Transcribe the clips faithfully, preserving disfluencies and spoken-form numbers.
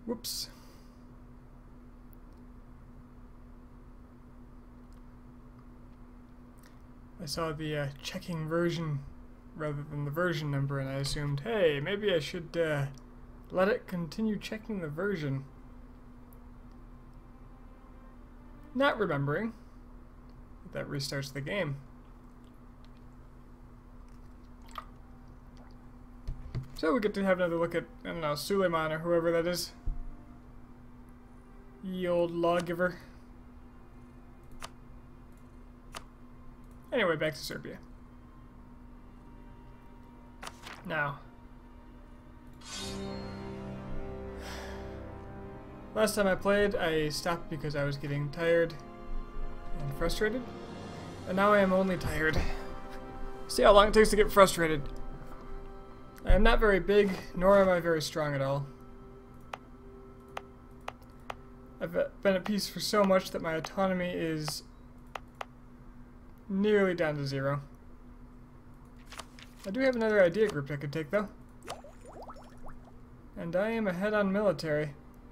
Whoops. I saw the uh, checking version rather than the version number, and I assumed, hey, maybe I should uh, let it continue checking the version. Not remembering that, that restarts the game. So we get to have another look at, I don't know, Suleiman or whoever that is. Ye old lawgiver. Anyway, back to Serbia. Now. Last time I played, I stopped because I was getting tired and frustrated. And now I am only tired. See how long it takes to get frustrated. I am not very big, nor am I very strong at all. I've been at peace for so much that my autonomy is nearly down to zero. I do have another idea group I could take, though. And I am ahead on military.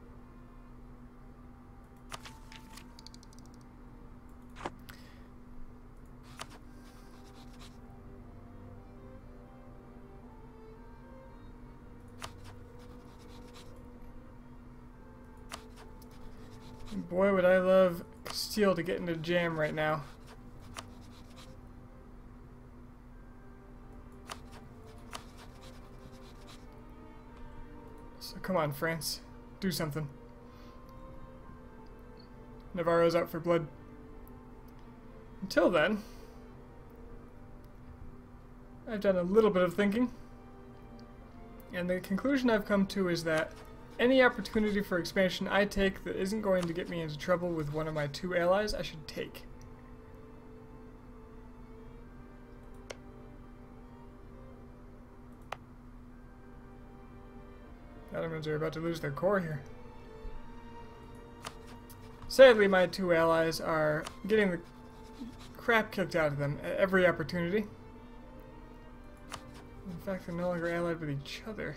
And boy, would I love Castile to get into jam right now. So come on, France. Do something. Navarro's out for blood. Until then, I've done a little bit of thinking. And the conclusion I've come to is that any opportunity for expansion I take that isn't going to get me into trouble with one of my two allies, I should take. The Ottomans are about to lose their core here. Sadly, my two allies are getting the crap kicked out of them at every opportunity. In fact, they're no longer allied with each other.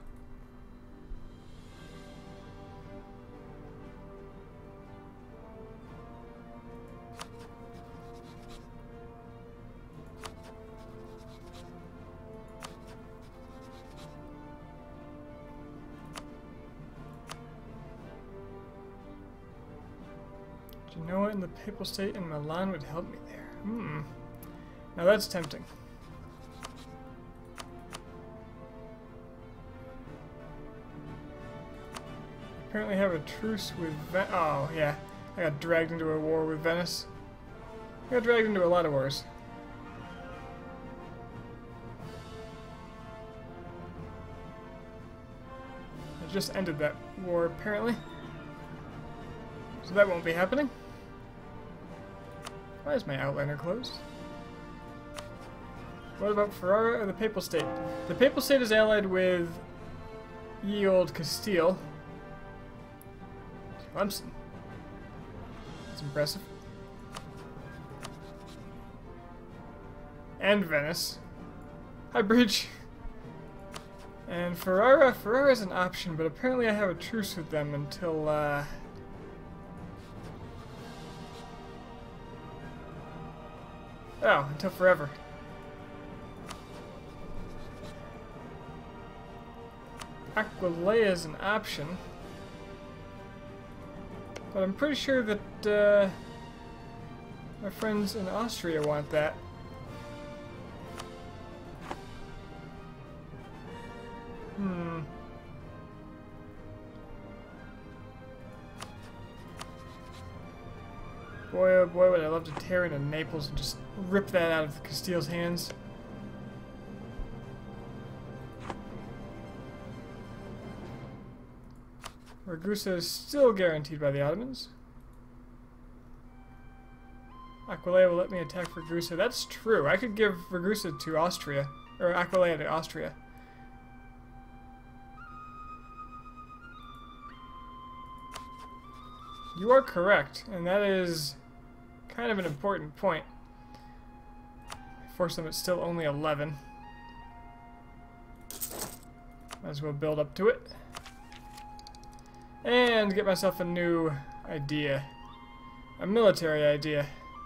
Do you know what in the Papal State in Milan would help me there? Hmm. Now that's tempting. Apparently have a truce with Ven- oh, yeah. I got dragged into a war with Venice. I got dragged into a lot of wars. I just ended that war, apparently. So that won't be happening. Why is my outliner closed? What about Ferrara or the Papal State? The Papal State is allied with ye old Castile. Clemson. That's impressive. And Venice. Hi, Bridge. And Ferrara. Ferrara is an option, but apparently I have a truce with them until, uh... oh, until forever. Aquileia is an option. But I'm pretty sure that uh, my friends in Austria want that. Hmm. Boy, oh boy, would I love to tear into Naples and just rip that out of Castile's hands. Ragusa is still guaranteed by the Ottomans. Aquileia will let me attack Ragusa. That's true. I could give Ragusa to Austria. Or Aquileia to Austria. You are correct, and that is kind of an important point. Force them at still only eleven. Might as well build up to it. And get myself a new idea. A military idea.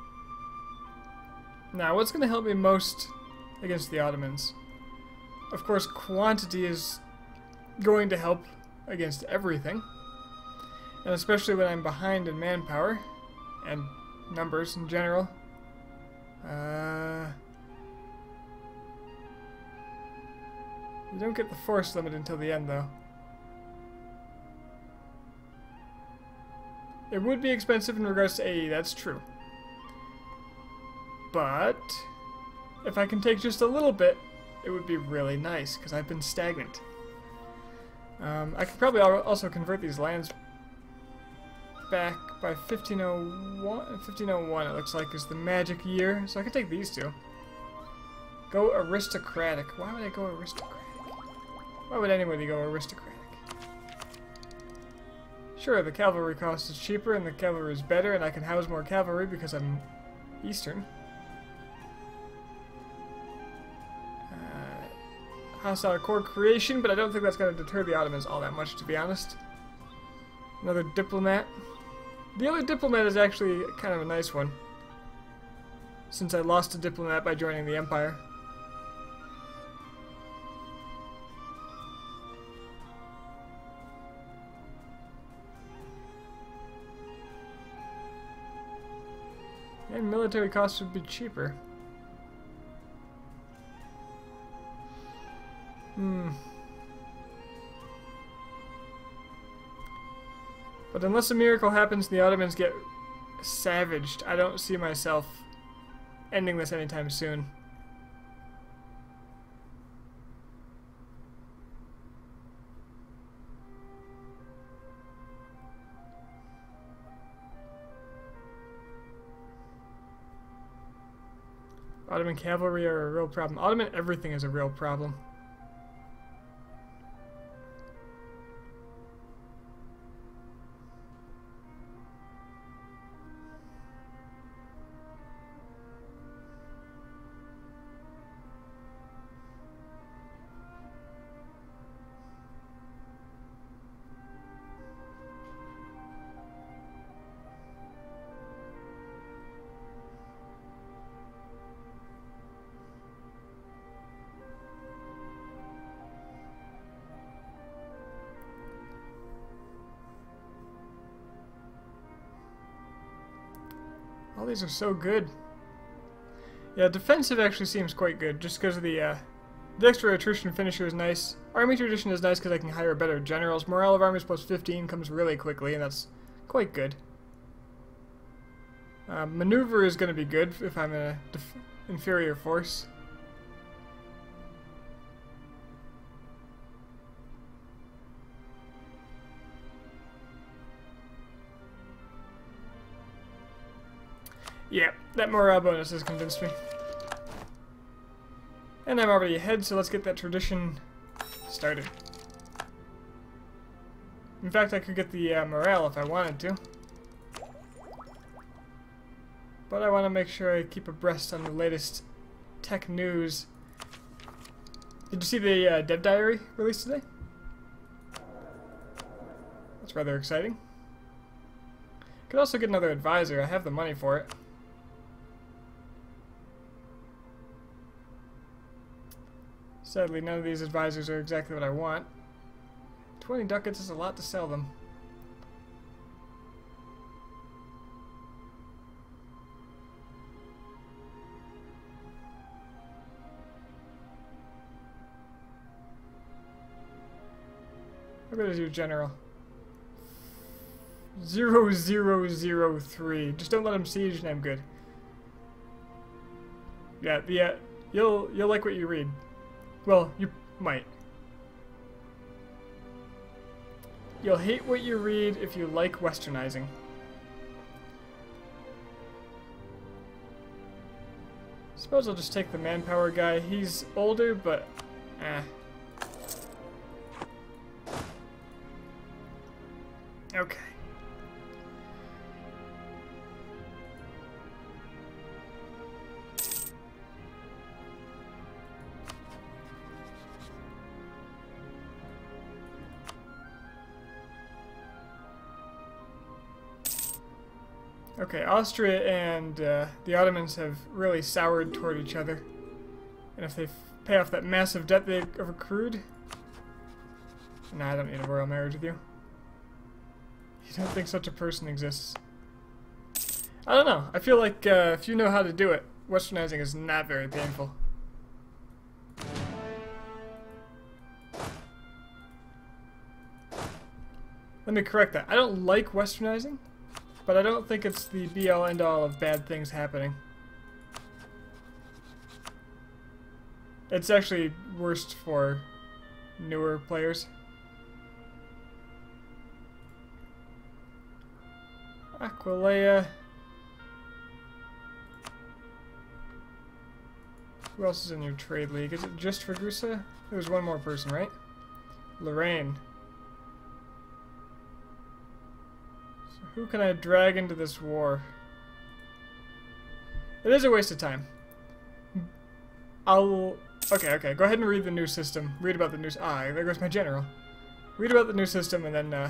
Now, what's going to help me most against the Ottomans? Of course, quantity is going to help against everything. And especially when I'm behind in manpower and numbers in general. Uh, you don't get the force limit until the end, though. It would be expensive in regards to A E, that's true. But if I can take just a little bit, it would be really nice, because I've been stagnant. Um, I could probably al also convert these lands back by fifteen oh one, fifteen oh one, it looks like, is the magic year, so I could take these two. Go aristocratic. Why would I go aristocratic? Why would anybody go aristocratic? Sure, the cavalry cost is cheaper and the cavalry is better, and I can house more cavalry because I'm Eastern. Uh, hostile core creation, but I don't think that's going to deter the Ottomans all that much, to be honest. Another diplomat. The other diplomat is actually kind of a nice one, since I lost a diplomat by joining the Empire. And military costs would be cheaper. Hmm. But unless a miracle happens and the Ottomans get savaged, I don't see myself ending this anytime soon. Ottoman cavalry are a real problem. Ottoman everything is a real problem. All these are so good. Yeah, defensive actually seems quite good, just because of the, uh, the extra attrition finisher is nice. Army tradition is nice because I can hire better generals. Morale of armies plus fifteen comes really quickly, and that's quite good. Uh, maneuver is going to be good if I'm in a def inferior force. Yeah, that morale bonus has convinced me. And I'm already ahead, so let's get that tradition started. In fact, I could get the uh, morale if I wanted to. But I want to make sure I keep abreast on the latest tech news. Did you see the uh, Dev Diary released today? That's rather exciting. Could also get another advisor. I have the money for it. Sadly, none of these advisors are exactly what I want. twenty ducats is a lot to sell them. I'm gonna do general. Zero, zero, zero, three. Just don't let him siege and I'm good. Yeah, yeah, you'll, you'll like what you read. Well, you might. You'll hate what you read if you like westernizing. Suppose I'll just take the manpower guy. He's older, but eh. Okay. Okay, Austria and uh, the Ottomans have really soured toward each other. And if they f pay off that massive debt they've accrued... Nah, I don't need a royal marriage with you. You don't think such a person exists? I don't know. I feel like uh, if you know how to do it, westernizing is not very painful. Let me correct that. I don't like westernizing, but I don't think it's the be-all end-all of bad things happening. It's actually worst for newer players. Aquileia. Who else is in your trade league? Is it just Ragusa? There's one more person, right? Lorraine. So who can I drag into this war? It is a waste of time. I'll... Okay, okay. Go ahead and read the new system. Read about the new... Ah, there goes my general. Read about the new system and then, uh...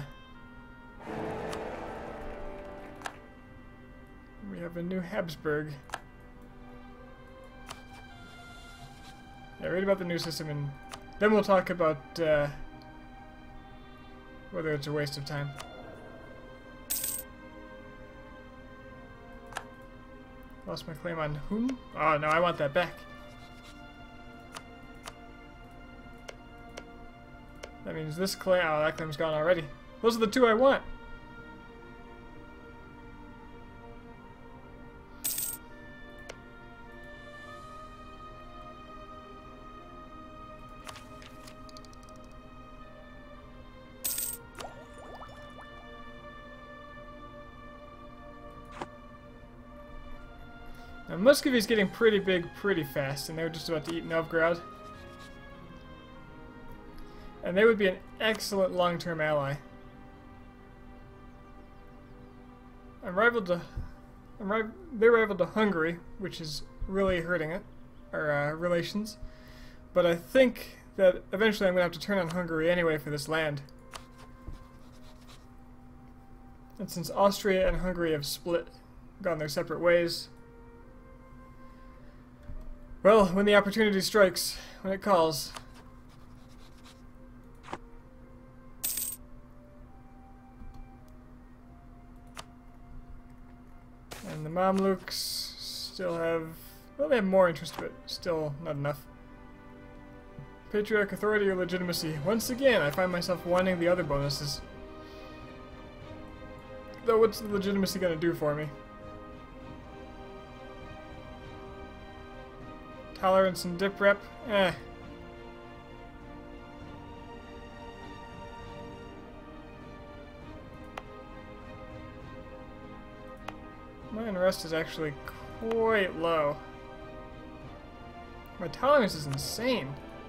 we have a new Habsburg. Yeah, read about the new system and then we'll talk about, uh... whether it's a waste of time. Lost my claim on whom? Oh, no, I want that back. That means this claim... Oh, that claim's gone already. Those are the two I want. Now, Muscovy's getting pretty big pretty fast, and they're just about to eat Novgorod. And they would be an excellent long-term ally. I'm rivaled to... I'm ri they're rivaled to Hungary, which is really hurting it, our uh, relations. But I think that eventually I'm going to have to turn on Hungary anyway for this land. And since Austria and Hungary have split, gone their separate ways... Well, when the opportunity strikes, when it calls... And the Mamluks still have... Well, they have more interest, but still not enough. Patriarch, authority, or legitimacy. Once again, I find myself wanting the other bonuses. Though, what's the legitimacy going to do for me? Tolerance and dip rep? Eh. My unrest is actually quite low. My tolerance is insane.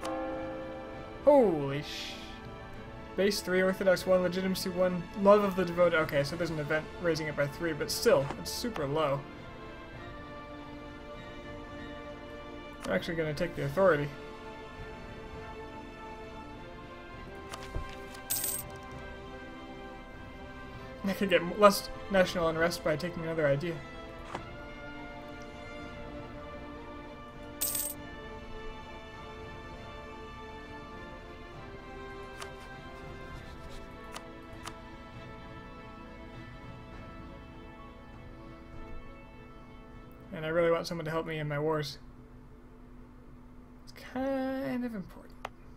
Holy sh... Base three, Orthodox one, Legitimacy one, Love of the Devoted. Okay, so there's an event raising it by three, but still, it's super low. I'm actually going to take the authority. I could get less national unrest by taking another idea. And I really want someone to help me in my wars. It's kind of important.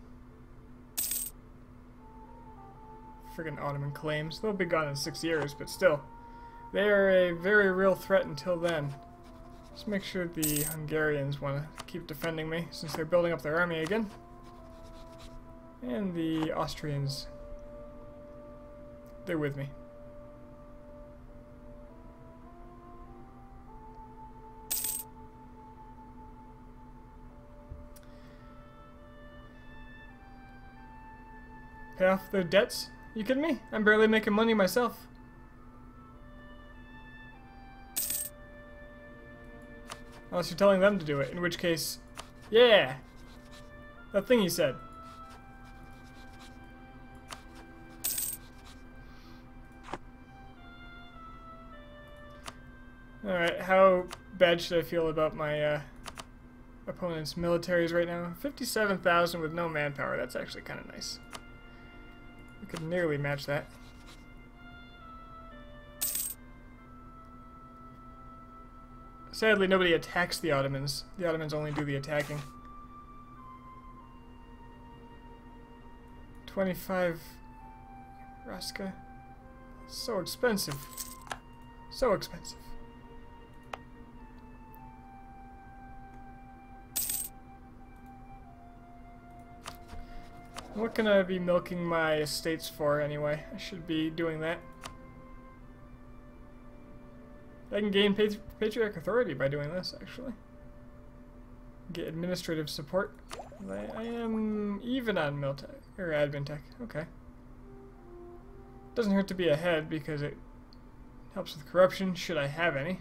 Friggin' Ottoman claims. They'll be gone in six years, but still. They are a very real threat until then. Just make sure the Hungarians want to keep defending me, since they're building up their army again. And the Austrians, they're with me. Pay off their debts? You kidding me? I'm barely making money myself. Unless you're telling them to do it, in which case, yeah! That thing you said. Alright, how bad should I feel about my uh, opponent's militaries right now? fifty-seven thousand with no manpower. That's actually kind of nice. We could nearly match that. Sadly, nobody attacks the Ottomans. The Ottomans only do the attacking. twenty-five Raska. So expensive. So expensive. What can I be milking my estates for anyway? I should be doing that. I can gain patri patriarch authority by doing this, actually. Get administrative support. I, I am even on Miltech, or Admin Tech. Okay. Doesn't hurt to be ahead because it helps with corruption, should I have any.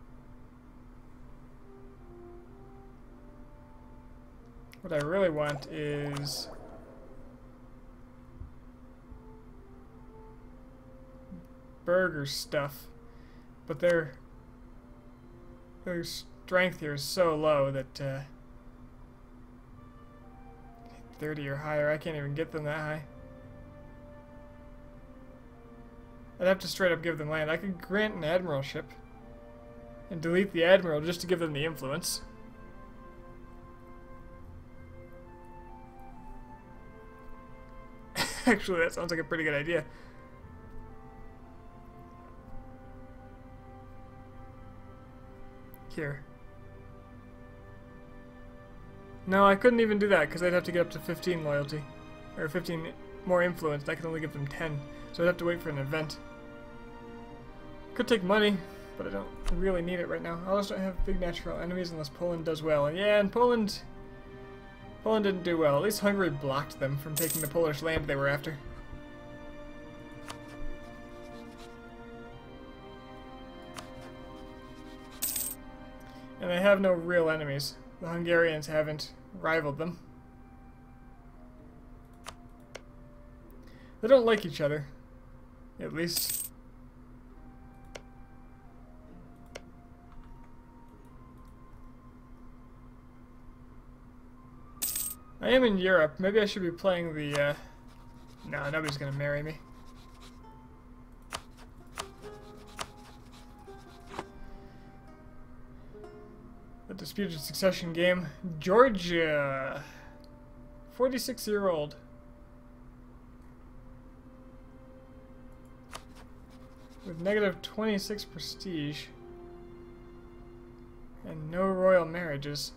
What I really want is burger stuff, but their their strength here is so low that uh, thirty or higher, I can't even get them that high. I'd have to straight up give them land. I could grant an admiralship and delete the admiral just to give them the influence. Actually, that sounds like a pretty good idea. Here. No, I couldn't even do that because I'd have to get up to fifteen loyalty. Or fifteen more influence. I could only give them ten. So I'd have to wait for an event. Could take money, but I don't really need it right now. I also don't have big natural enemies unless Poland does well. And yeah, and Poland... Poland didn't do well. At least Hungary blocked them from taking the Polish land they were after. And they have no real enemies. The Hungarians haven't rivaled them. They don't like each other. At least. I am in Europe. Maybe I should be playing the, uh... No, nobody's gonna marry me. The Disputed Succession game. Georgia. forty-six year old. With negative twenty-six prestige. And no royal marriages.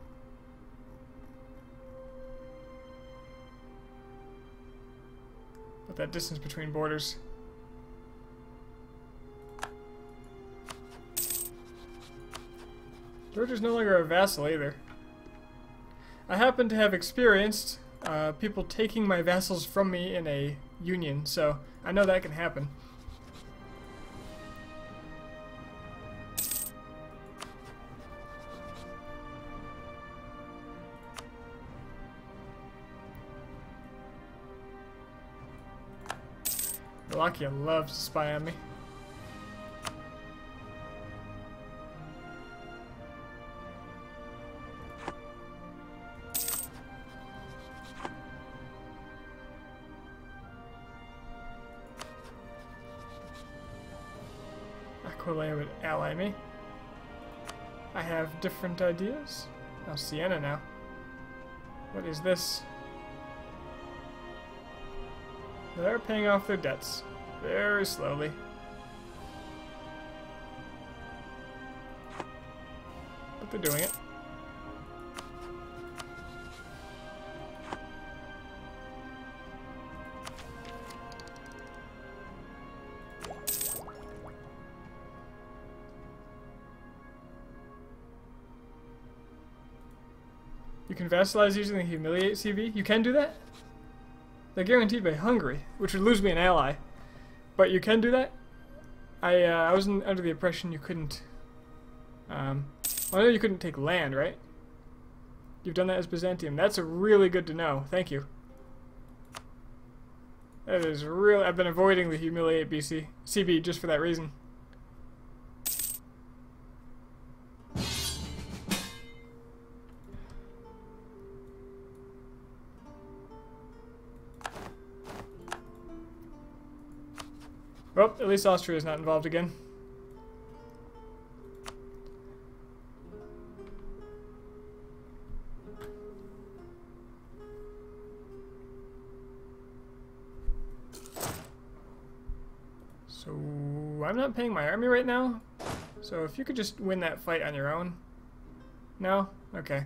But that distance between borders. Georgia's no longer a vassal either. I happen to have experienced uh, people taking my vassals from me in a union, so I know that can happen. Wallachia loves to spy on me. Aquileia would ally me. I have different ideas. Oh, Siena now. What is this? They're paying off their debts. Very slowly. But they're doing it. You can vassalize using the Humiliate C V? You can do that? They're guaranteed by Hungary, which would lose me an ally. But you can do that? I uh, I was in, under the impression you couldn't... Um, well, I know you couldn't take land, right? You've done that as Byzantium. That's really good to know. Thank you. That is real. I've been avoiding the Humiliate B C, C B just for that reason. Well, at least Austria is not involved again. So, I'm not paying my army right now. So if you could just win that fight on your own. No? Okay.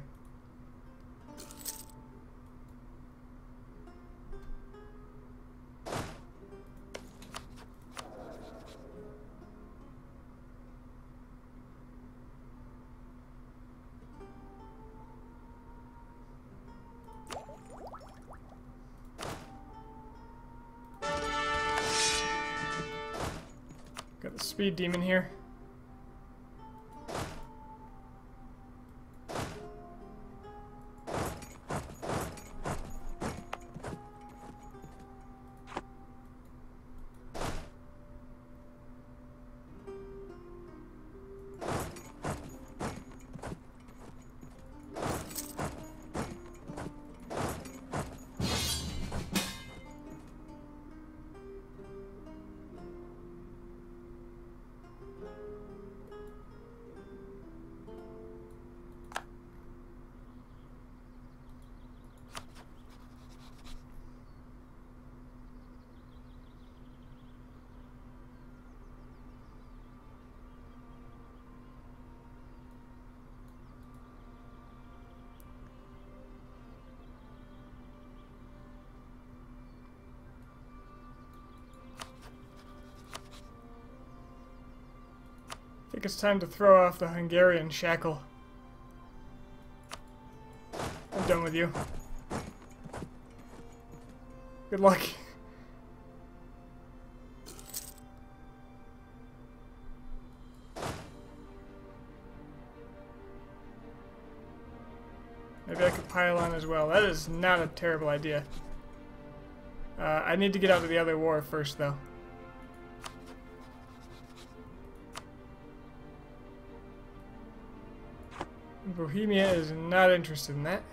Got the speed demon here. I think it's time to throw off the Hungarian shackle. I'm done with you. Good luck. Maybe I could pile on as well. That is not a terrible idea. Uh, I need to get out of the other war first, though. Bohemia is not interested in that.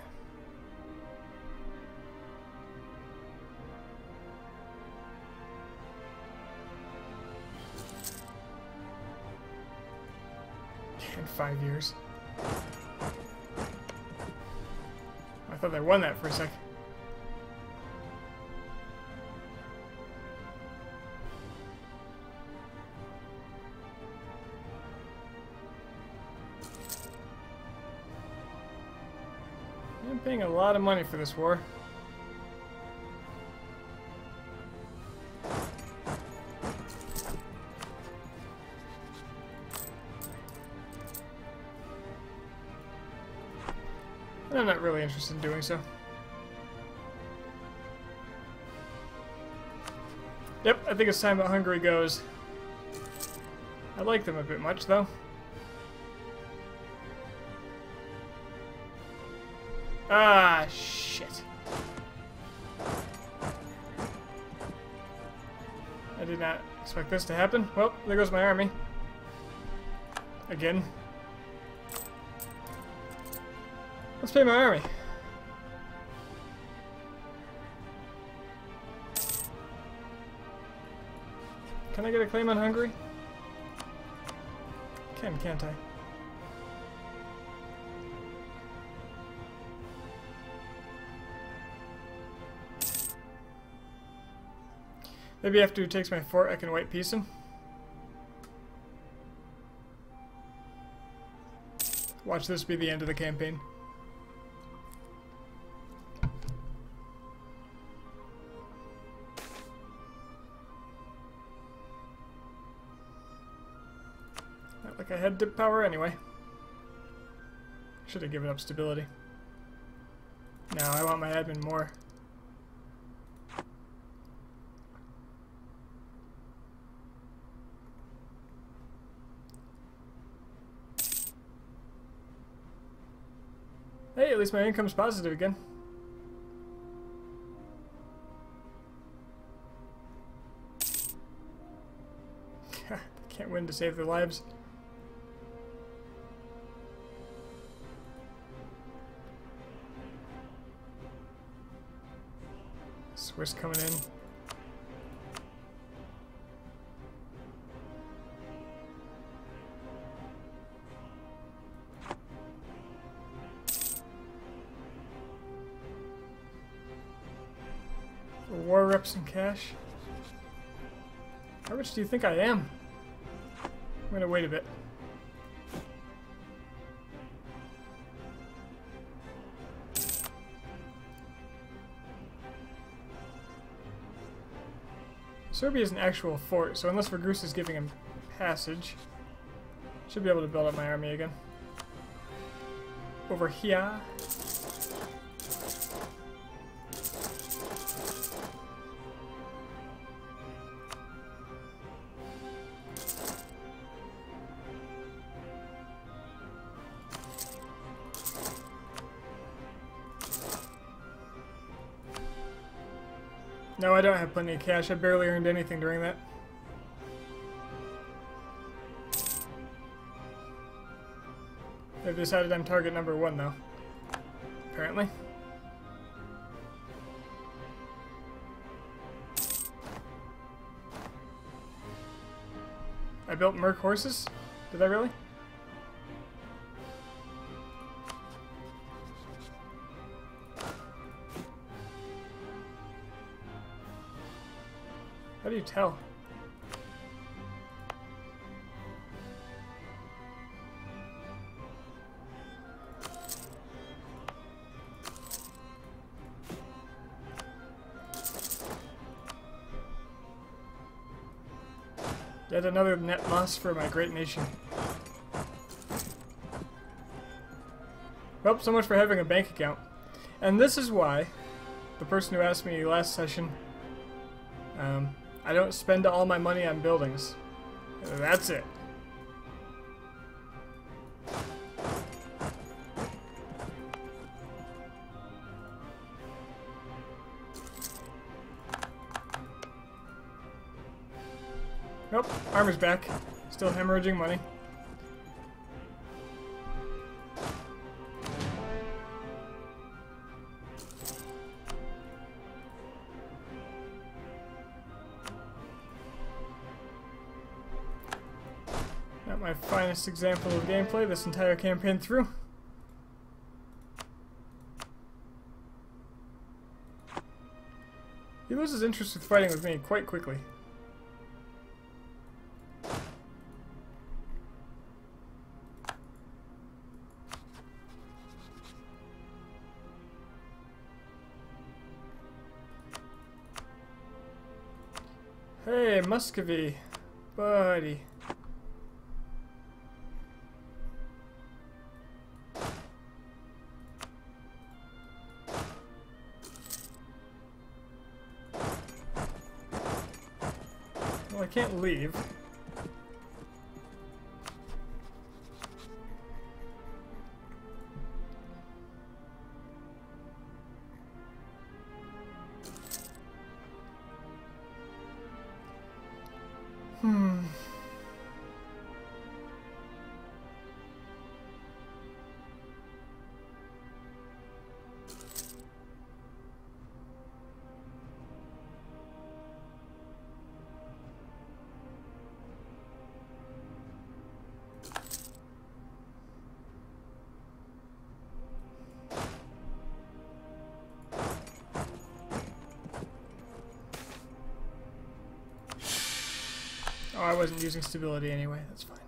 In five years. I thought they won that for a sec. I'm paying a lot of money for this war. And I'm not really interested in doing so. Yep, I think it's time that Hungary goes. I like them a bit much, though. Ah, shit. I did not expect this to happen. Well, there goes my army. Again. Let's pay my army. Can I get a claim on Hungary? Can, can't I? Maybe after he takes my fort, I can white piece him. Watch this be the end of the campaign. Not like I had dip power anyway. Should have given up stability. No, I want my admin more. Hey, at least my income's positive again. I can't win to save their lives. Swiss coming in. more reps in cash. How rich do you think I am? I'm gonna wait a bit. Serbia is an actual fort, so unless Vergrus is giving him passage, should be able to build up my army again. Over here. No, I don't have plenty of cash. I barely earned anything during that. They've decided I'm target number one, though. Apparently. I built Merc horses? Did I really? How do you tell? Yet another net loss for my great nation. Well, so much for having a bank account. And this is why the person who asked me last session, um, I don't spend all my money on buildings. That's it. Nope, armor's back. Still hemorrhaging money. Not my finest example of gameplay this entire campaign through. He loses interest with fighting with me quite quickly. Hey, Muscovy, buddy. Well, I can't leave. Hmm. Oh, I wasn't using stability anyway, that's fine.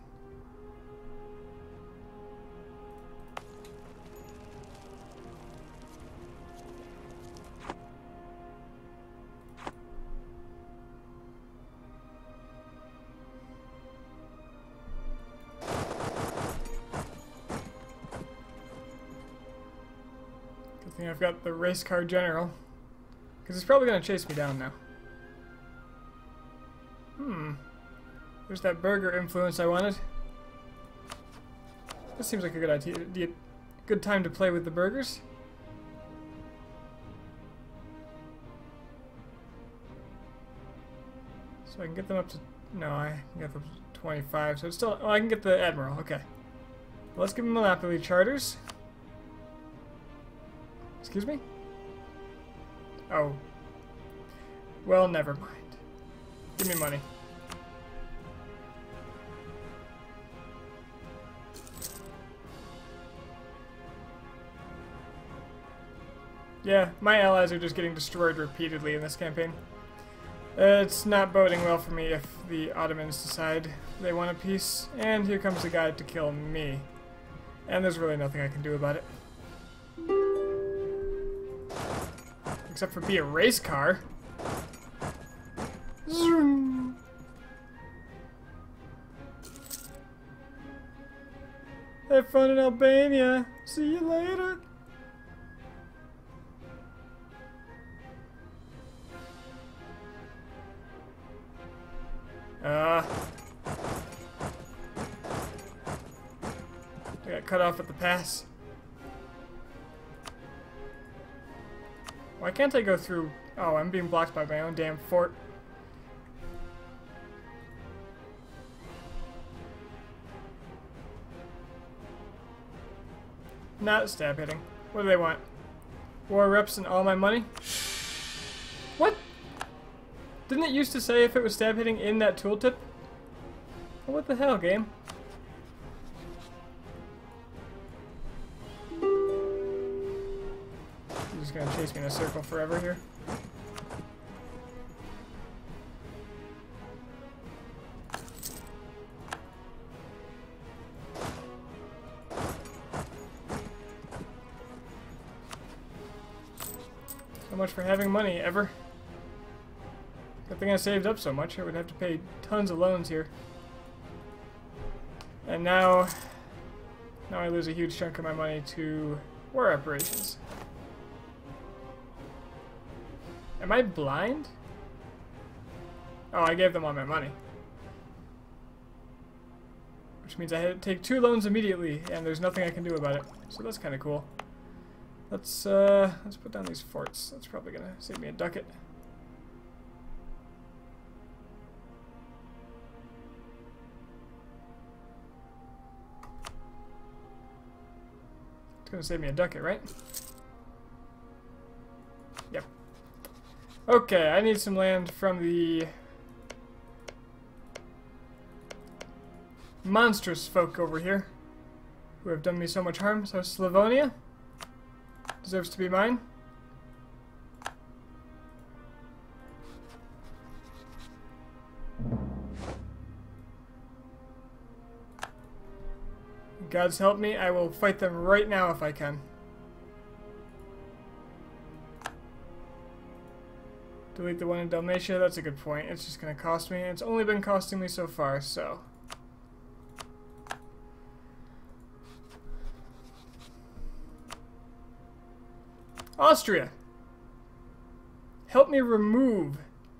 Good thing I've got the race car general, because he's probably going to chase me down now. Hmm. There's that burger influence I wanted. This seems like a good idea. Good time to play with the burgers. So I can get them up to... No, I can get them up to twenty-five. So it's still... Oh, I can get the Admiral. Okay. Well, let's give him Monopoly charters. Excuse me? Oh. Well, never mind. Give me money. Yeah, my allies are just getting destroyed repeatedly in this campaign. Uh, it's not boding well for me if the Ottomans decide they want a peace. And here comes the guy to kill me. And there's really nothing I can do about it. Except for be a race car. Zoom. Have fun in Albania. See you later. Uh, I got cut off at the pass. Why can't I go through? Oh, I'm being blocked by my own damn fort. Not stab hitting. What do they want? War reps and all my money? What? Didn't it used to say if it was stab hitting in that tooltip? Well, what the hell, game? You're just gonna chase me in a circle forever here. So much for having money, ever. Good thing I saved up so much. I would have to pay tons of loans here. And now, now I lose a huge chunk of my money to war reparations. Am I blind? Oh, I gave them all my money. Which means I had to take two loans immediately, and there's nothing I can do about it. So that's kind of cool. Let's uh, let's put down these forts. That's probably gonna save me a ducat. It's gonna save me a ducat, right? Yep. Okay, I need some land from the monstrous folk over here who have done me so much harm. So Slavonia deserves to be mine. God's help me, I will fight them right now if I can. Delete the one in Dalmatia, that's a good point. It's just going to cost me. It's only been costing me so far, so. Austria! Help me remove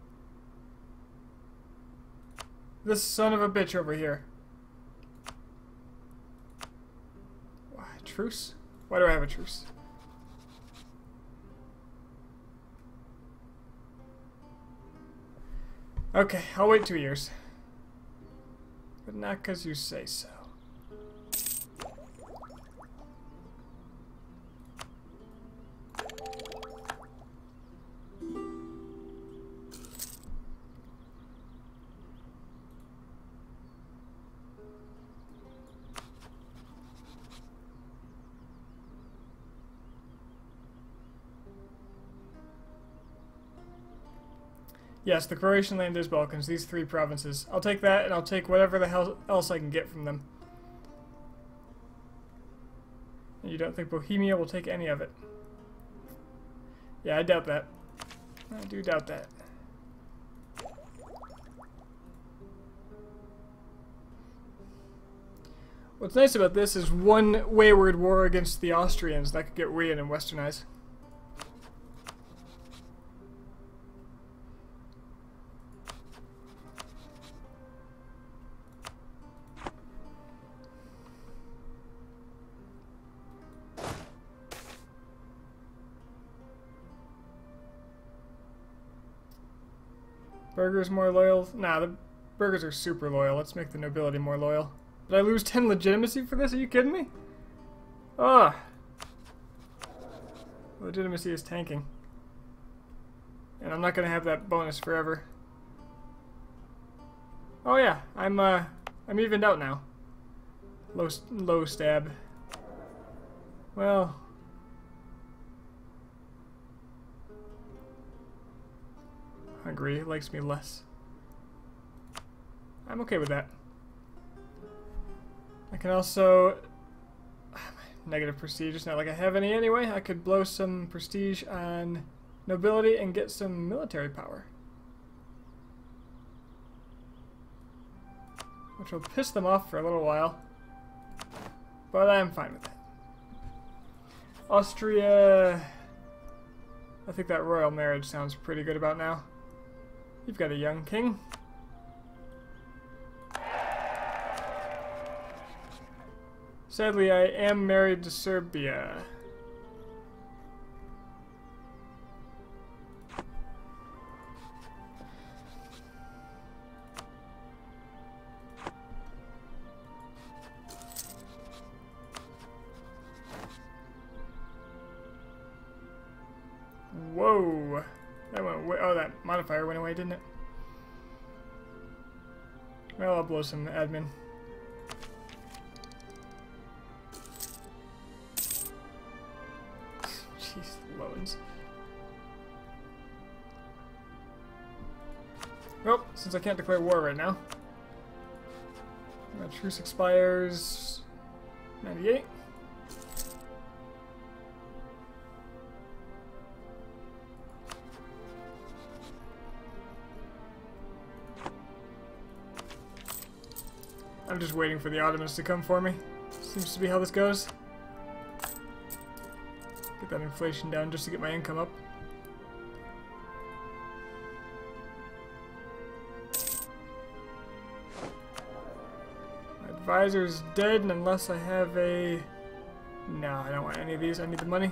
this son of a bitch over here. Truce? Why do I have a truce? Okay, I'll wait two years. But not because you say so. Yes, the Croatian land is Balkans, these three provinces. I'll take that, and I'll take whatever the hell else I can get from them. And you don't think Bohemia will take any of it? Yeah, I doubt that. I do doubt that. What's nice about this is one wayward war against the Austrians that could get Rian and westernized. Burghers more loyal? Nah, the burghers are super loyal. Let's make the nobility more loyal. Did I lose ten legitimacy for this? Are you kidding me? Ah. Legitimacy is tanking. And I'm not going to have that bonus forever. Oh yeah, I'm uh, I'm evened out now. Low, low stab. Well, Hungary likes me less. I'm okay with that. I can also... Negative prestige, it's not like I have any anyway. I could blow some prestige on nobility and get some military power. Which will piss them off for a little while. But I'm fine with that. Austria... I think that royal marriage sounds pretty good about now. You've got a young king. Sadly, I am married to Serbia. Whoa! That went away. Oh, that modifier went away, didn't it? Well, I'll blow some admin. Jeez, loans. Well, since I can't declare war right now, my truce expires ninety-eight. I'm just waiting for the Ottomans to come for me. Seems to be how this goes. Get that inflation down just to get my income up. My advisor's dead, and unless I have a... No, I don't want any of these. I need the money.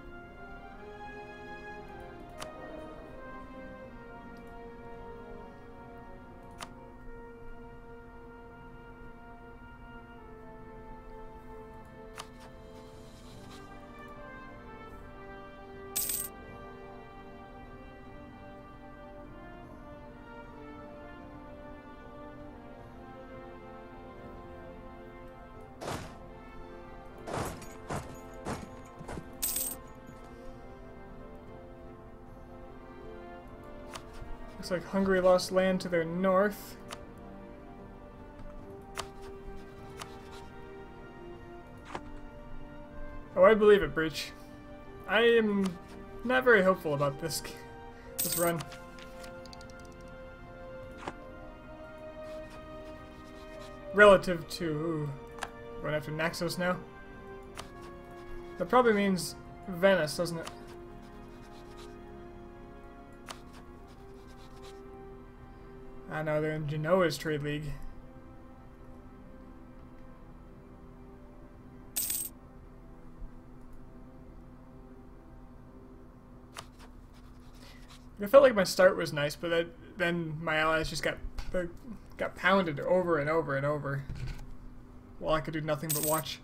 Looks like Hungary lost land to their north. Oh, I believe it, Breach. I am not very hopeful about this this run. Relative to... Ooh, going after Naxos now. That probably means Venice, doesn't it? I know they're in Genoa's trade league. I felt like my start was nice, but that, then my allies just got got pounded over and over and over, while I could do nothing but watch.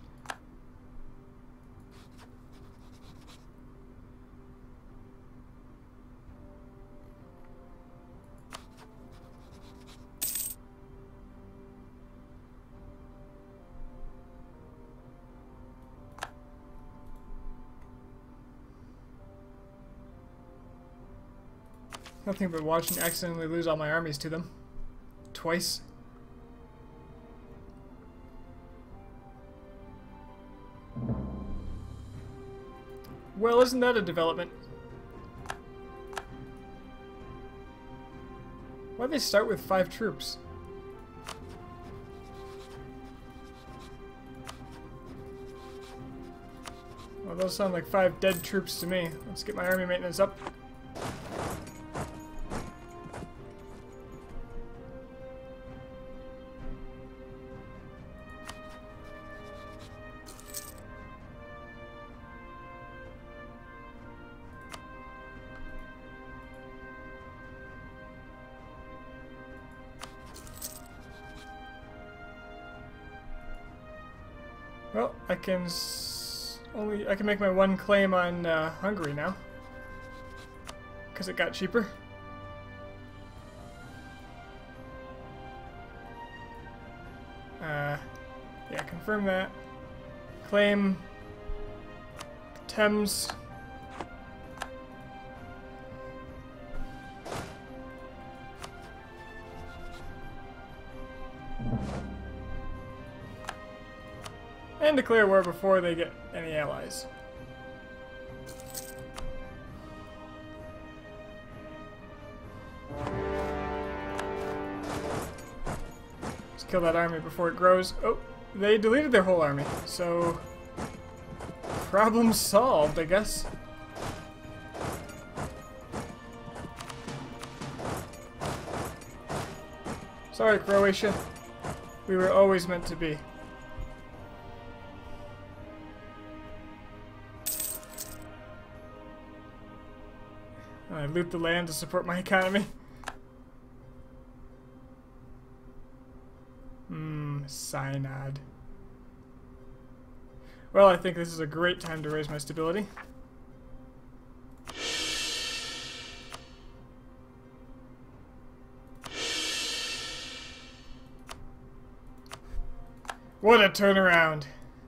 Nothing but watching accidentally lose all my armies to them. Twice. Well, isn't that a development? Why'd they start with five troops? Well, those sound like five dead troops to me. Let's get my army maintenance up. Well, I can s only I can make my one claim on uh, Hungary now, because it got cheaper. Uh, yeah, confirm that. Claim Thames. And declare war before they get any allies. Let's kill that army before it grows. Oh, they deleted their whole army, so problem solved, I guess. Sorry, Croatia. We were always meant to be. I loot the land to support my economy. Hmm, Synod. Well, I think this is a great time to raise my stability. What a turnaround!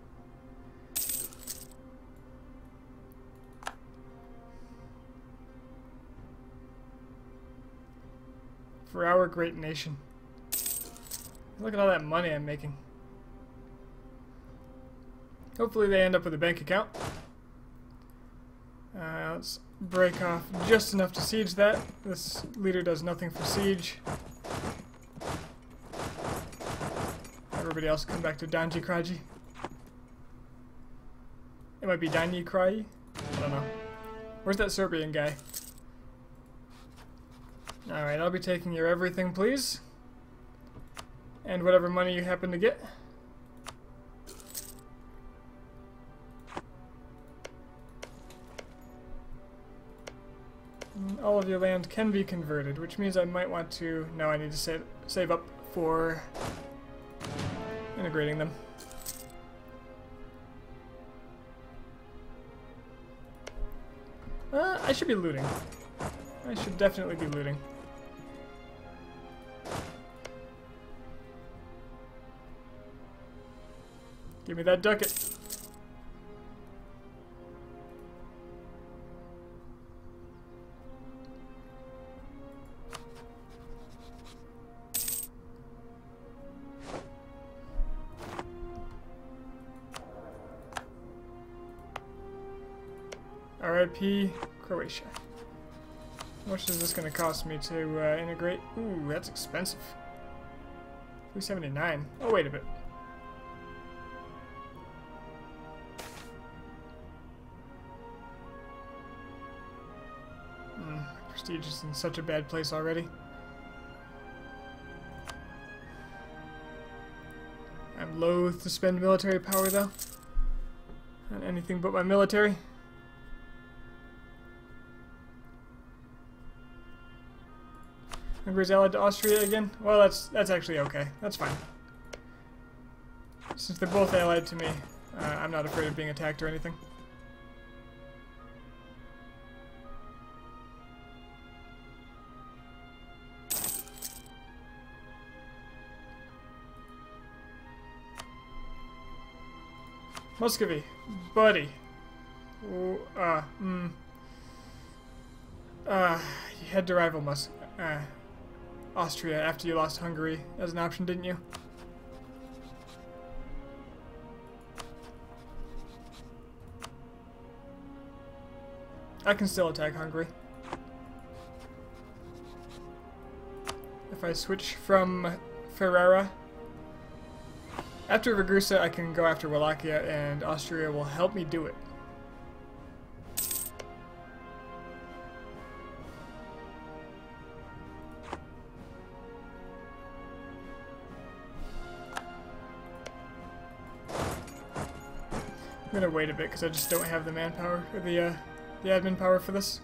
For our great nation. Look at all that money I'm making. Hopefully they end up with a bank account. Uh, let's break off just enough to siege that. This leader does nothing for siege. Everybody else come back to Danji Kraji. It might be Danji Kraji? I don't know. Where's that Serbian guy? Alright, I'll be taking your everything, please. And whatever money you happen to get. And all of your land can be converted, which means I might want to... No, I need to save, save up for integrating them. Uh, I should be looting. I should definitely be looting. Give me that ducat. R I P Croatia. How much is this going to cost me to uh, integrate? Ooh, that's expensive. three seventy-nine. Oh, wait a bit. Mm, prestige is in such a bad place already. I'm loath to spend military power, though. On anything but my military. Hungary's allied to Austria again? Well, that's that's actually okay. That's fine. Since they're both allied to me, uh, I'm not afraid of being attacked or anything. Muscovy, buddy. Ooh, uh, mm. Uh, you had to rival Mus- uh, Austria after you lost Hungary as an option, didn't you? I can still attack Hungary. If I switch from Ferrara. After Ragusa, I can go after Wallachia, and Austria will help me do it. I'm gonna wait a bit because I just don't have the manpower or the uh, the admin power for this.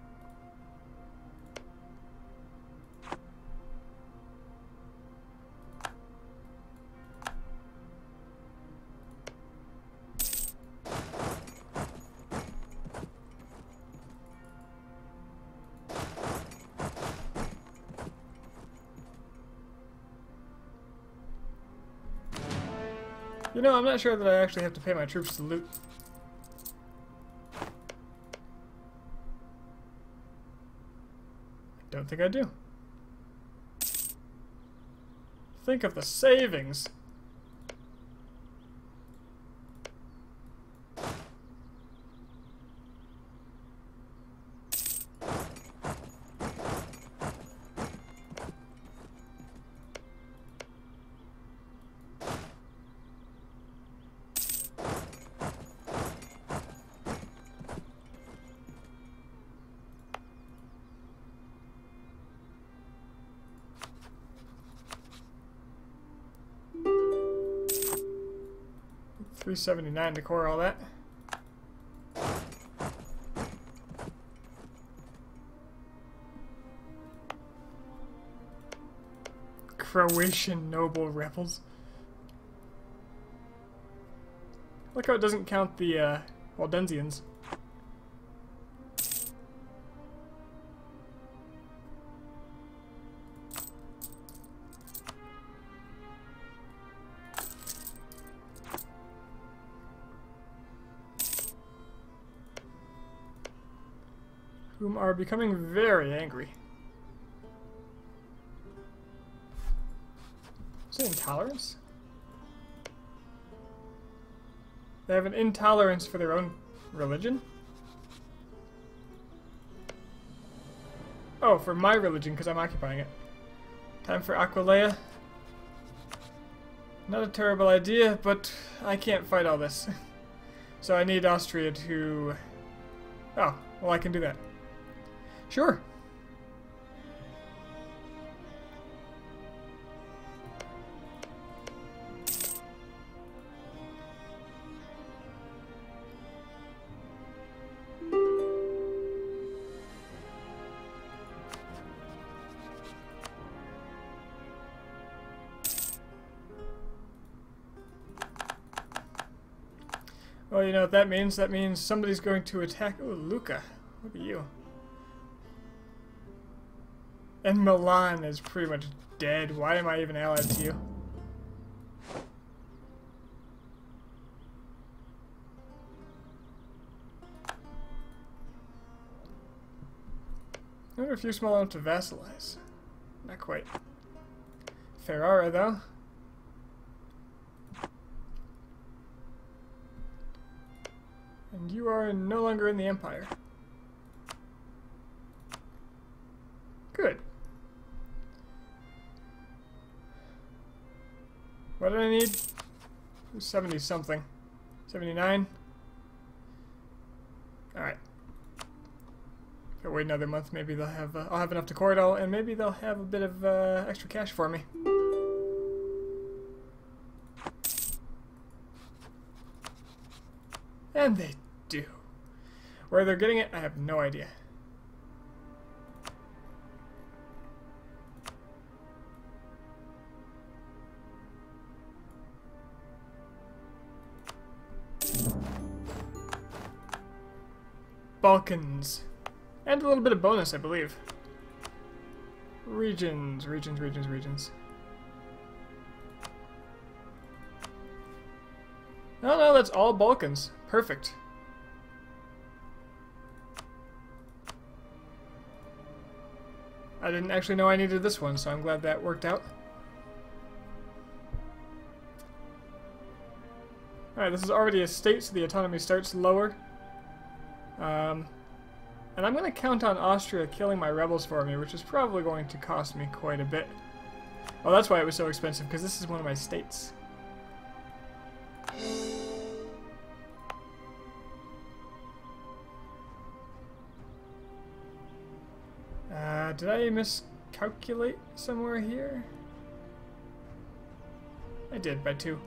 You know, I'm not sure that I actually have to pay my troops to loot. Don't think I do. Think of the savings. three seventy-nine to core all that. Croatian noble rebels. Look how it doesn't count the uh, Waldensians. Whom are becoming very angry. Is it intolerance? They have an intolerance for their own religion? Oh, for my religion, because I'm occupying it. Time for Aquileia. Not a terrible idea, but I can't fight all this. So I need Austria to... Oh, well I can do that. Sure. Well, you know what that means? That means somebody's going to attack... Ooh, Lucca. Look at you. And Milan is pretty much dead. Why am I even allied to you? I wonder if you're small enough to vassalize. Not quite. Ferrara, though. And you are no longer in the Empire. Good. What did I need? seventy something. seventy-nine? Alright. Gotta wait another month. Maybe they'll have, uh, I'll have enough to core it all, and maybe they'll have a bit of uh, extra cash for me. And they do. Where they're getting it, I have no idea. Balkans. And a little bit of bonus, I believe. Regions, regions, regions, regions. No, no, that's all Balkans. Perfect. I didn't actually know I needed this one, so I'm glad that worked out. Alright, this is already a state, so the autonomy starts lower. Um, and I'm going to count on Austria killing my rebels for me, which is probably going to cost me quite a bit. Oh, that's why it was so expensive, because this is one of my states. Uh, did I miscalculate somewhere here? I did, by two.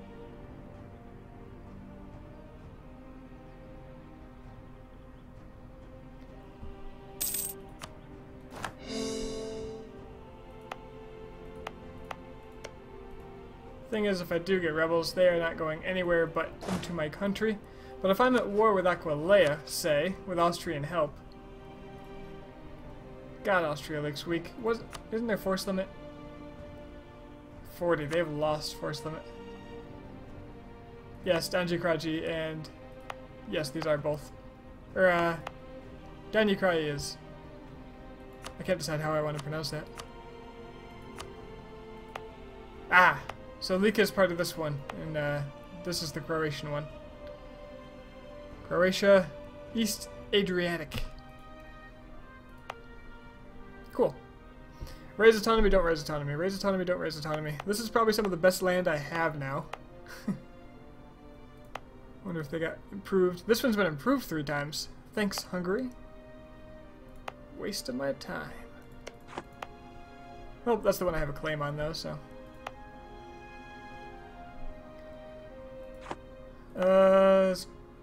Thing is, if I do get rebels, they are not going anywhere but into my country. But if I'm at war with Aquileia, say, with Austrian help... God, Austria looks weak. Was, isn't there force limit? forty. They've lost force limit. Yes, Danjikraji and... Yes, these are both. Or, uh... Danjikraji is... I can't decide how I want to pronounce that. Ah, so Lika is part of this one, and uh, this is the Croatian one. Croatia, East Adriatic. Cool. Raise autonomy, don't raise autonomy. Raise autonomy, don't raise autonomy. This is probably some of the best land I have now. Wonder if they got improved. This one's been improved three times. Thanks, Hungary. Waste of my time. Oh, that's the one I have a claim on, though, so. Uh,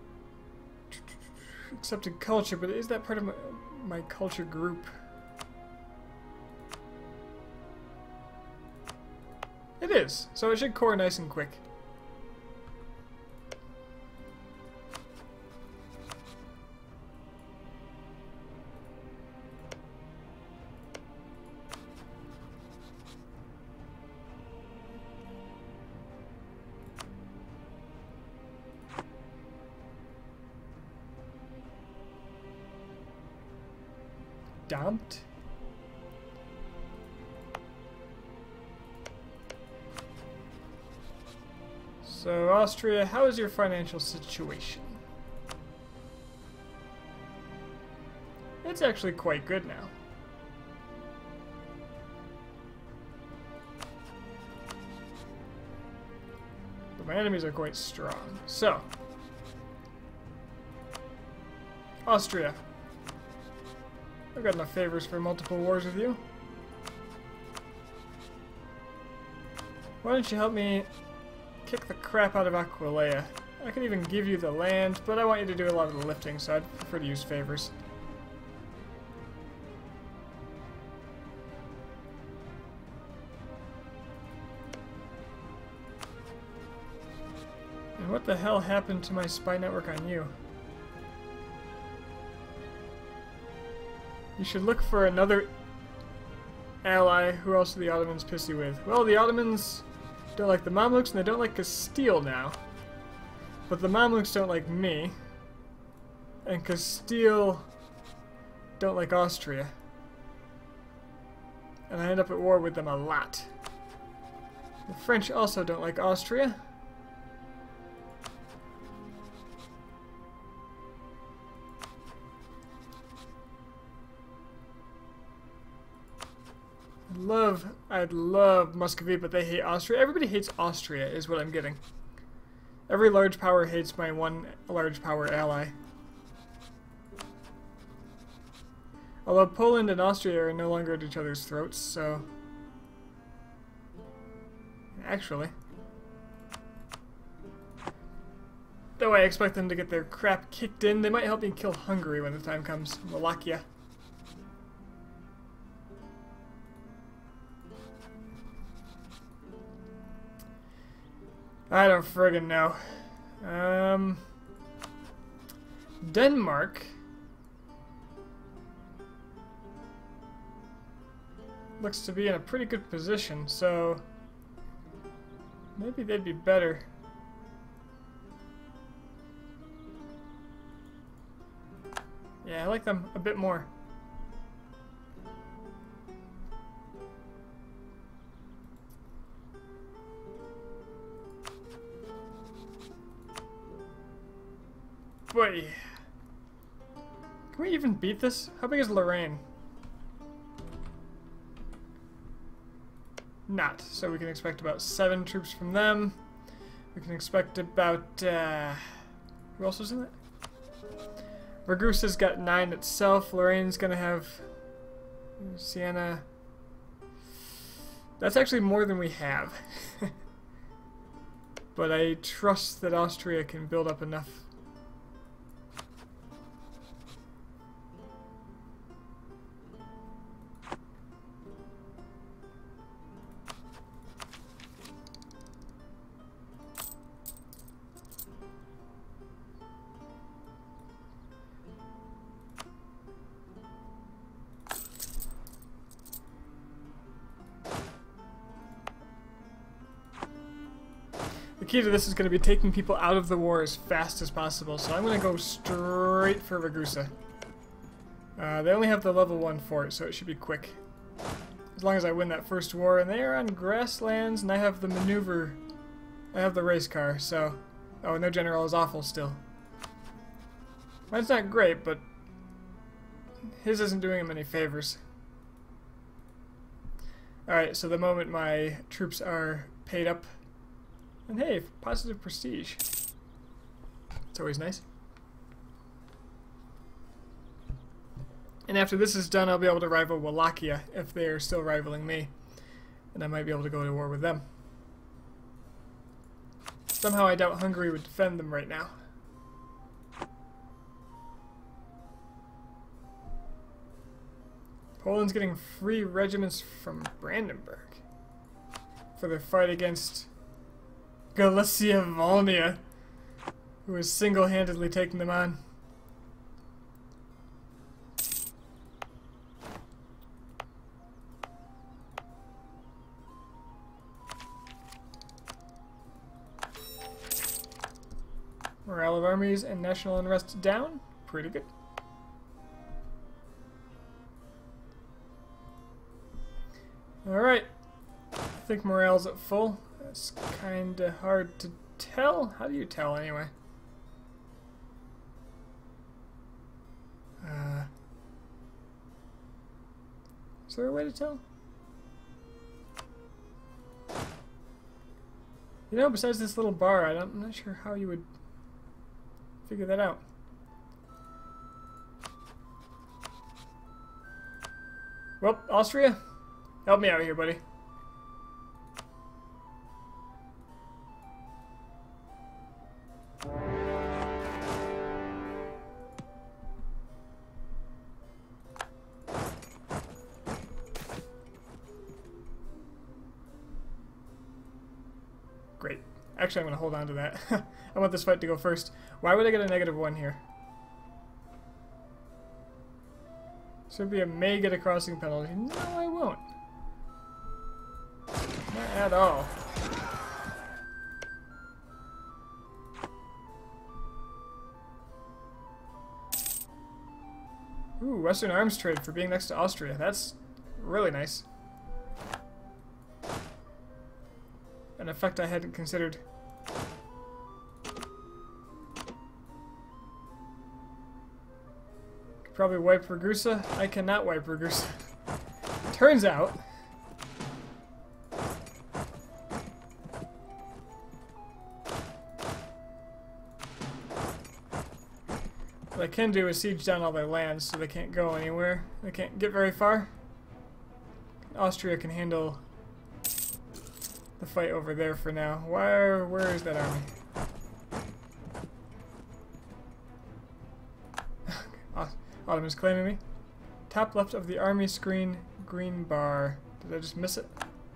accepted culture, but is that part of my, my culture group? It is, so it should core nice and quick. Dumped. So, Austria, how is your financial situation? It's actually quite good now. But my enemies are quite strong. So, Austria. I've got enough favors for multiple wars with you. Why don't you help me kick the crap out of Aquileia? I could even give you the land, but I want you to do a lot of the lifting, so I'd prefer to use favors. And what the hell happened to my spy network on you? You should look for another ally. Who else are the Ottomans pissy with? Well, the Ottomans don't like the Mamluks, and they don't like Castile now. But the Mamluks don't like me. And Castile don't like Austria. And I end up at war with them a lot. The French also don't like Austria. Love, I'd love Muscovy, but they hate Austria. Everybody hates Austria, is what I'm getting. Every large power hates my one large power ally. Although Poland and Austria are no longer at each other's throats, so... Actually. Though I expect them to get their crap kicked in, they might help me kill Hungary when the time comes. Wallachia. I don't friggin' know. Um, Denmark looks to be in a pretty good position, so maybe they'd be better. Yeah, I like them a bit more. Boy. Can we even beat this? How big is Lorraine? Not. So we can expect about seven troops from them. We can expect about... Uh, who else was in it? Ragusa's got nine itself. Lorraine's gonna have... Siena... That's actually more than we have. But I trust that Austria can build up enough. The key to this is going to be taking people out of the war as fast as possible, so I'm going to go straight for Ragusa. Uh, they only have the level one fort, so it should be quick. As long as I win that first war, and they are on grasslands, and I have the maneuver, I have the race car, so... Oh, and their general is awful still. Mine's not great, but his isn't doing him any favors. Alright, so the moment my troops are paid up, and hey, positive prestige. It's always nice. And after this is done, I'll be able to rival Wallachia if they are still rivaling me. And I might be able to go to war with them. Somehow I doubt Hungary would defend them right now. Poland's getting free regiments from Brandenburg for their fight against Galicia Volnia, who is single-handedly taking them on. Morale of armies and national unrest down. Pretty good. Alright. I think morale's at full. That's kinda hard to tell. How do you tell anyway? Uh, is there a way to tell? You know, besides this little bar, I don't, I'm not sure how you would figure that out. Well, Austria, help me out here, buddy. Great. Actually, I'm going to hold on to that. I want this fight to go first. Why would I get a negative one here? Serbia may get a crossing penalty. No, I won't. Not at all. Ooh, Western arms trade for being next to Austria. That's really nice. An effect I hadn't considered. Could probably wipe Ragusa. I cannot wipe Ragusa. Turns out... what I can do is siege down all their lands so they can't go anywhere. They can't get very far. Austria can handle the fight over there for now. Where, where is that army? Ottoman's claiming me. Top left of the army screen, green bar. Did I just miss it?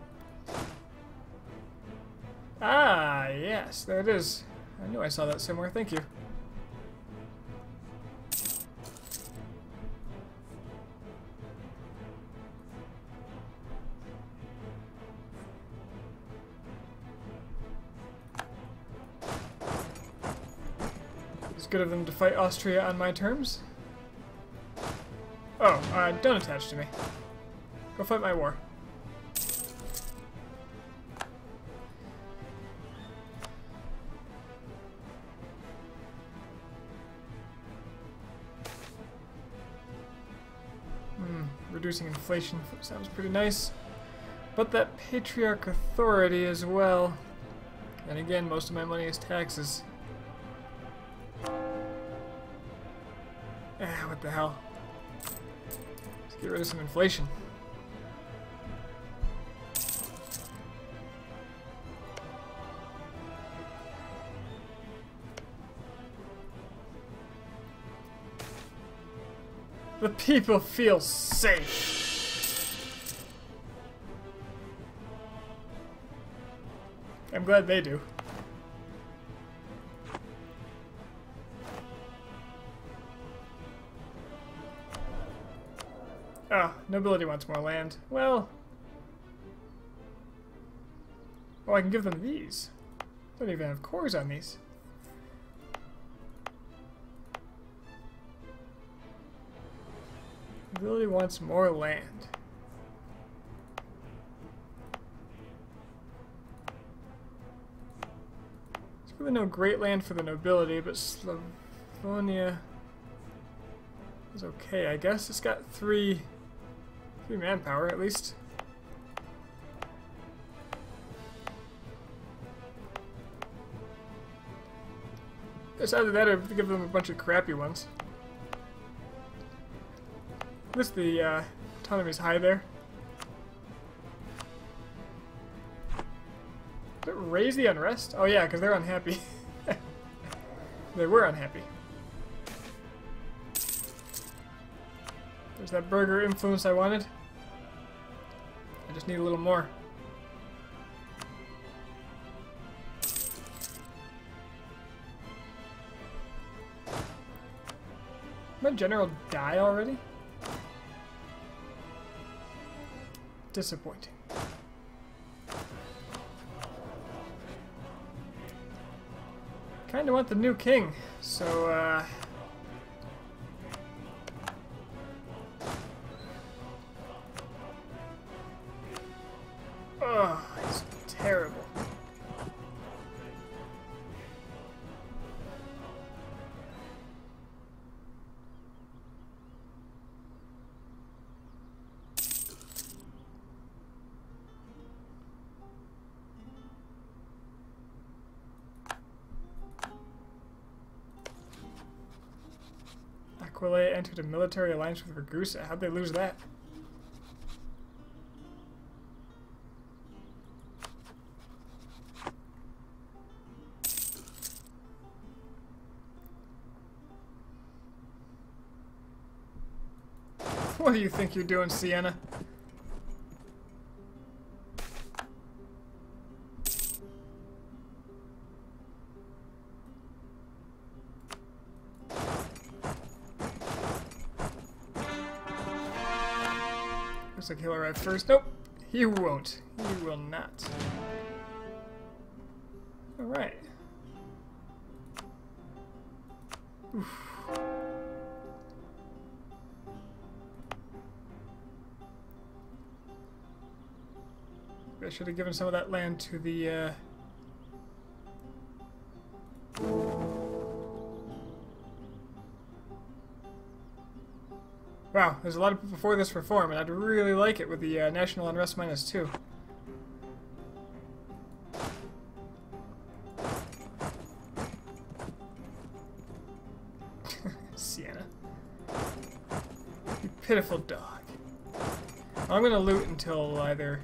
Ah, yes, there it is. I knew I saw that somewhere. Thank you. It's good of them to fight Austria on my terms. Oh, uh, don't attach to me. Go fight my war. Hmm, reducing inflation sounds pretty nice. But that Patriarch authority as well. And again, most of my money is taxes. Ah, what the hell. Let's get rid of some inflation. The people feel safe. I'm glad they do. Ah, nobility wants more land. Well... oh, I can give them these. Don't even have cores on these. Nobility wants more land. Really no great land for the nobility, but Slavonia is okay, I guess. It's got three, three manpower at least. It's either that or give them a bunch of crappy ones. At least the uh, autonomy is high there. Did it raise the unrest? Oh yeah, because they're unhappy. They were unhappy. There's that burger influence I wanted. I just need a little more. Did my general die already? Disappointing. Kinda want the new king, so uh... oh, it's terrible. Aquileia entered a military alliance with Ragusa. How'd they lose that? What do you think you're doing, Sienna? Looks like he'll arrive first. Nope, he won't. He will not. Alright. I should have given some of that land to the, uh... wow, there's a lot of people for this reform, and I'd really like it with the uh, national unrest minus two. Sienna. You pitiful dog. I'm gonna loot until either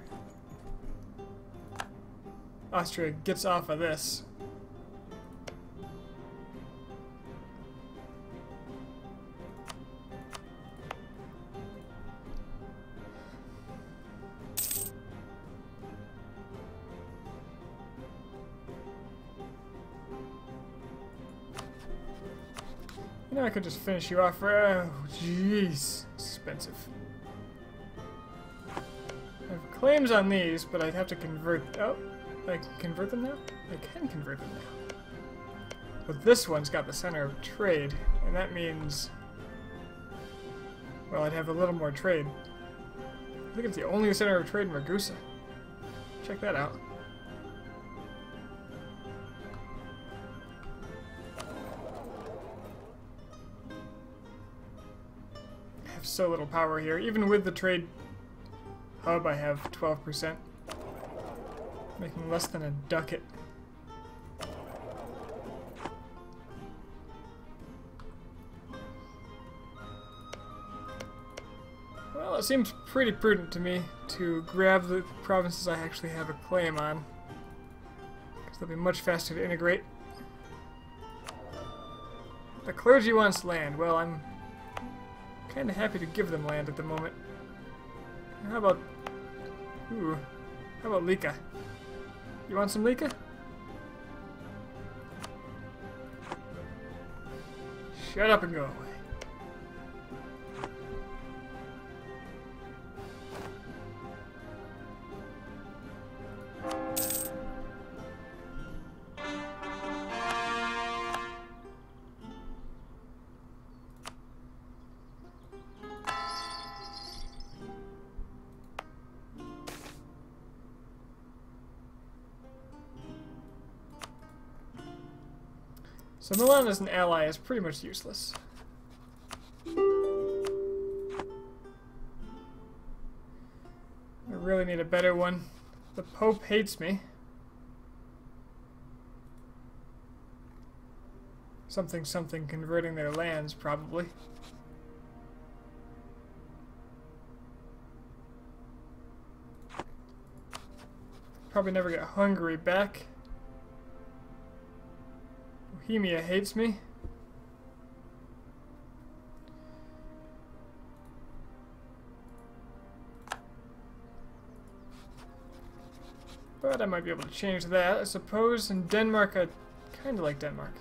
Austria gets off of this. You know, I could just finish you off. Oh, jeez. Expensive. I have claims on these, but I'd have to convert... oh, I can convert them now? I can convert them now. But this one's got the center of trade, and that means... well, I'd have a little more trade. I think it's the only center of trade in Ragusa. Check that out. I have so little power here. Even with the trade hub, I have twelve percent. Making less than a ducat. Well, it seems pretty prudent to me to grab the provinces I actually have a claim on, because they'll be much faster to integrate. The clergy wants land. Well, I'm kind of happy to give them land at the moment. How about... ooh, how about Lika? You want some Lika? Shut up and go away. So Milan as an ally is pretty much useless. I really need a better one. The Pope hates me. Something something converting their lands, probably. Probably never get Hungary back. Bohemia hates me. But I might be able to change that, I suppose. In Denmark, I kind of like Denmark.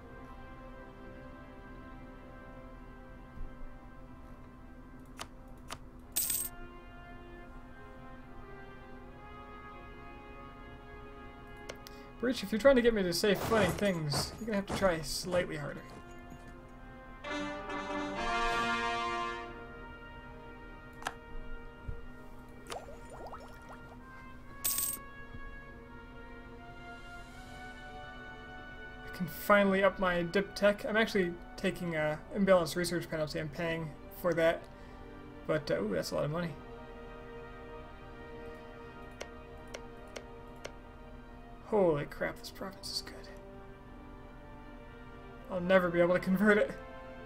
Breach, if you're trying to get me to say funny things, you're gonna have to try slightly harder. I can finally up my dip tech. I'm actually taking a imbalanced research penalty. I'm paying for that, but uh, ooh, that's a lot of money. Holy crap, this province is good. I'll never be able to convert it.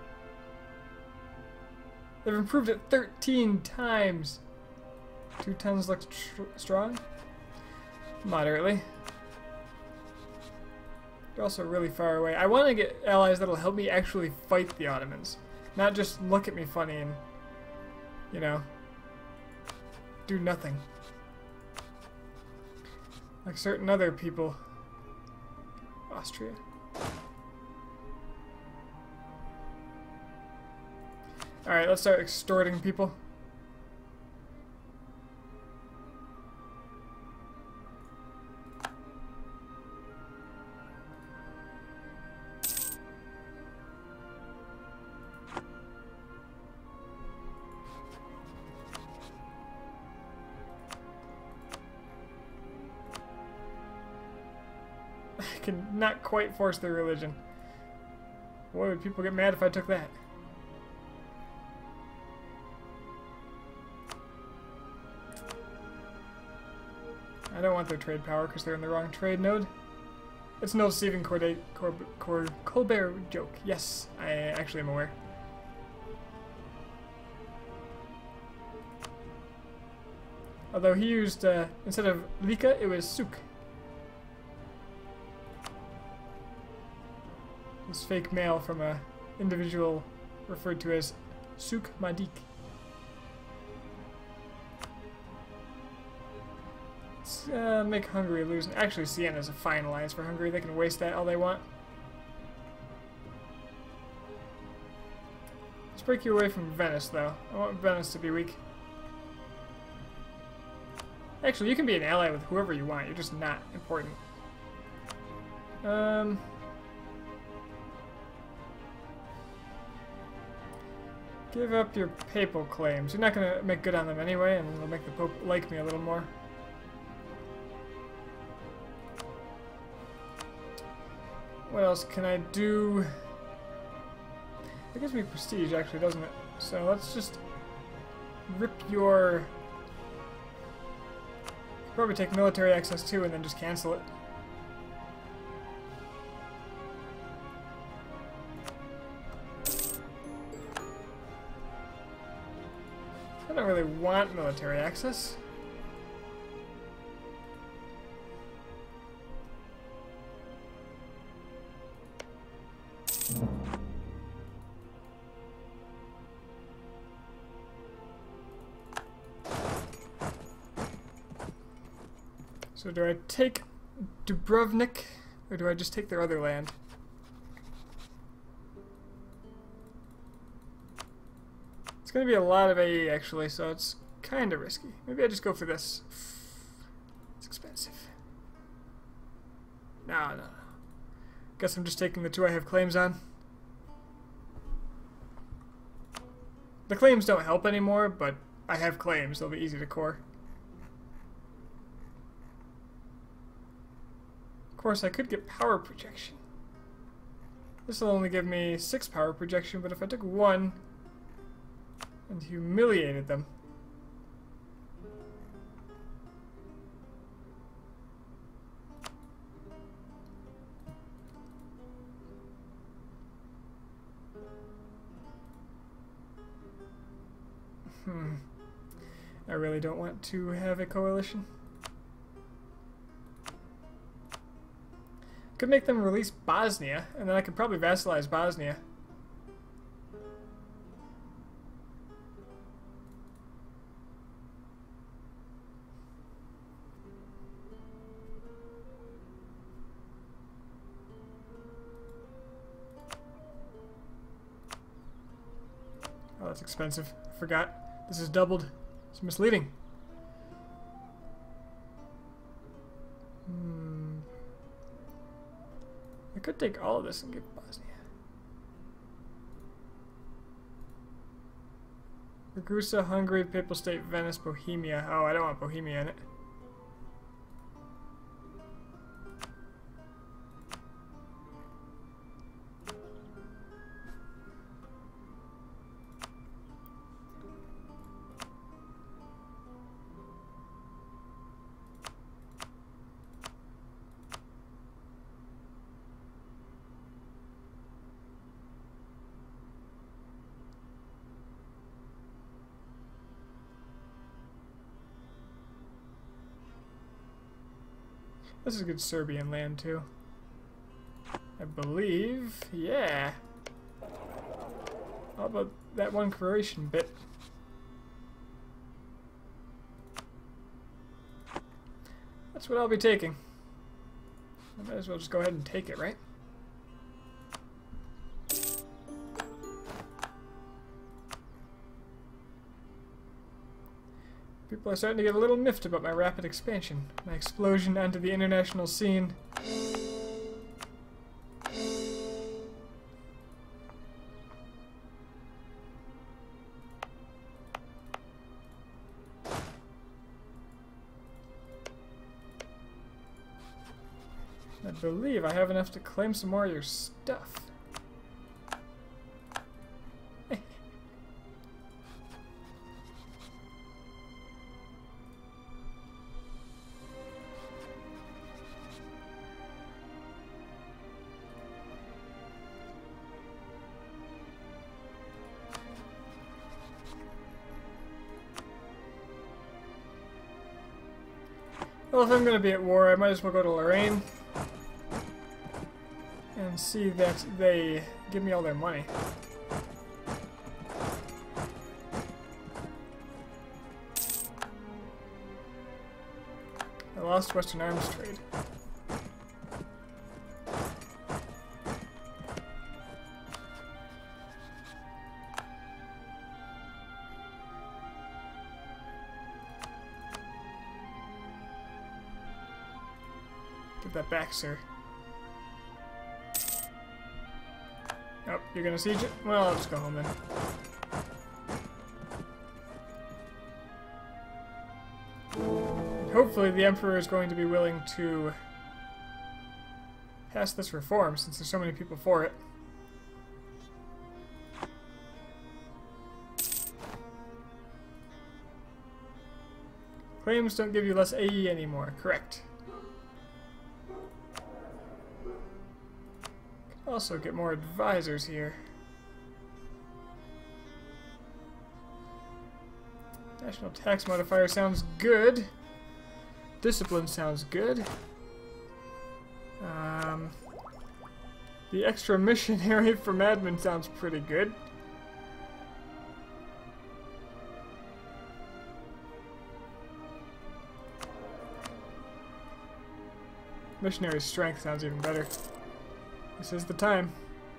They've improved it thirteen times. Two tons looks tr strong. Moderately. They're also really far away. I want to get allies that'll help me actually fight the Ottomans. Not just look at me funny and, you know, do nothing. Like certain other people. Austria. Alright, let's start extorting people. I can not quite force their religion. Boy, would people get mad if I took that. I don't want their trade power because they're in the wrong trade node. It's no Stephen Corday, Cor Cor Colbert joke. Yes, I actually am aware. Although he used, uh, instead of Lika, it was Suk. This fake mail from a individual referred to as Suk Madik. Let's uh, make Hungary lose. Actually, Siena is a fine alliance for Hungary. They can waste that all they want. Let's break you away from Venice, though. I want Venice to be weak. Actually, you can be an ally with whoever you want. You're just not important. Um... Give up your papal claims. You're not going to make good on them anyway, and it'll make the Pope like me a little more. What else can I do? It gives me prestige, actually, doesn't it? So let's just rip your... Probably take military access too, and then just cancel it. I don't really want military access. So do I take Dubrovnik, or do I just take their other land? It's going to be a lot of A E actually, so it's kind of risky. Maybe I just go for this. It's expensive. No, no, no. Guess I'm just taking the two I have claims on. The claims don't help anymore, but I have claims. They'll be easy to core. Of course, I could get power projection. This will only give me six power projection, but if I took one and humiliated them. Hmm. I really don't want to have a coalition. Could make them release Bosnia, and then I could probably vassalize Bosnia. Oh, that's expensive. I forgot. This is doubled. It's misleading. Hmm. I could take all of this and give Bosnia. Ragusa, Hungary, Papal State, Venice, Bohemia. Oh, I don't want Bohemia in it. This is good Serbian land, too. I believe. Yeah. How about that one Croatian bit? That's what I'll be taking. I might as well just go ahead and take it, right? People are starting to get a little miffed about my rapid expansion, my explosion onto the international scene. I believe I have enough to claim some more of your stuff. Well, if I'm going to be at war, I might as well go to Lorraine and see that they give me all their money. I lost Western arms trade. Give that back, sir. Oh, you're gonna siege it? Well, I'll just go home then. Hopefully the Emperor is going to be willing to pass this reform, since there's so many people for it. Claims don't give you less A E anymore, correct. Also get more advisors here. National tax modifier sounds good. Discipline sounds good. Um, the extra missionary from admin sounds pretty good. Missionary strength sounds even better. This is the time.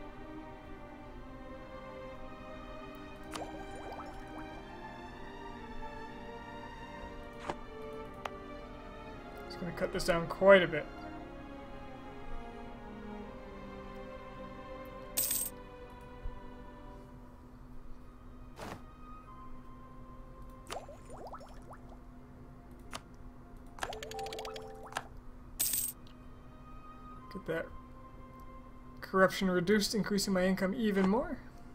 It's going to cut this down quite a bit. Get that corruption reduced, increasing my income even more.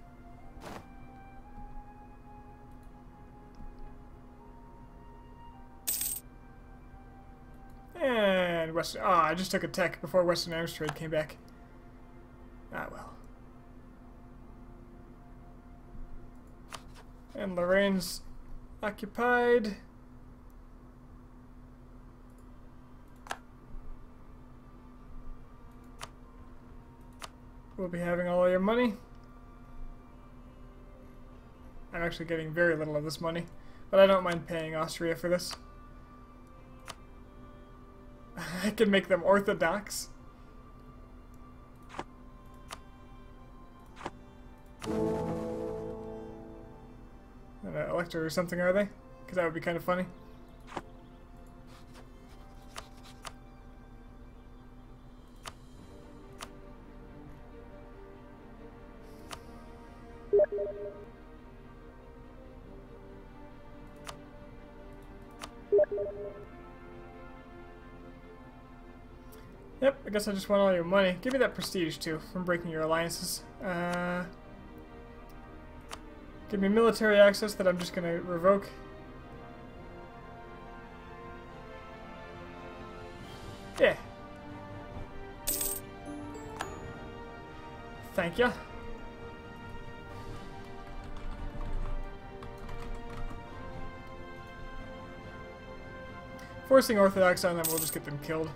And Western... Ah, oh, I just took a tech before Western Arms Trade came back. Ah, well. And Lorraine's occupied. We'll be having all your money. I'm actually getting very little of this money, but I don't mind paying Austria for this. I can make them Orthodox. An elector or something, are they? Because that would be kind of funny. Yep, I guess I just want all your money. Give me that prestige, too, from breaking your alliances. Uh, give me military access that I'm just going to revoke. Yeah. Thank ya. Forcing Orthodox on them will just get them killed.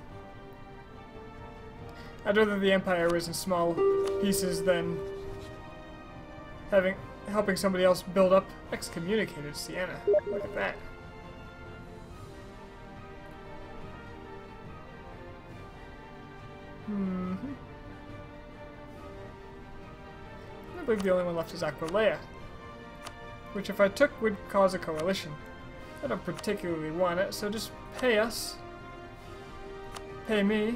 I'd rather the Empire was in small pieces than having helping somebody else build up excommunicated Siena. Look at that. Mm-hmm. I believe the only one left is Aquileia, which if I took would cause a coalition. I don't particularly want it, so just pay us. Pay me.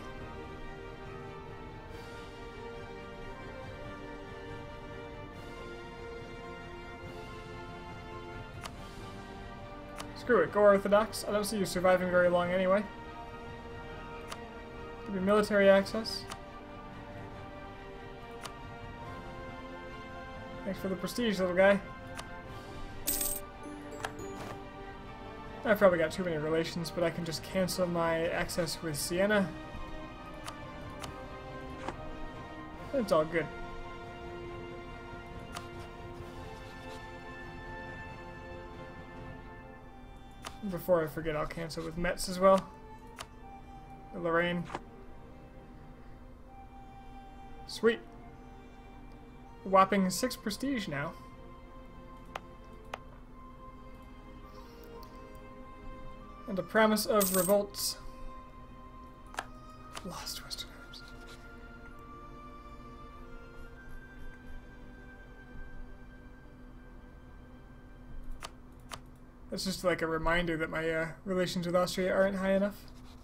Screw it, go Orthodox. I don't see you surviving very long anyway. Give me military access. Thanks for the prestige, little guy. I've probably got too many relations, but I can just cancel my access with Siena. It's all good. Before I forget, I'll cancel with Metz as well. Lorraine. Sweet. Whopping six prestige now. And a promise of revolts. Lost Western Arms. That's just like a reminder that my uh, relations with Austria aren't high enough.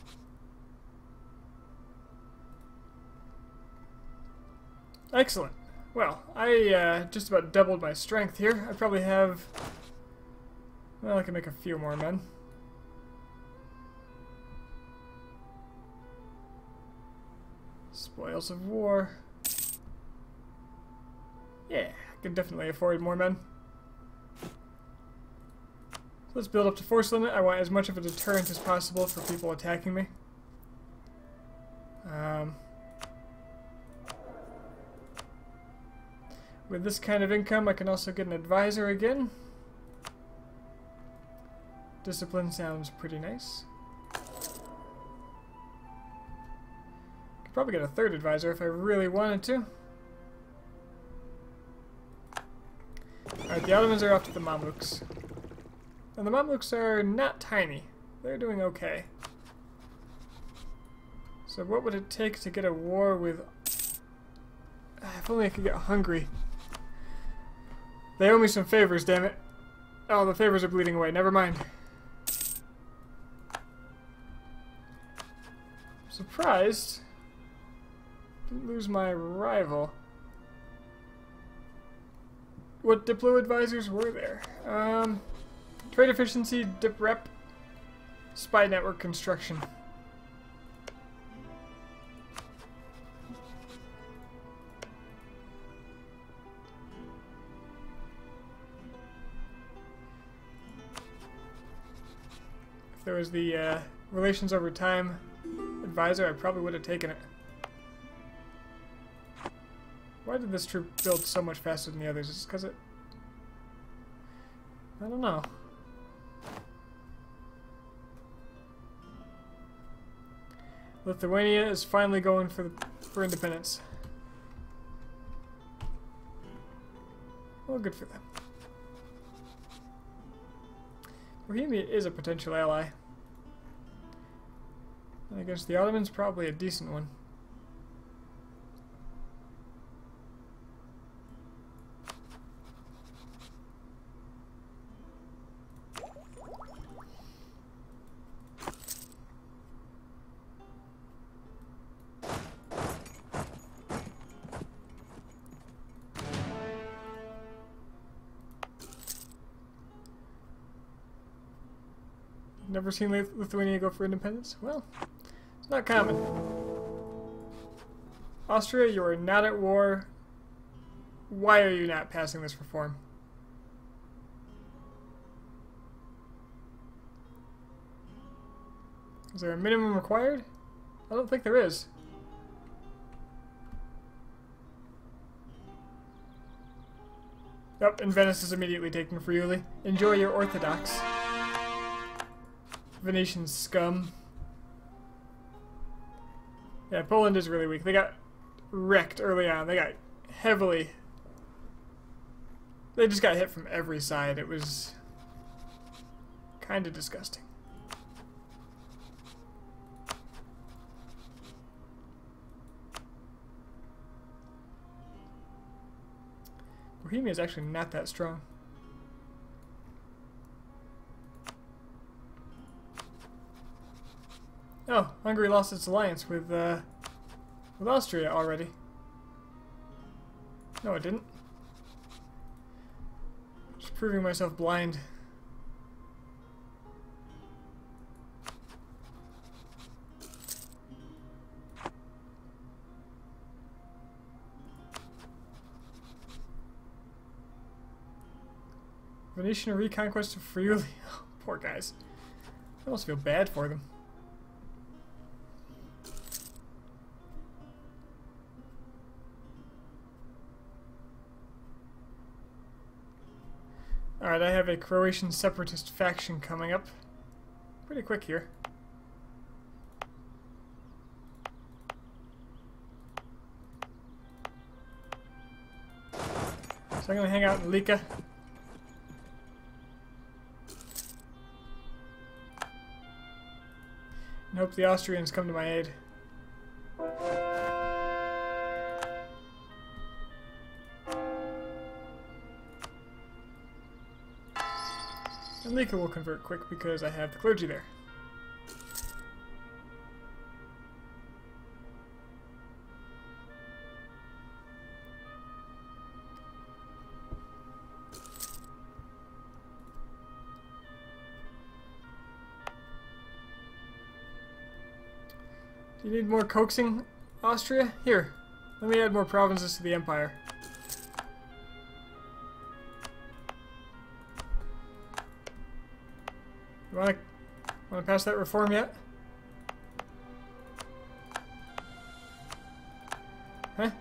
Excellent. Well, I uh, just about doubled my strength here. I probably have... Well, I can make a few more men. Spoils of war. Yeah, I can definitely afford more men. So let's build up to force limit. I want as much of a deterrent as possible for people attacking me. Um, with this kind of income, I can also get an advisor again. Discipline sounds pretty nice. Could probably get a third advisor if I really wanted to. Alright, the Ottomans are off to the Mamluks. And the Mamluks are not tiny. They're doing okay. So what would it take to get a war with... If only I could get Hungary. They owe me some favors, damn it. Oh, the favors are bleeding away. Never mind. Surprised. Didn't lose my rival. What Diplo advisors were there? Um... Trade efficiency, dip rep, spy network construction. there was the uh, Relations Over Time advisor, I probably would have taken it. Why did this troop build so much faster than the others? Is it because it... I don't know. Lithuania is finally going for the, for independence. Well, good for them. Bohemia is a potential ally. And against the Ottomans, probably a decent one. Never seen Lithuania go for independence? Well, it's not common. Austria, you are not at war. Why are you not passing this reform? Is there a minimum required? I don't think there is. Yep, and Venice is immediately taken Friuli. Enjoy your Orthodox. Venetian scum. Yeah, Poland is really weak. They got wrecked early on. They got heavily... They just got hit from every side. It was kind of disgusting. Bohemia is actually not that strong. Oh, Hungary lost its alliance with, uh, with Austria already. No, it didn't. Just proving myself blind. Venetian reconquest of Friuli. Oh, poor guys. I almost feel bad for them. Alright, I have a Croatian separatist faction coming up. Pretty quick here. So I'm going to hang out in Lika. And hope the Austrians come to my aid. And Lika will convert quick because I have the clergy there. Do you need more coaxing, Austria? Here, let me add more provinces to the empire. You wanna, wanna pass that reform yet? Huh?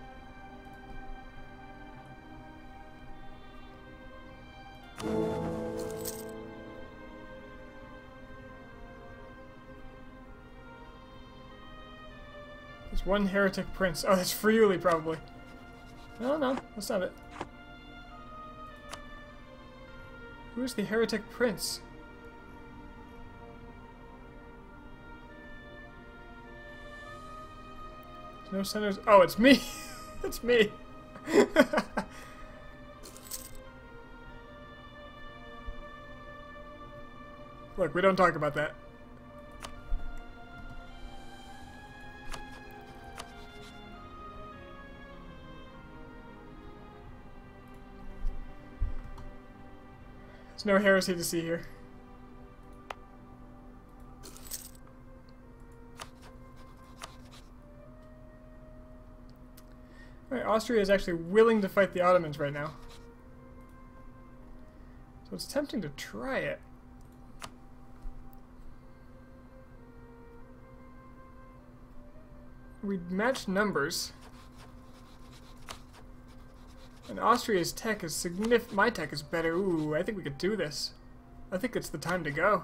There's one heretic prince. Oh, that's Friuli, probably. No, no, that's not it. Who's the heretic prince? No senators. Oh, it's me. It's me. Look, we don't talk about that. There's no heresy to see here. Alright, Austria is actually willing to fight the Ottomans right now. So it's tempting to try it. We match numbers. And Austria's tech is significant. My tech is better. Ooh, I think we could do this. I think it's the time to go.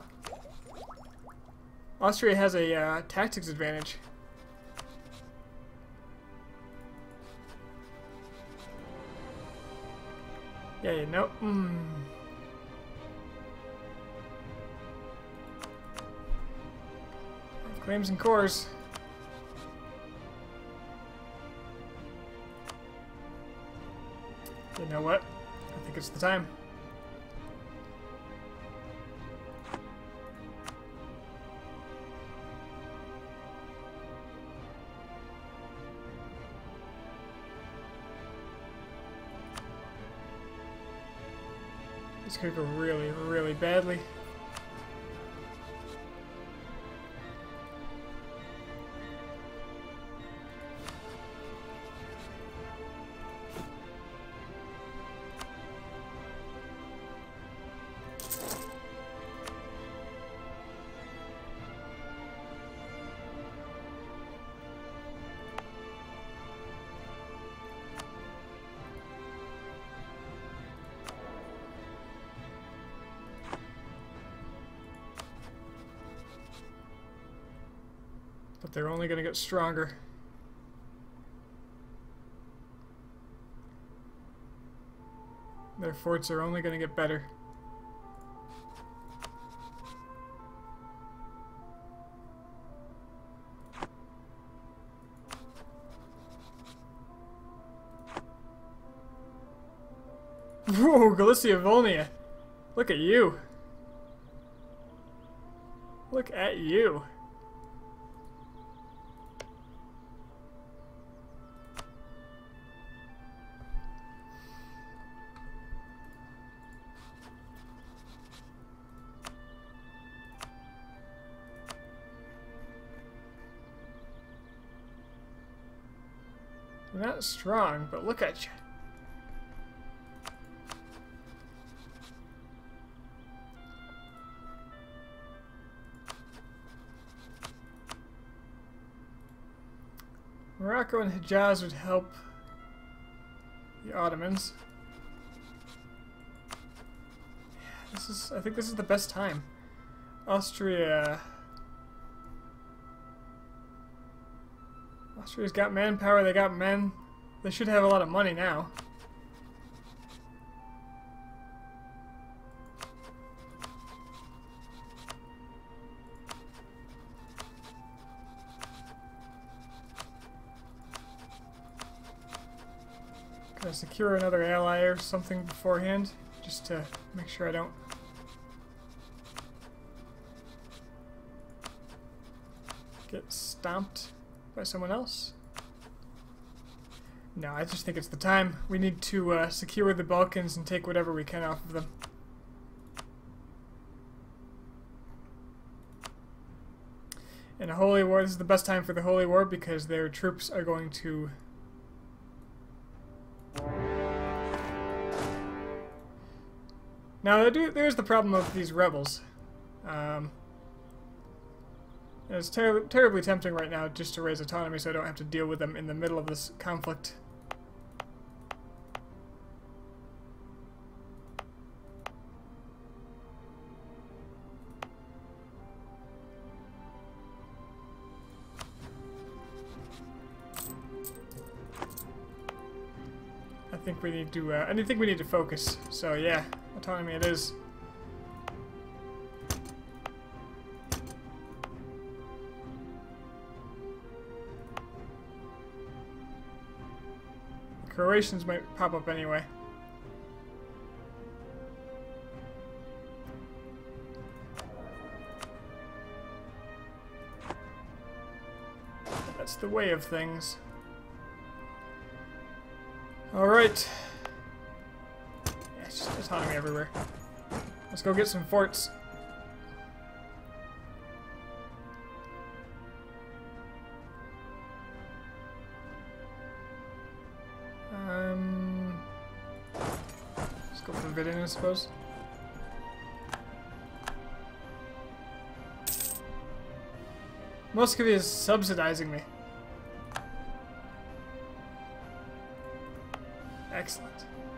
Austria has a uh, tactics advantage. Yeah, you know. Mm. Claims and cores. You know what? I think it's the time. This could go really, really badly. But they're only going to get stronger. Their forts are only going to get better. Whoa, Galicia Volnia. Look at you. Look at you. You're not strong, but look at you. Morocco and Hejaz would help the Ottomans. Yeah, this is, I think this is the best time. Austria. Austria's got manpower, they got men. They should have a lot of money now. Can I secure another ally or something beforehand? Just to make sure I don't get stomped by someone else? No, I just think it's the time. We need to uh, secure the Balkans and take whatever we can off of them. In a holy war, this is the best time for the holy war because their troops are going to now do, there's the problem of these rebels. Um, It's ter terribly tempting right now just to raise autonomy so I don't have to deal with them in the middle of this conflict. I think we need to, uh, I think we need to focus. So yeah, autonomy it is. Croatians might pop up anyway. That's the way of things. Alright. Yeah, it's just autonomy everywhere. Let's go get some forts. Um, let's go for Vidin, I suppose. Muscovy is subsidizing me. Excellent.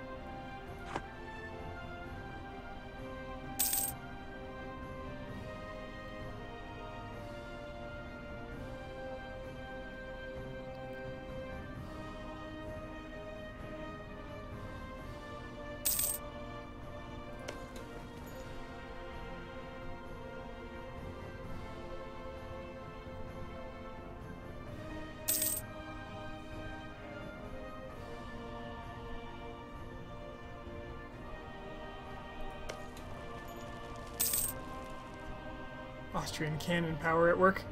Austrian cannon power at work.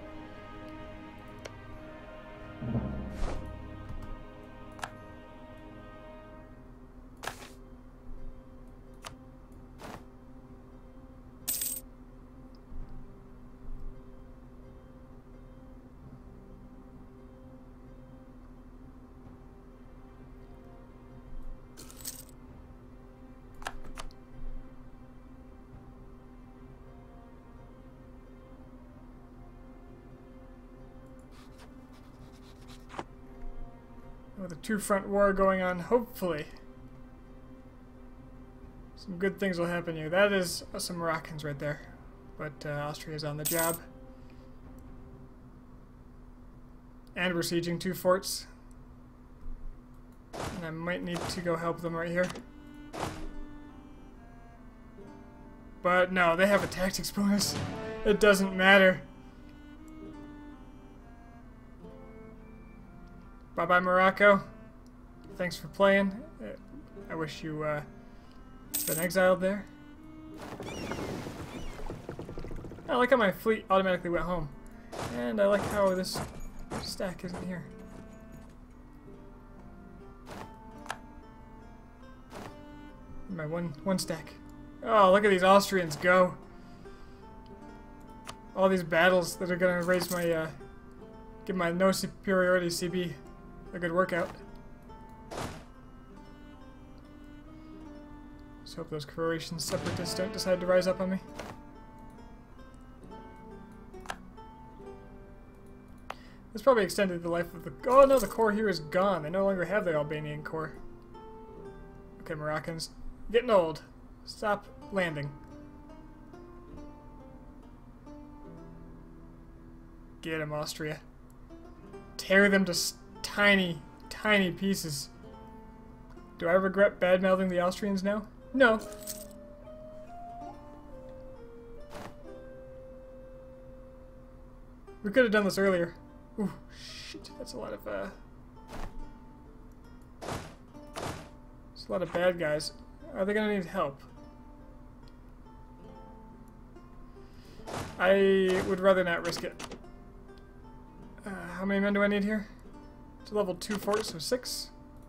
With a two-front war going on, hopefully some good things will happen here. That is uh, some Moroccans right there, but uh, Austria's on the job. And we're sieging two forts. And I might need to go help them right here. But no, they have a tactics bonus. It doesn't matter. Bye-bye, Morocco. Thanks for playing. I wish you uh, been exiled there. I like how my fleet automatically went home. And I like how this stack isn't here. My one one stack. Oh, look at these Austrians go. All these battles that are gonna raise my uh, give my no superiority C B a good workout. Just hope those Croatian separatists don't decide to rise up on me. This probably extended the life of the... Oh no, the core here is gone. They no longer have the Albanian core. Okay, Moroccans. Getting old. Stop landing. Get him, Austria. Tear them to tiny, tiny pieces. Do I regret bad-mouthing the Austrians now? No. We could have done this earlier. Ooh, shit. That's a lot of, uh... There's a lot of bad guys. Are they gonna need help? I would rather not risk it. Uh, how many men do I need here? It's a level two fort, so six.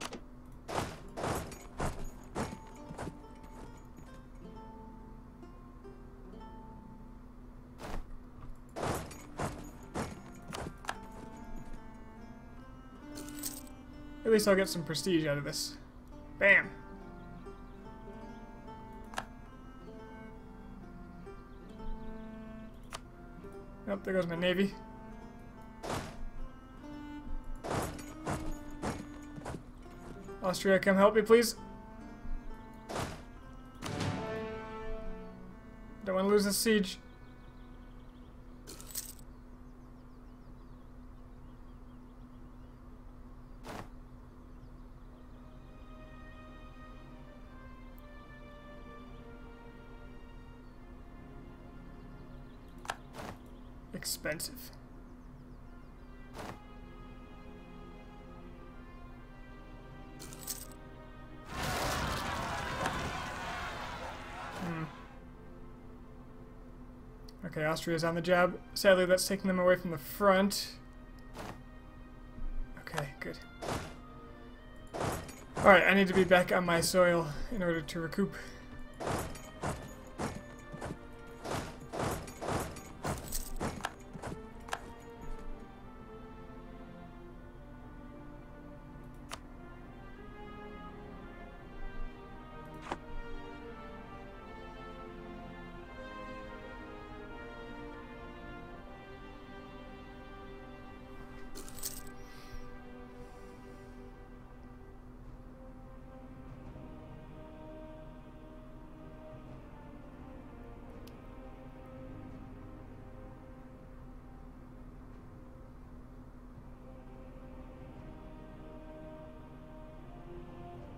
At least I'll get some prestige out of this. Bam! Yep, there goes my navy. Austria, come help me, please. Don't want to lose this siege. Expensive. Hmm. Okay, Austria's on the job. Sadly, that's taking them away from the front. Okay, good. Alright, I need to be back on my soil in order to recoup.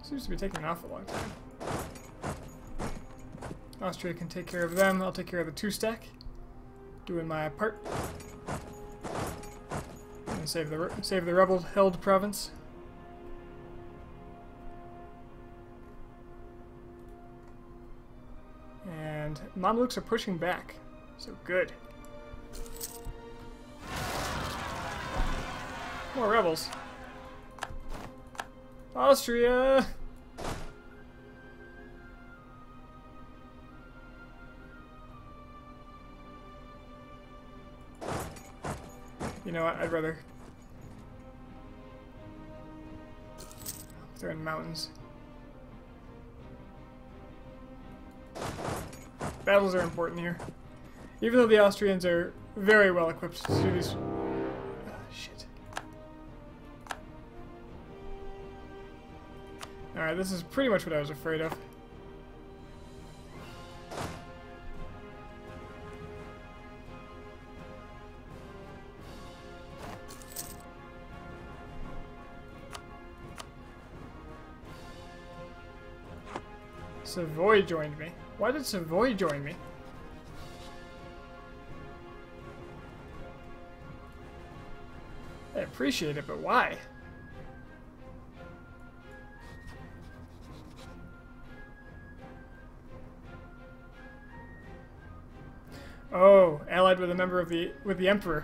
Seems to be taking an awful long time. Austria can take care of them. I'll take care of the two stack. Doing my part. And save the save the rebel held province. And Mamluks are pushing back. So good. More rebels. Austria! You know what, I'd rather... They're in mountains. Battles are important here. Even though the Austrians are very well equipped to do these... Oh, shit. Alright, this is pretty much what I was afraid of. Savoy joined me. Why did Savoy join me? I appreciate it, but why? Oh, allied with a member of the with the Emperor.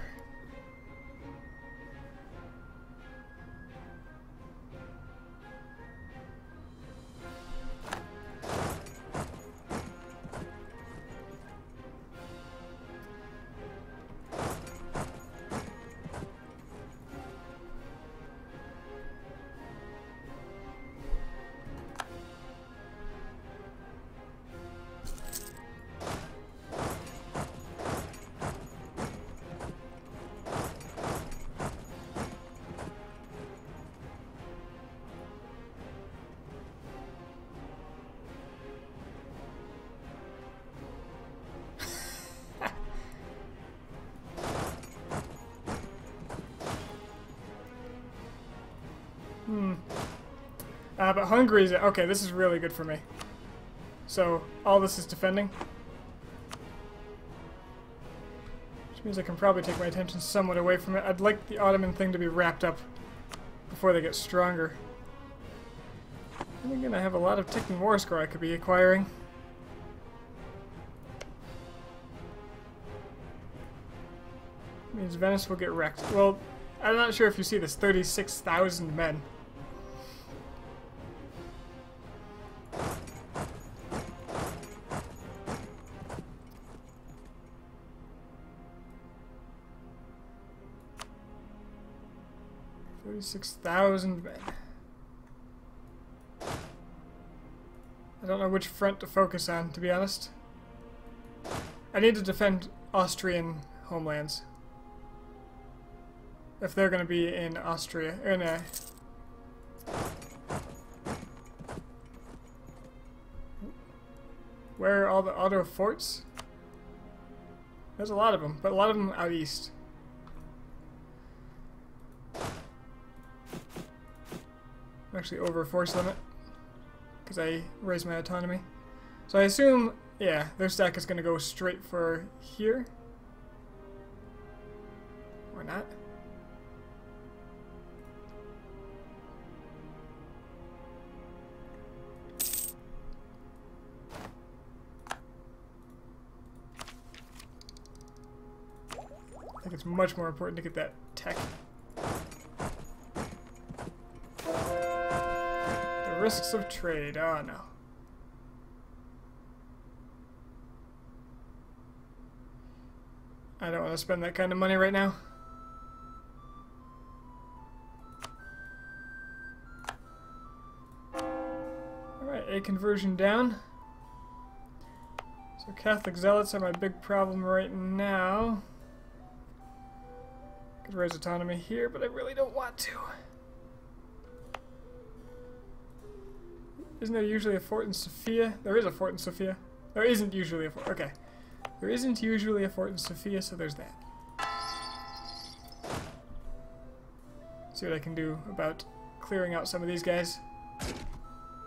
Hmm. Uh, but Hungary's... Okay, this is really good for me. So, all this is defending. Which means I can probably take my attention somewhat away from it. I'd like the Ottoman thing to be wrapped up before they get stronger. And again, I have a lot of ticking war score I could be acquiring. Means Venice will get wrecked. Well, I'm not sure if you see this. thirty-six thousand men. thirty-six thousand men. I don't know which front to focus on, to be honest. I need to defend Austrian homelands. If they're going to be in Austria, in a... Where are all the Otto forts? There's a lot of them, but a lot of them out east. I'm actually over force limit because I raised my autonomy. So I assume, yeah, their stack is going to go straight for here. Or not. I think it's much more important to get that tech. The risks of trade. Oh no. I don't want to spend that kind of money right now. Alright, a conversion down. So Catholic Zealots are my big problem right now. Could raise autonomy here, but I really don't want to. Isn't there usually a fort in Sofia? There is a fort in Sofia. There isn't usually a fort. Okay. There isn't usually a fort in Sofia, so there's that. See what I can do about clearing out some of these guys.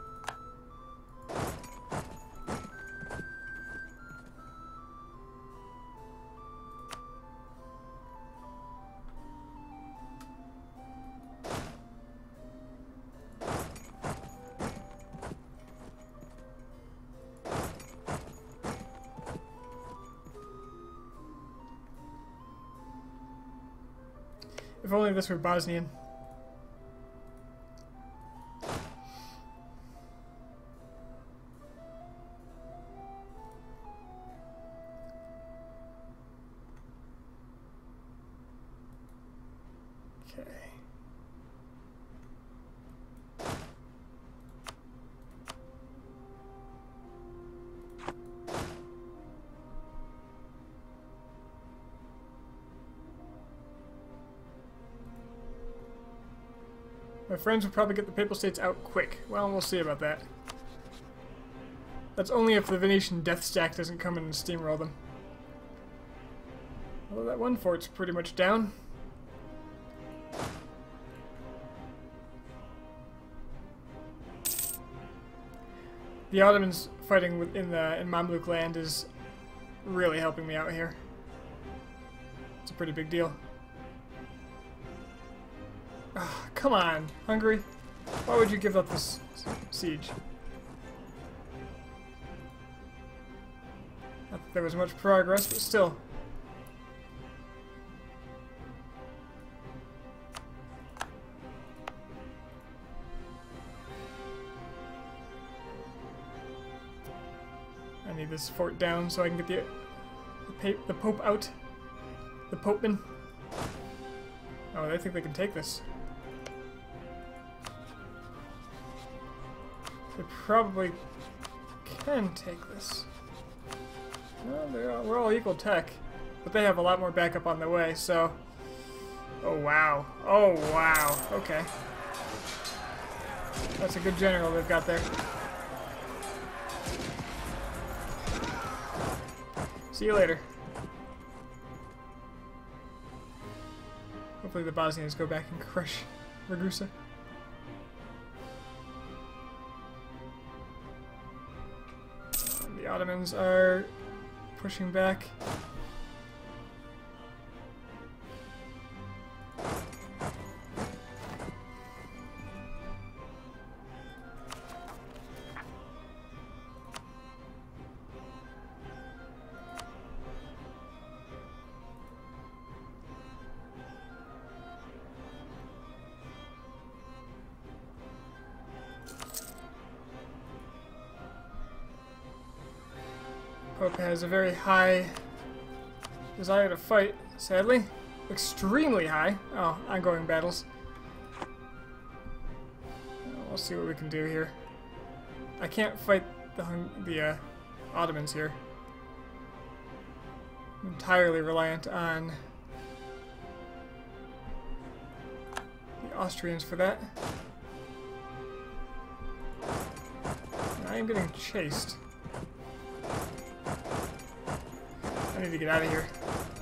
If only this were Bosnian. Okay. My friends would probably get the Papal States out quick. Well, we'll see about that. That's only if the Venetian death stack doesn't come in and steamroll them. Although that one fort's pretty much down. The Ottomans fighting within the in Mamluk land is really helping me out here. It's a pretty big deal. Oh, come on, Hungary. Why would you give up this siege? Not that there was much progress, but still. I need this fort down so I can get the the, the Pope out. The Popeman. Oh, they think they can take this. They probably can take this. Well, they're all, we're all equal tech, but they have a lot more backup on the way, so... Oh, wow. Oh, wow. Okay. That's a good general they've got there. See you later. Hopefully the Bosnians go back and crush Ragusa. And the Ottomans are pushing back. Pope has a very high desire to fight, sadly. Extremely high. Oh, ongoing battles. We'll see what we can do here. I can't fight the, the uh, Ottomans here. I'm entirely reliant on the Austrians for that. And I am getting chased. I need to get out of here.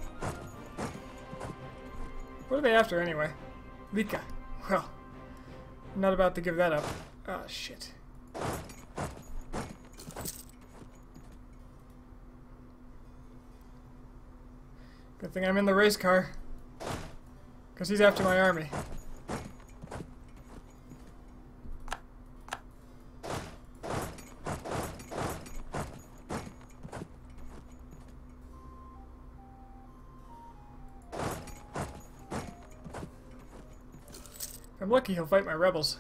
What are they after anyway? Lika. Well, I'm not about to give that up. Oh, shit. Good thing I'm in the race car. Because he's after my army. I'm lucky he'll fight my rebels.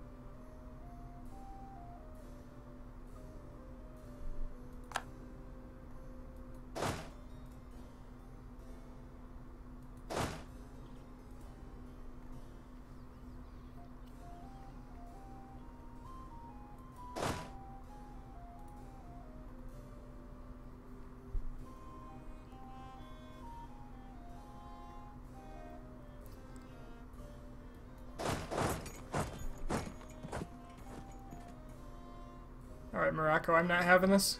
Alright, Morocco, I'm not having this.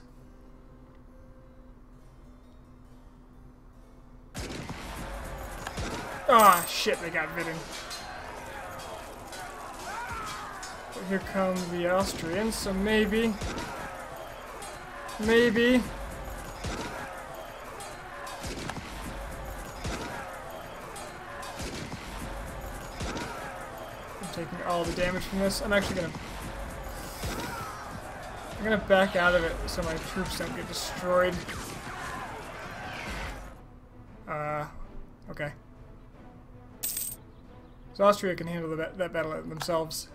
Ah, oh, shit, they got Vidin. But here come the Austrians, so maybe... Maybe... I'm taking all the damage from this. I'm actually gonna... I'm gonna back out of it so my troops don't get destroyed. Uh, okay. So Austria can handle the ba that battle themselves.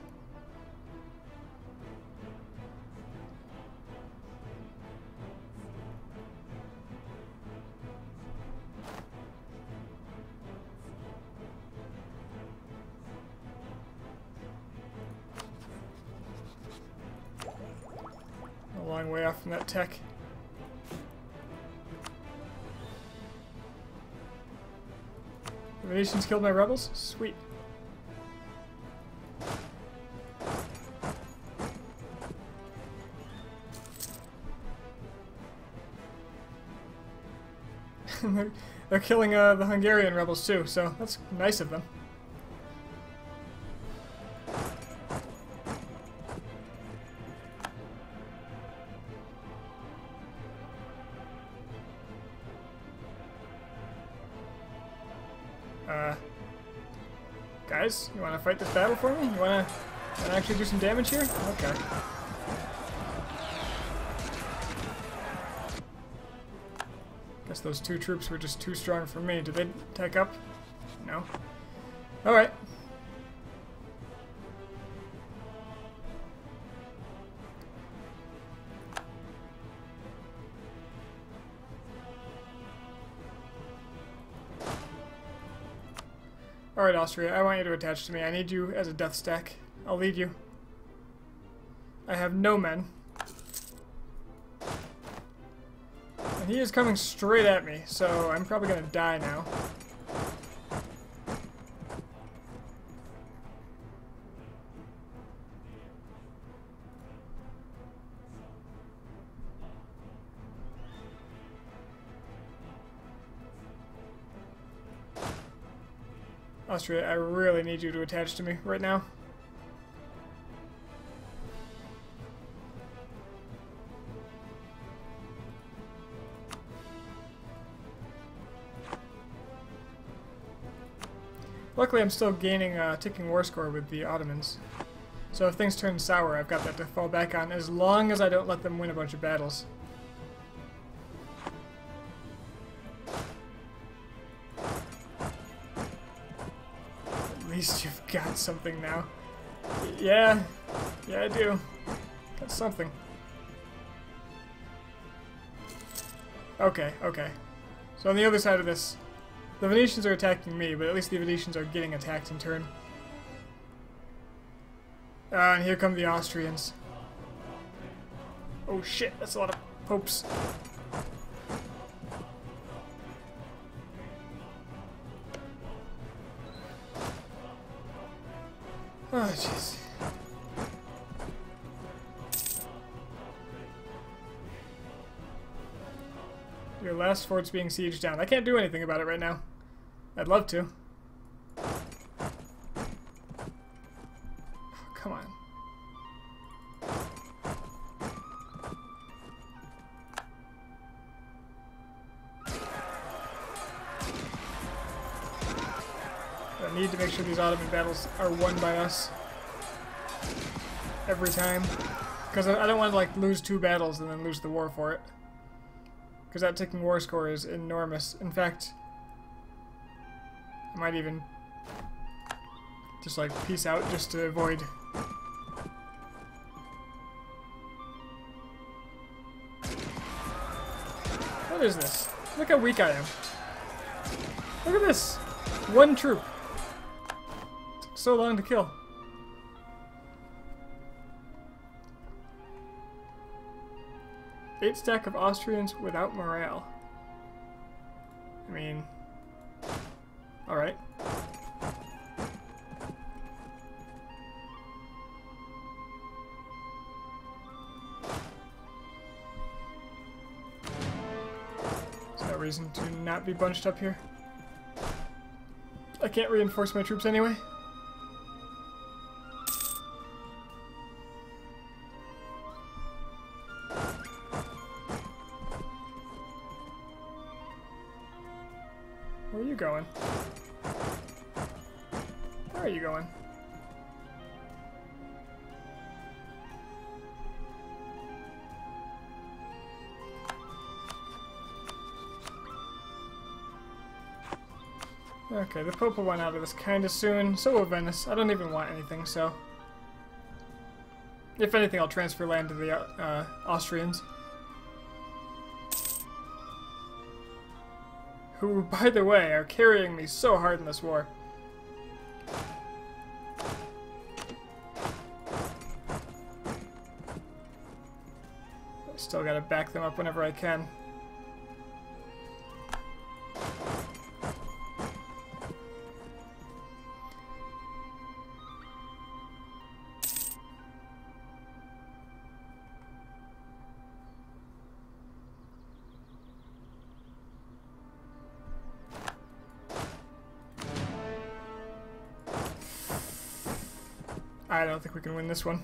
A long way off from that tech. The Venetians killed my rebels? Sweet. they're, they're killing uh, the Hungarian rebels too, so that's nice of them. Uh, guys, you want to fight this battle for me? You want to actually do some damage here? Okay. Guess those two troops were just too strong for me. Did they attack up? No. Alright. Alright, Austria, I want you to attach to me. I need you as a death stack. I'll lead you. I have no men. And he is coming straight at me, so I'm probably gonna die now. Austria, I really need you to attach to me right now. Luckily, I'm still gaining a ticking war score with the Ottomans. So if things turn sour, I've got that to fall back on, as long as I don't let them win a bunch of battles. At least you've got something now. Yeah, yeah I do. Got something. Okay, okay. So on the other side of this, the Venetians are attacking me, but at least the Venetians are getting attacked in turn. Uh, and here come the Austrians. Oh shit, that's a lot of popes. Oh jeez. Your last fort's being sieged down. I can't do anything about it right now. I'd love to. Oh, come on. I need to make sure these Ottoman battles are won by us. Every time. Because I don't want to like lose two battles and then lose the war for it. Because that ticking war score is enormous. In fact, I might even just like peace out just to avoid. What is this? Look how weak I am. Look at this! One troop. Took so long to kill. Eight stack of Austrians without morale. I mean, alright. Is there a reason to not be bunched up here? I can't reinforce my troops anyway. Where are you going? Where are you going? Okay, the Pope will run out of this kind of soon. So will Venice. I don't even want anything, so... If anything, I'll transfer land to the uh, Austrians. Who, by the way, are carrying me so hard in this war. Still gotta back them up whenever I can. I don't think we can win this one.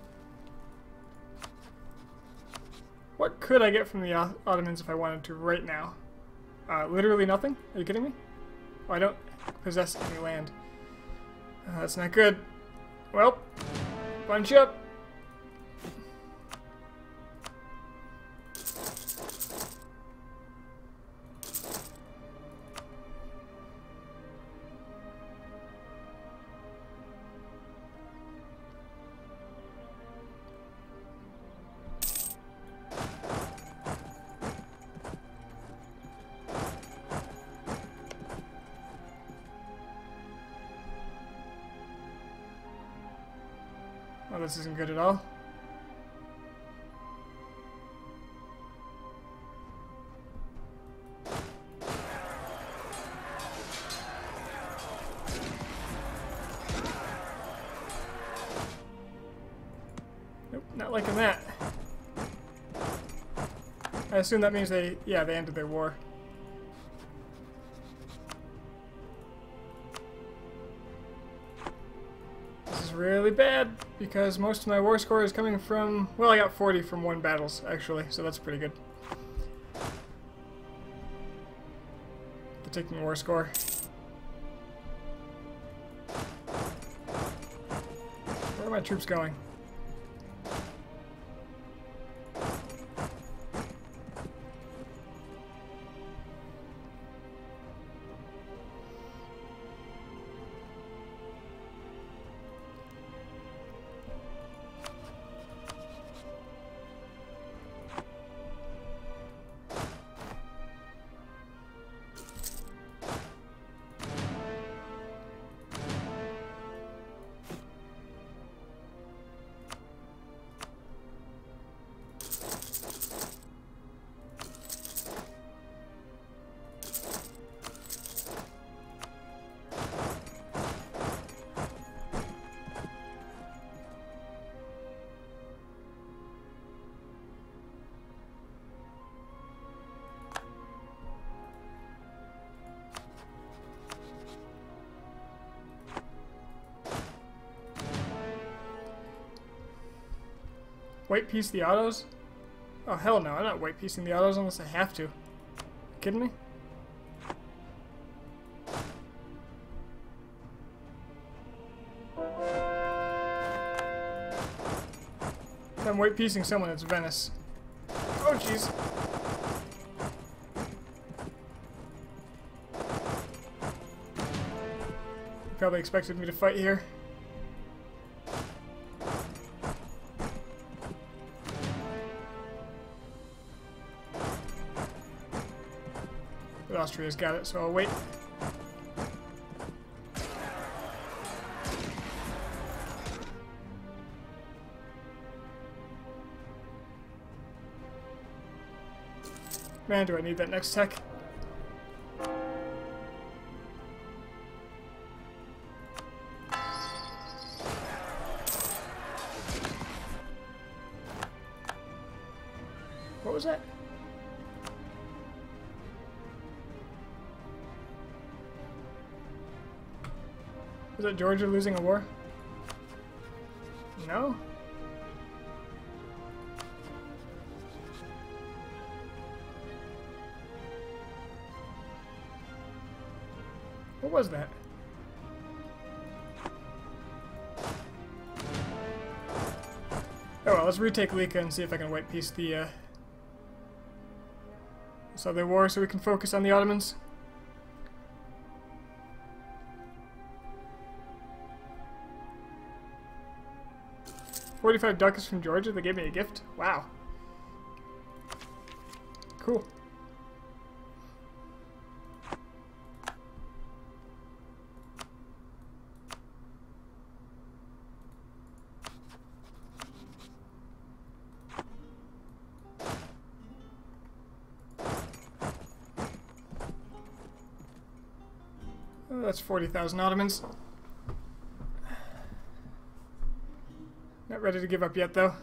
What could I get from the Ottomans if I wanted to right now? Uh, literally nothing? Are you kidding me? Oh, I don't possess any land. Uh, that's not good. Well, bunch up. Oh, this isn't good at all. Nope, not liking that. I assume that means they, yeah, they ended their war. Really bad because most of my war score is coming from, well, I got forty from one battles actually, so that's pretty good. The taking war score. Where are my troops going? White piece the autos? Oh hell no, I'm not white piecing the autos unless I have to. You kidding me? If I'm white piecing someone, it's Venice. Oh jeez. You probably expected me to fight here. Austria's got it, so I'll wait. Man, do I need that next tech? What was that? Was that Georgia losing a war? No? What was that? Oh well, let's retake Lika and see if I can white piece the uh, this other war so we can focus on the Ottomans. forty-five ducats from Georgia. They gave me a gift. Wow. Cool. Oh, that's forty thousand Ottomans. Not ready to give up yet, though.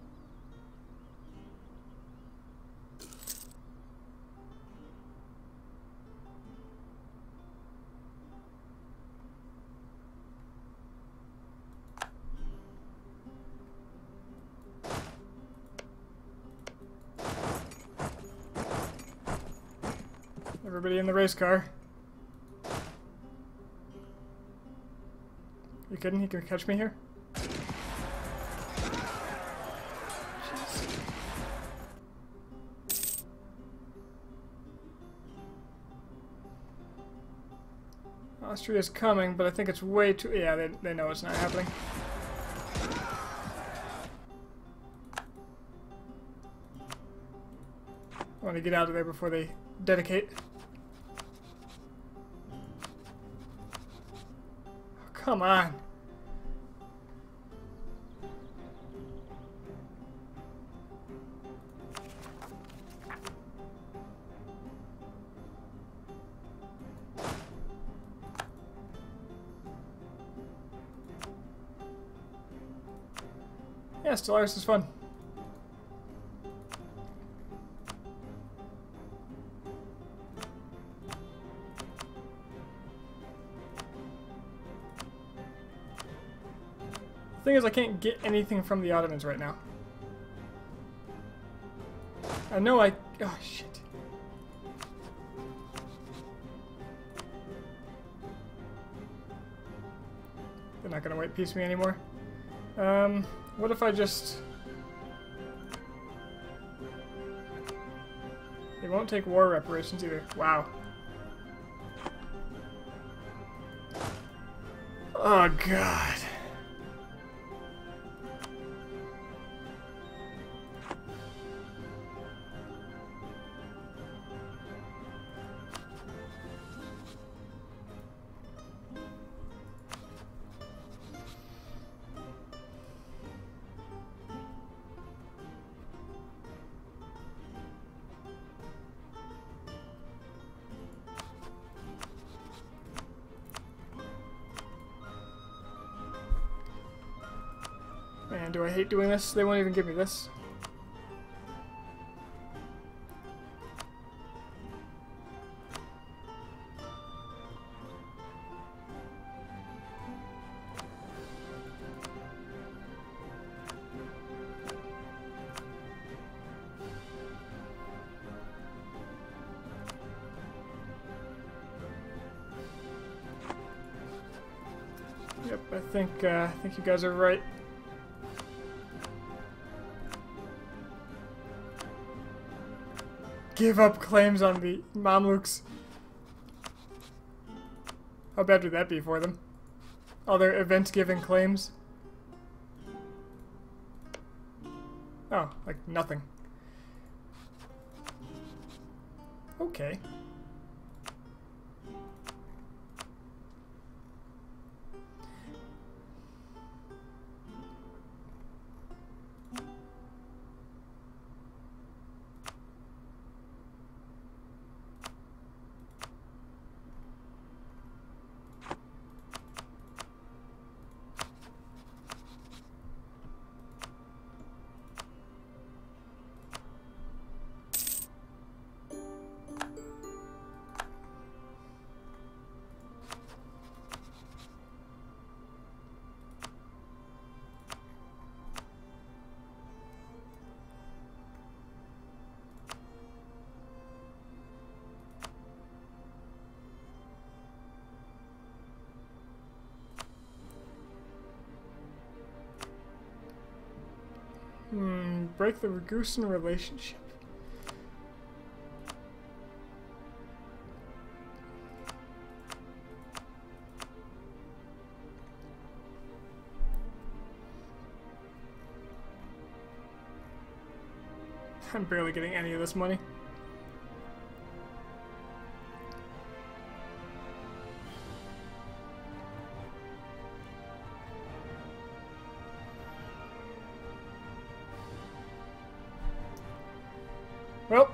Everybody in the race car. You kidding? He can catch me here? Austria's coming, but I think it's way too... Yeah, they, they know it's not happening. I want to get out of there before they dedicate. Oh, come on. Yeah, Stellaris is fun. The thing is, I can't get anything from the Ottomans right now. I know I... Oh, shit. They're not gonna white piece me anymore. Um... What if I just... They won't take war reparations either. Wow. Oh, God. Man, do I hate doing this? They won't even give me this. Yep, I think uh, I think you guys are right. Give up claims on the Mamluks. How bad would that be for them? All their event-given claims. Oh, like nothing. Okay. Hmm, break the Ragusan relationship. I'm barely getting any of this money. Well,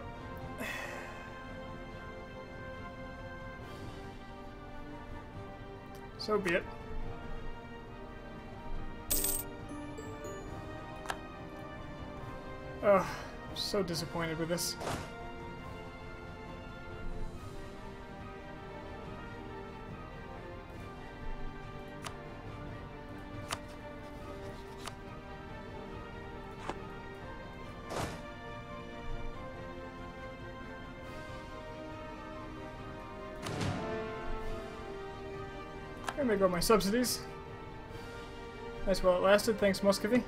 so be it. Oh, I'm so disappointed with this. And there go my subsidies. Nice while it lasted, thanks Muscovy.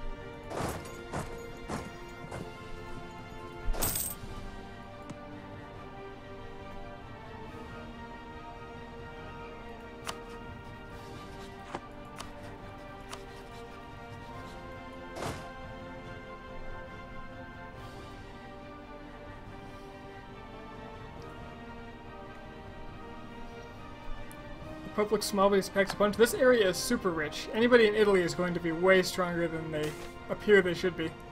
Republic small, but he packs a punch. This area is super rich. Anybody in Italy is going to be way stronger than they appear they should be.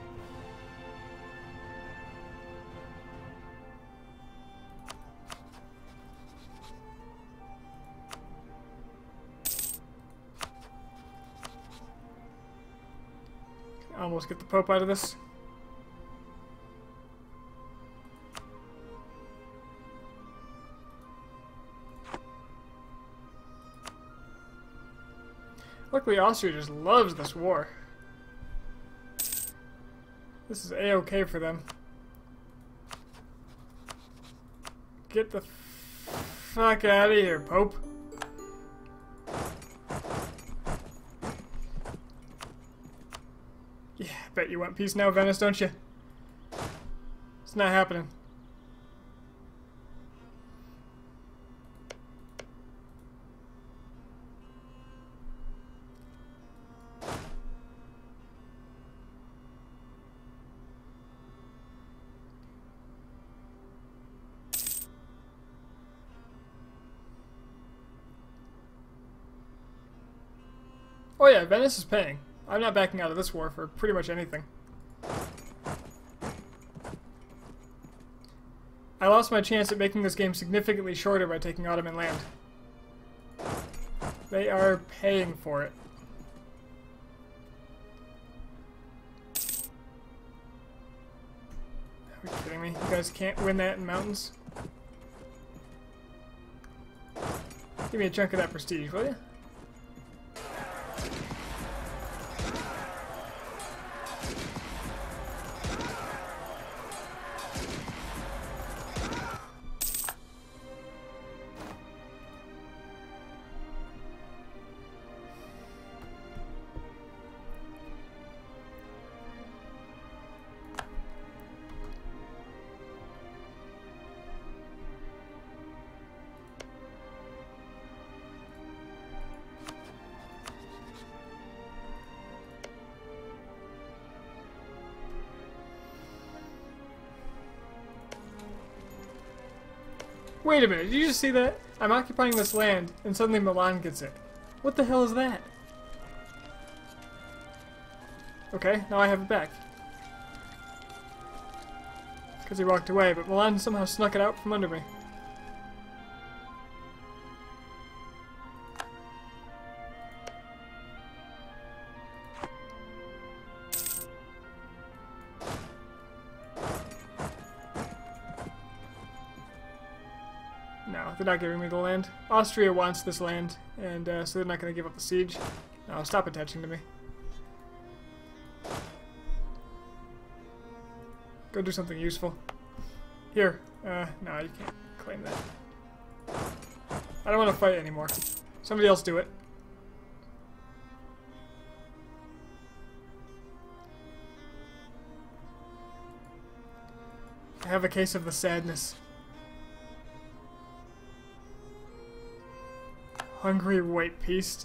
Can almost get the Pope out of this. Luckily, Austria just loves this war. This is A-okay for them. Get the fuck out of here, Pope. Yeah, bet you want peace now, Venice, don't you? It's not happening. Oh yeah, Venice is paying. I'm not backing out of this war for pretty much anything. I lost my chance at making this game significantly shorter by taking Ottoman land. They are paying for it. Are you kidding me? You guys can't win that in mountains? Give me a chunk of that prestige, will you? Wait a minute, did you just see that? I'm occupying this land, and suddenly Milan gets it. What the hell is that? Okay, now I have it back. Because he walked away, but Milan somehow snuck it out from under me. No, they're not giving me the land. Austria wants this land, and uh, so they're not going to give up the siege. No, stop attaching to me. Go do something useful. Here. Uh, no, you can't claim that. I don't want to fight anymore. Somebody else do it. I have a case of the sadness. Hungary white peace.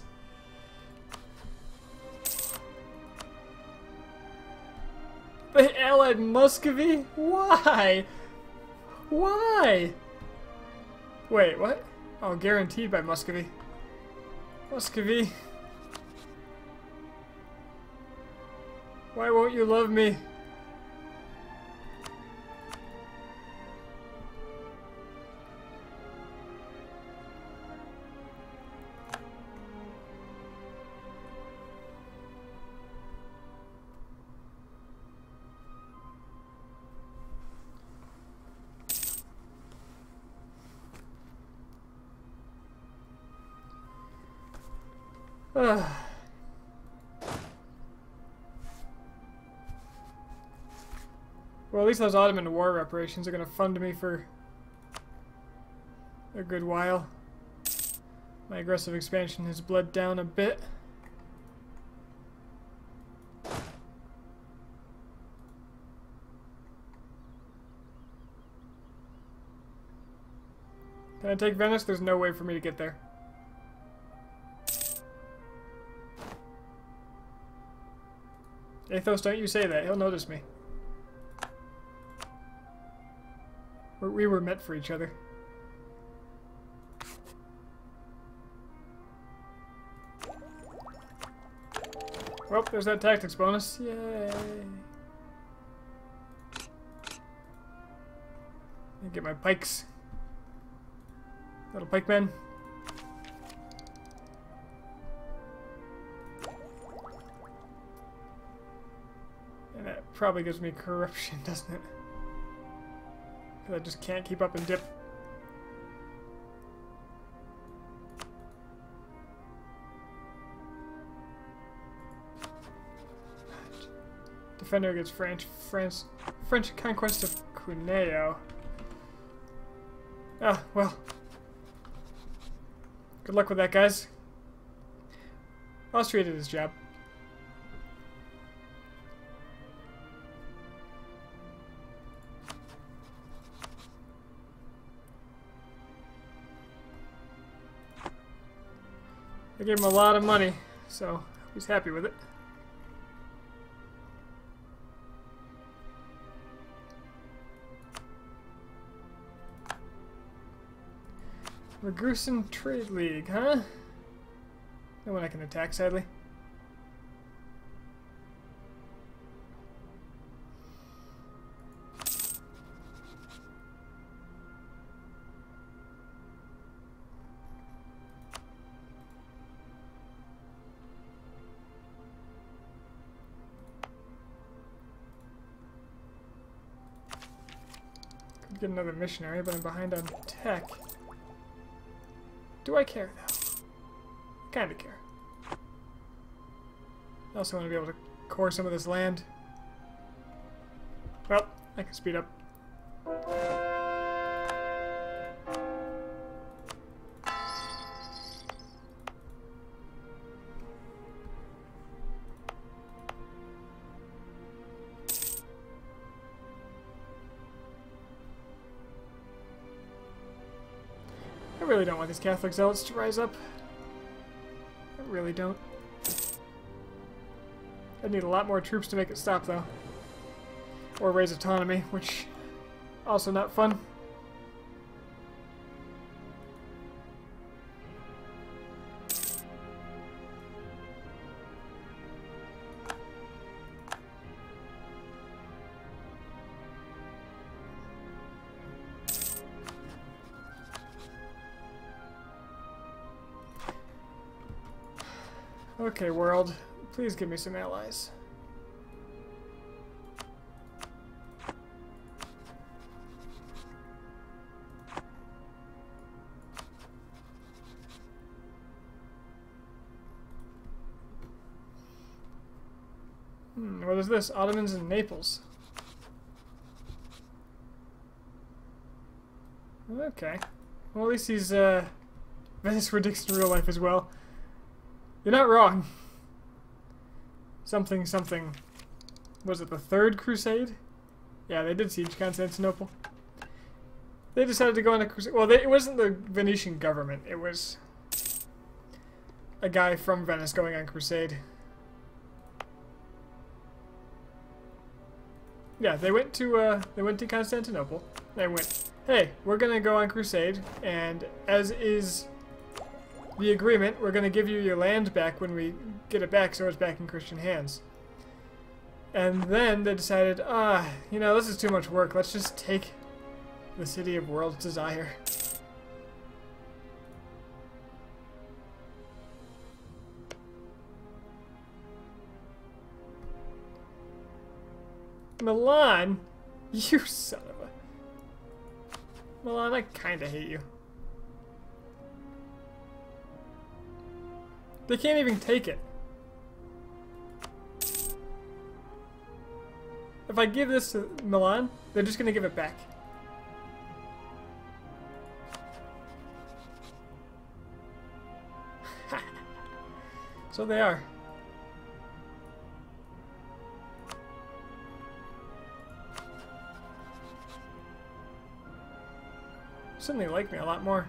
They allied Muscovy? Why? Why? Wait, what? Oh, guaranteed by Muscovy. Muscovy. Why won't you love me? Ugh. Well, at least those Ottoman war reparations are going to fund me for a good while. My aggressive expansion has bled down a bit. Can I take Venice? There's no way for me to get there. Athos, don't you say that. He'll notice me. We're, we were meant for each other. Well, there's that tactics bonus. Yay. I get my pikes. Little pikemen. And that probably gives me corruption, doesn't it? Because I just can't keep up and dip. Defender against French, France, French conquest of Cuneo. Ah, well. Good luck with that, guys. Austria did his job. I gave him a lot of money, so he's happy with it. Ragusan Trade League, huh? No one I can attack, sadly. Could get another missionary, but I'm behind on tech. Do I care, though? I kinda care. I also want to be able to core some of this land. Well, I can speed up. I really don't want these Catholic zealots to rise up. I really don't. I'd need a lot more troops to make it stop, though. Or raise autonomy, which also not fun. Okay, world, please give me some allies. Hmm, what is this? Ottomans in Naples. Okay. Well, at least he's, uh, Venice predicts in real life as well. You're not wrong. Something, something. Was it the Third Crusade? Yeah, they did siege Constantinople. They decided to go on a crusade. Well, they, it wasn't the Venetian government. It was a guy from Venice going on crusade. Yeah, they went to uh, they went to Constantinople. They went, hey, we're gonna go on crusade, and as is the agreement, we're gonna give you your land back when we get it back, so it's back in Christian hands. And then they decided, ah, you know, this is too much work. Let's just take the city of World's Desire. Milan? You son of a... Milan, I kinda hate you. They can't even take it. If I give this to Milan, they're just gonna give it back. So they are. Suddenly like me a lot more.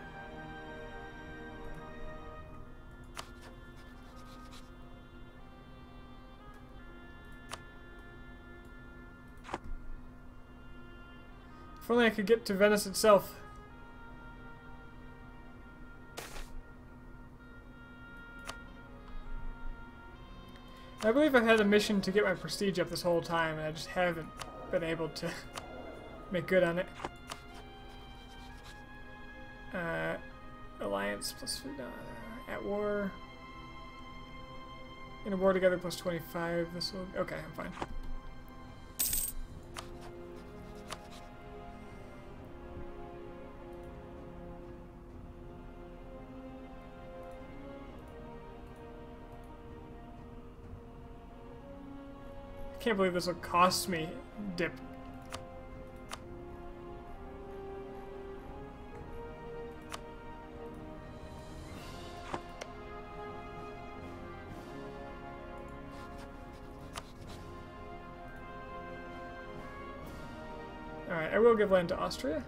If only I could get to Venice itself. I believe I've had a mission to get my prestige up this whole time, and I just haven't been able to make good on it. Uh, alliance plus uh, at war. In a war together plus twenty-five. This will okay. I'm fine. I can't believe this will cost me dip. Alright, I will give land to Austria.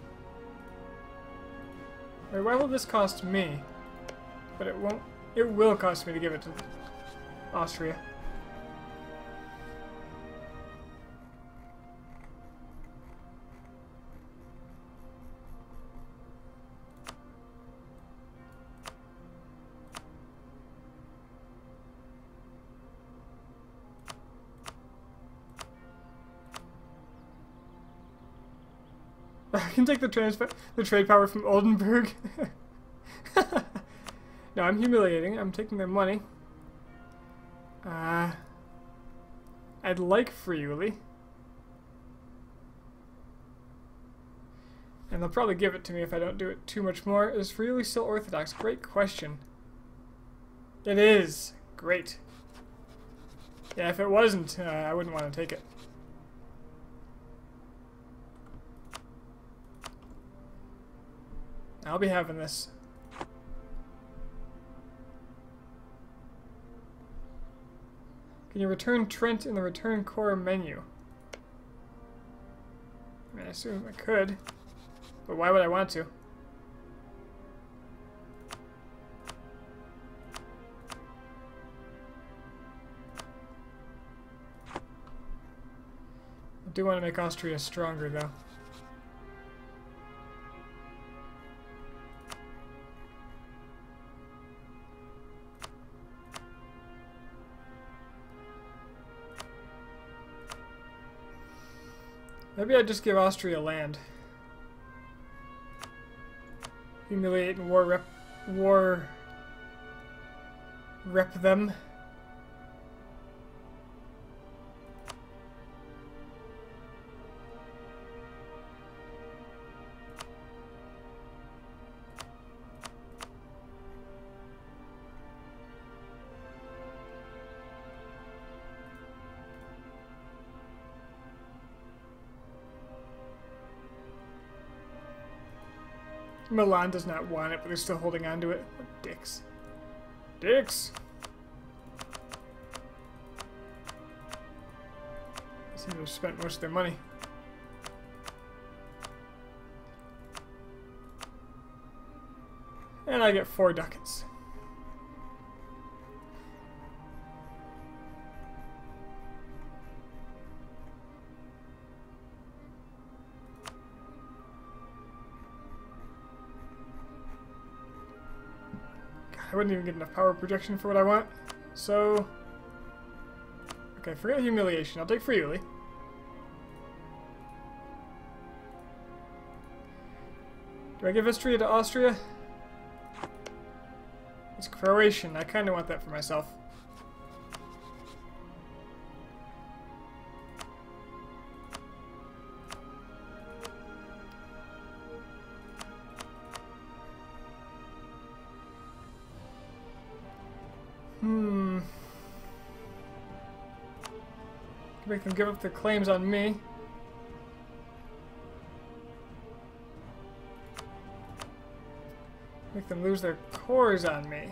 Wait, why will this cost me? But it won't. It will cost me to give it to Austria. I can take the transfer, the trade power from Oldenburg. No, I'm humiliating. I'm taking their money. Uh, I'd like Friuli. And they'll probably give it to me if I don't do it too much more. Is Friuli still Orthodox? Great question. It is. Great. Yeah, if it wasn't, uh, I wouldn't want to take it. I'll be having this. Can you return Trent in the return core menu? I mean, I assume I could, but why would I want to? I do want to make Austria stronger, though. Maybe I just give Austria land. Humiliate and war rep, war rep them. Milan does not want it, but they're still holding on to it. What dicks. Dicks! They seem to have spent most of their money. And I get four ducats. I wouldn't even get enough power projection for what I want. So, okay, forget humiliation. I'll take Friuli. Do I give Istria to Austria? It's Croatian. I kind of want that for myself. Hmm. Make them give up their claims on me. Make them lose their cores on me.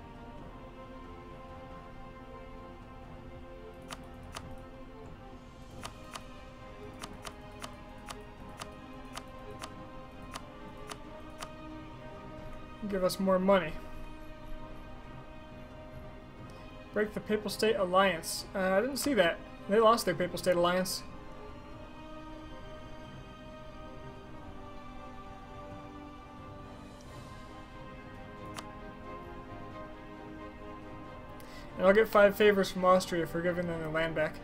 Give us more money. Break the Papal State Alliance. Uh, I didn't see that. They lost their Papal State Alliance. And I'll get five favors from Austria for giving them their land back.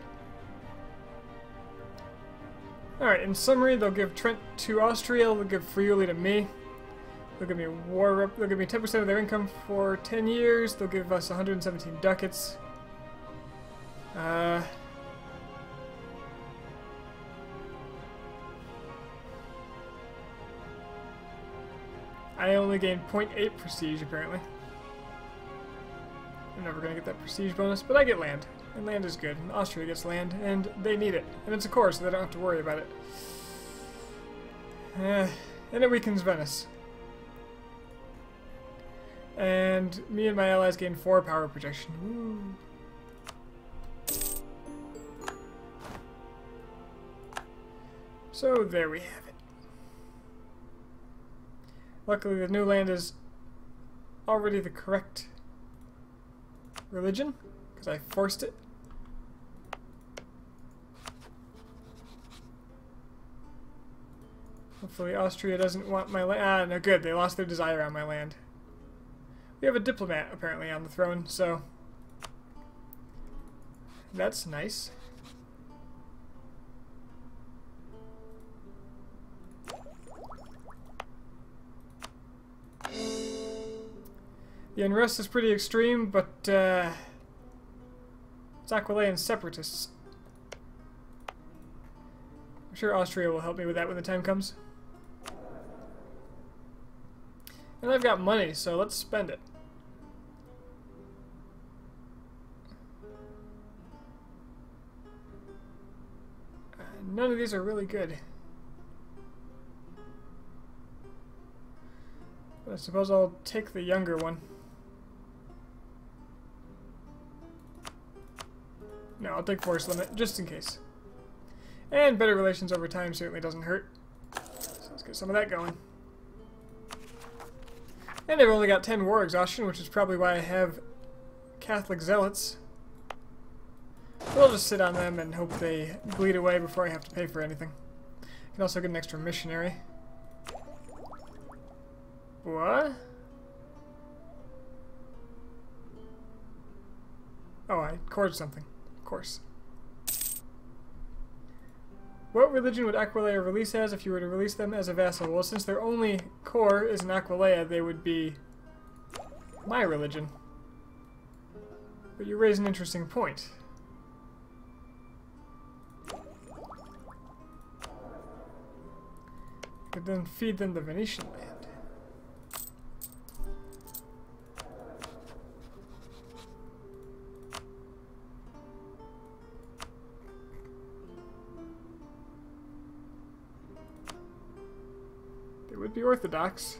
Alright, in summary, they'll give Trent to Austria, they'll give Friuli to me. They'll give me a war rep, they'll give me ten percent of their income for ten years, they'll give us one hundred seventeen ducats. Uh... I only gain zero point eight prestige, apparently. I'm never going to get that prestige bonus, but I get land. And land is good. And Austria gets land, and they need it. And it's a core, so they don't have to worry about it. Uh, and it weakens Venice. And me and my allies gain four power projection. Woo. So there we have it. Luckily the new land is already the correct religion, because I forced it. Hopefully Austria doesn't want my land. Ah, no good. They lost their desire on my land. We have a diplomat, apparently, on the throne, so that's nice. The unrest is pretty extreme, but uh, it's Aquileian separatists. I'm sure Austria will help me with that when the time comes. And I've got money, so let's spend it. Uh, none of these are really good. But I suppose I'll take the younger one. No, I'll take force limit, just in case. And better relations over time certainly doesn't hurt. So let's get some of that going. And I've only got ten war exhaustion, which is probably why I have Catholic zealots. But I'll just sit on them and hope they bleed away before I have to pay for anything. I can also get an extra missionary. What? Oh, I cored something. Of course. What religion would Aquileia release as if you were to release them as a vassal? Well, since their only core is an Aquileia, they would be my religion. But you raise an interesting point. I could then feed them the Venetian land. They would be Orthodox.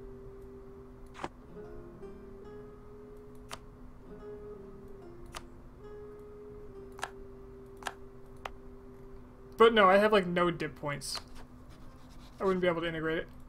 But no, I have like no dip points. I wouldn't be able to integrate it.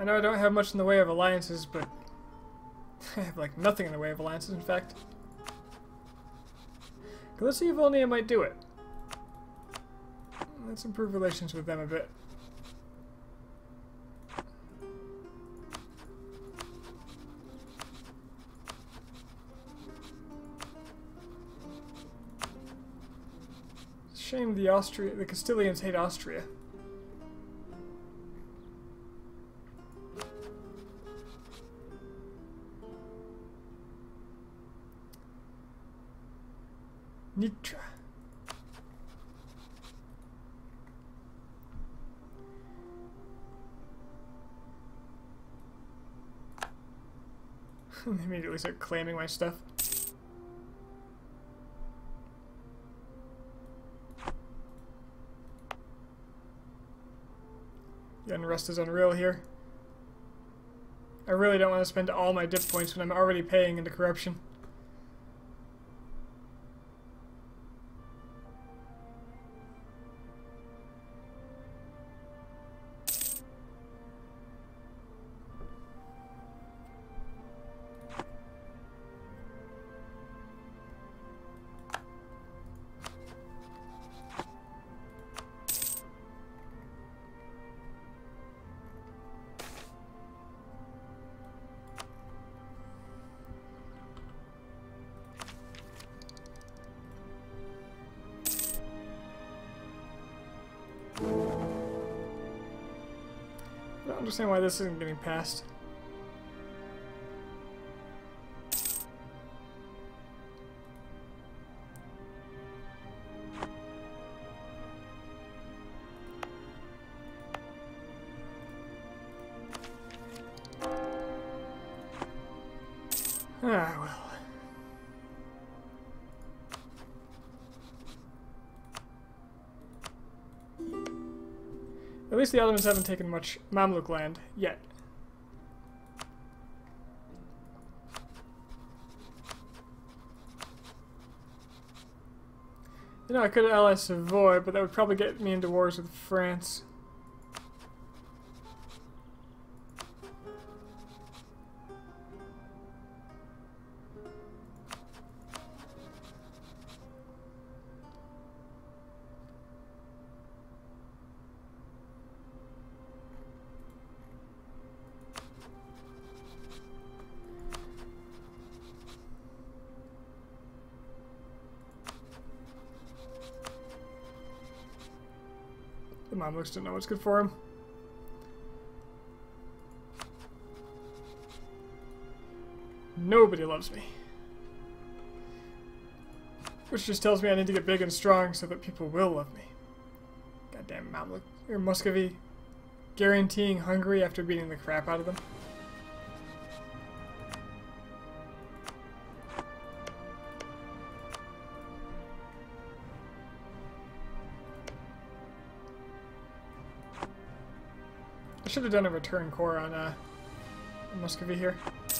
I know I don't have much in the way of alliances, but I have like nothing in the way of alliances, in fact. Let's see if Volnea might do it. Let's improve relations with them a bit. Shame the Austria, the Castilians hate Austria. Nitra. Immediately start claiming my stuff. The unrest is unreal here. I really don't want to spend all my dip points when I'm already paying into corruption. I don't understand why this isn't getting passed. Ah, well. At least the Ottomans haven't taken much Mamluk land yet. You know, I could ally Savoy, but that would probably get me into wars with France. The Mamluks don't know what's good for him. Nobody loves me. Which just tells me I need to get big and strong so that people will love me. Goddamn Mamluk or Muscovy guaranteeing Hungary after beating the crap out of them. I should have done a return core on uh, Muscovy here.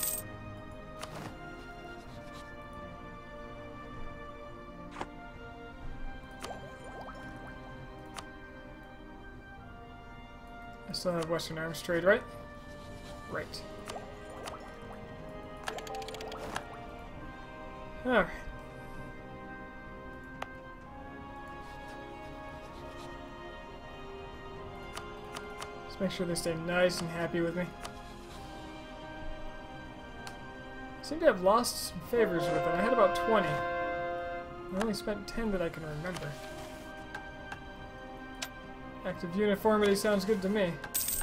I still have Western Arms trade, right? Right. Alright. Let's make sure they stay nice and happy with me. I seem to have lost some favors with them. I had about twenty. I only spent ten that I can remember. Active uniformity sounds good to me.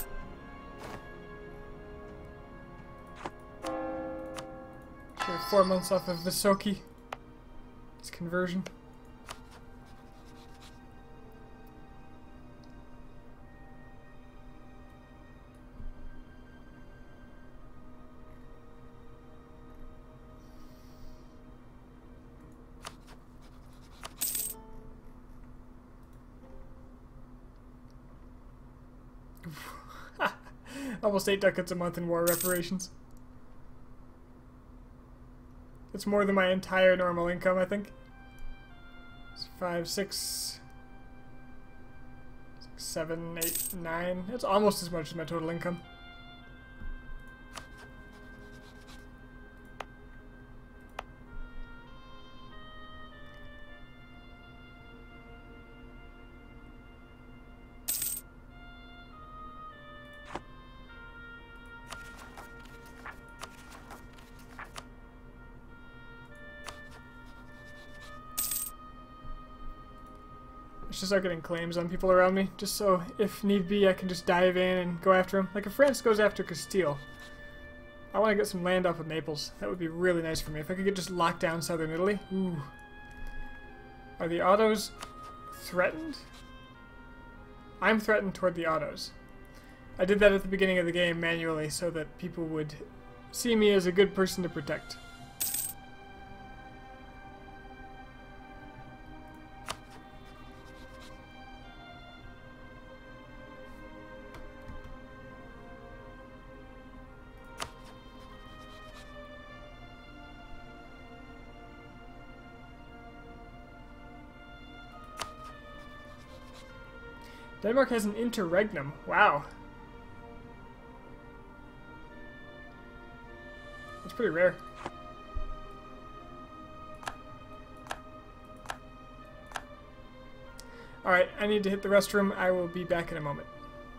We're four months off of Vysoky. It's conversion. Almost eight ducats a month in war reparations. It's more than my entire normal income, I think. It's five, six, six, seven, eight, nine. It's almost as much as my total income. I should start getting claims on people around me, just so if need be I can just dive in and go after them. Like if France goes after Castile, I want to get some land off of Naples. That would be really nice for me. If I could get just locked down southern Italy. Ooh. Are the Ottos threatened? I'm threatened toward the Ottos. I did that at the beginning of the game manually so that people would see me as a good person to protect. Denmark has an interregnum. Wow. That's pretty rare. Alright, I need to hit the restroom. I will be back in a moment.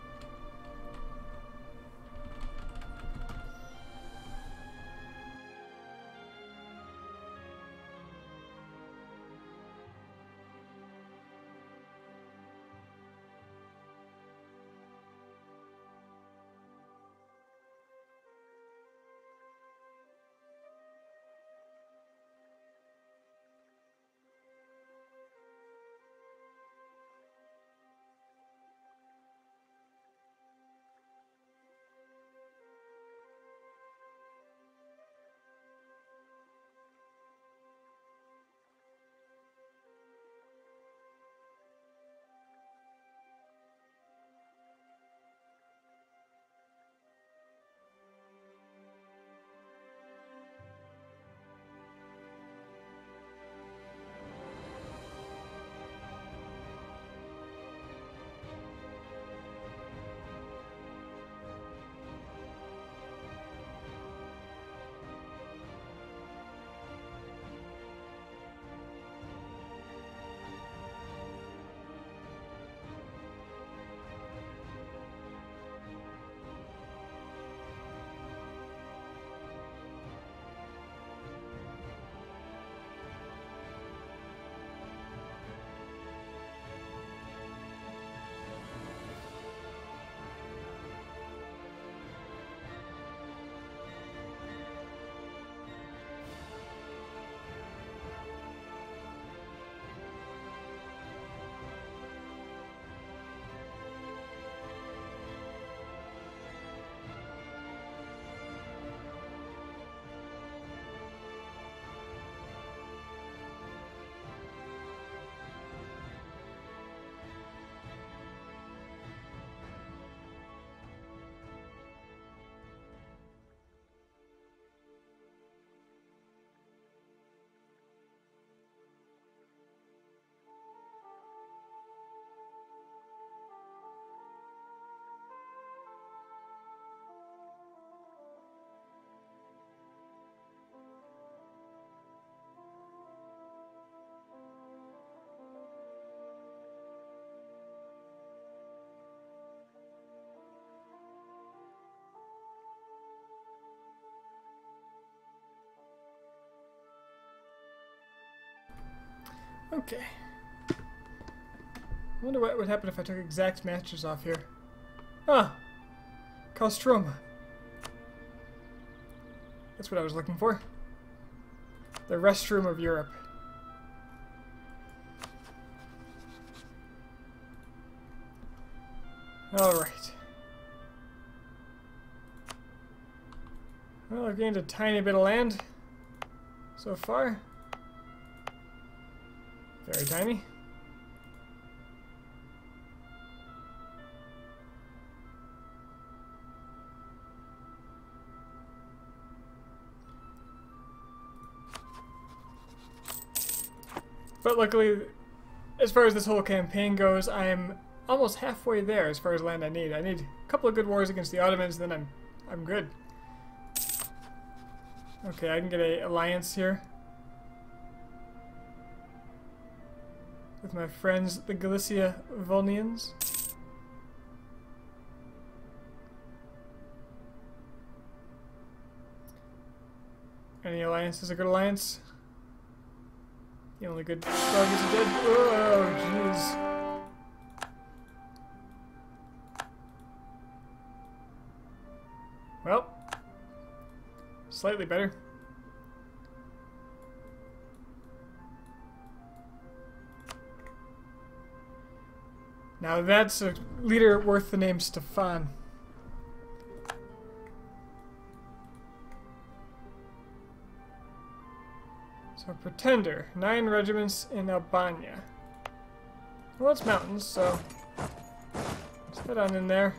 Okay. I wonder what would happen if I took exact masters off here. Ah! Kostroma. That's what I was looking for. The restroom of Europe. Alright. Well, I've gained a tiny bit of land so far. Very tiny. But luckily, as far as this whole campaign goes, I am almost halfway there as far as land I need. I need a couple of good wars against the Ottomans, then I'm I'm good. Okay, I can get a alliance here with my friends, the Galicia Volnians. Any alliance is a good alliance. The only good dog is dead. Oh, jeez. slightly better. Now that's a leader worth the name Stefan. So Pretender, nine regiments in Albania. Well, it's mountains, so let's head on in there.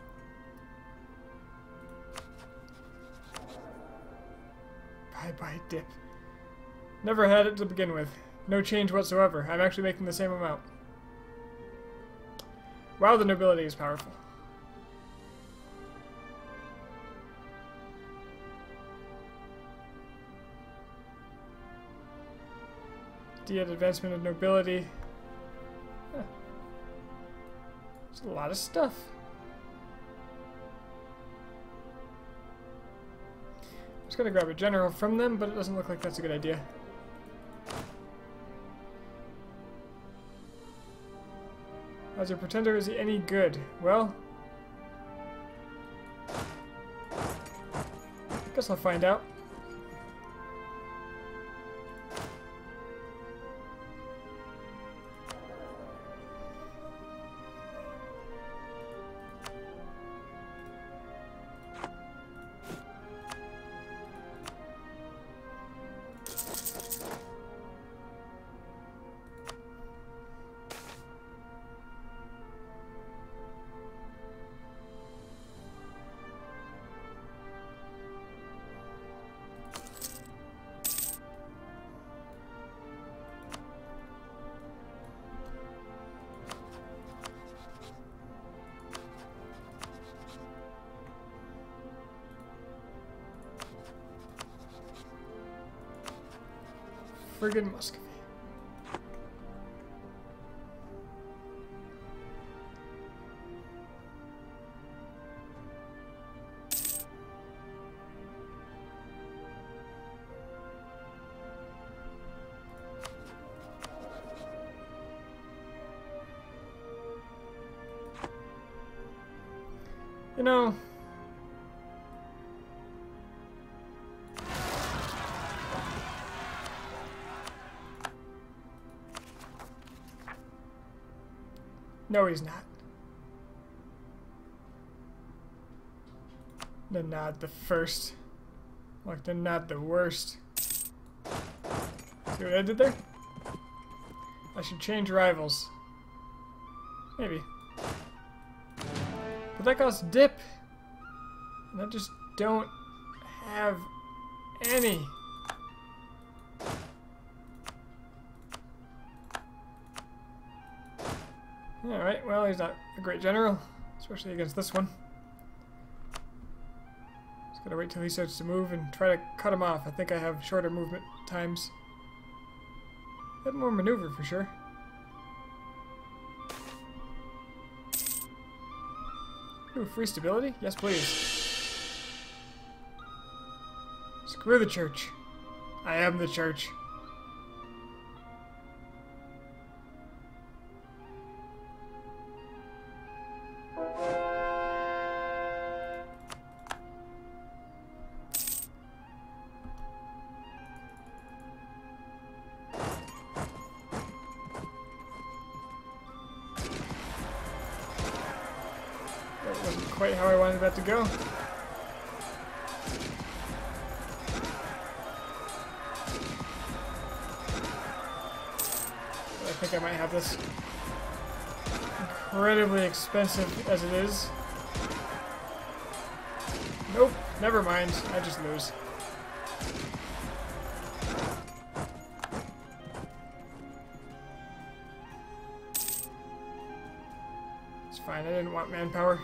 Bye-bye, dip. Never had it to begin with. No change whatsoever. I'm actually making the same amount. Wow, the nobility is powerful. Diet advancement of nobility. Huh. There's a lot of stuff. I'm just gonna grab a general from them, but it doesn't look like that's a good idea. As a pretender, is he any good? Well, I guess I'll find out. Friggin' Muscovy. You know, no, he's not. They're not the first. Like, they're not the worst. See what I did there? I should change rivals. Maybe. But that costs dip. And I just don't have any. Alright, well, he's not a great general, especially against this one. Just gotta wait till he starts to move and try to cut him off. I think I have shorter movement times. A bit more maneuver for sure. Ooh, free stability? Yes, please. Screw the church. I am the church. That wasn't quite how I wanted that to go. But I think I might have this. Incredibly expensive as it is. Nope, never mind. I just lose. It's fine, I didn't want manpower.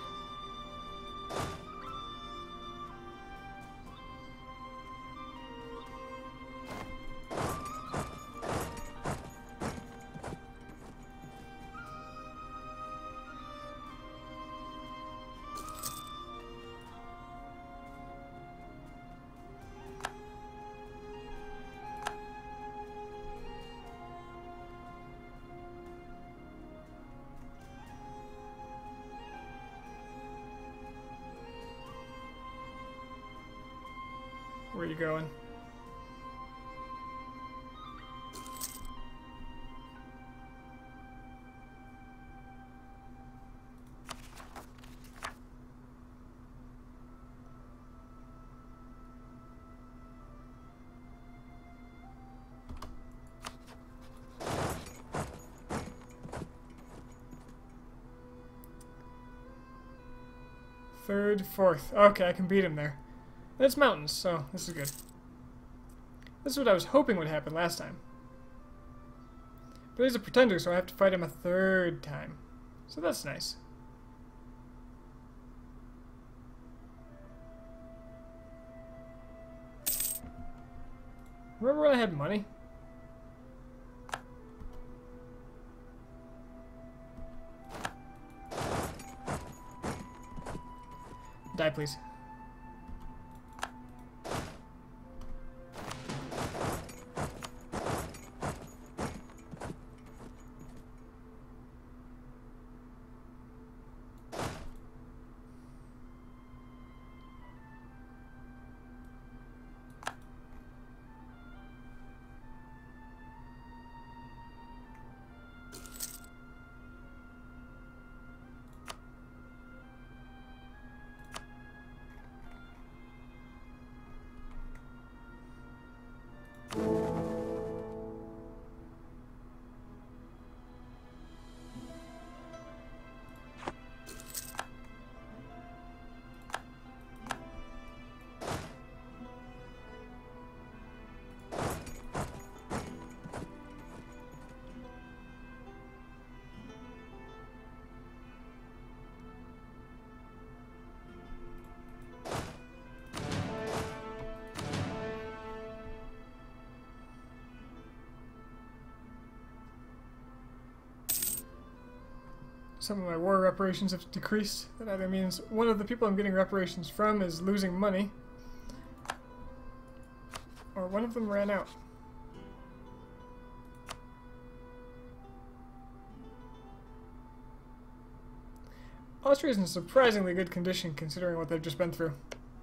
going. Third, fourth. Okay, I can beat him there. And it's mountains, so this is good. This is what I was hoping would happen last time. But he's a pretender, so I have to fight him a third time. So that's nice. Remember when I had money? Die, please. Some of my war reparations have decreased. That either means one of the people I'm getting reparations from is losing money, or one of them ran out. Austria is in surprisingly good condition considering what they've just been through.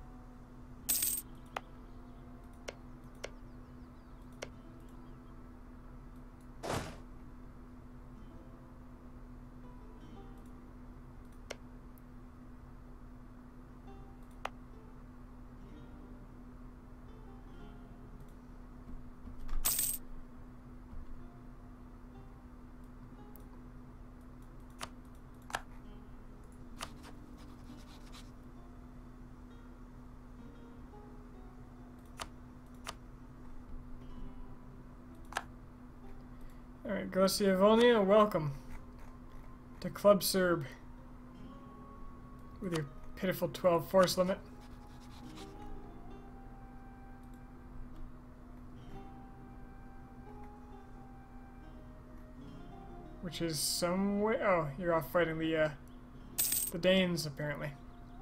Alright, Gosia Volnia, welcome to Club Serb with your pitiful twelve force limit. Which is some way... Oh, you're off fighting the, uh, the Danes, apparently.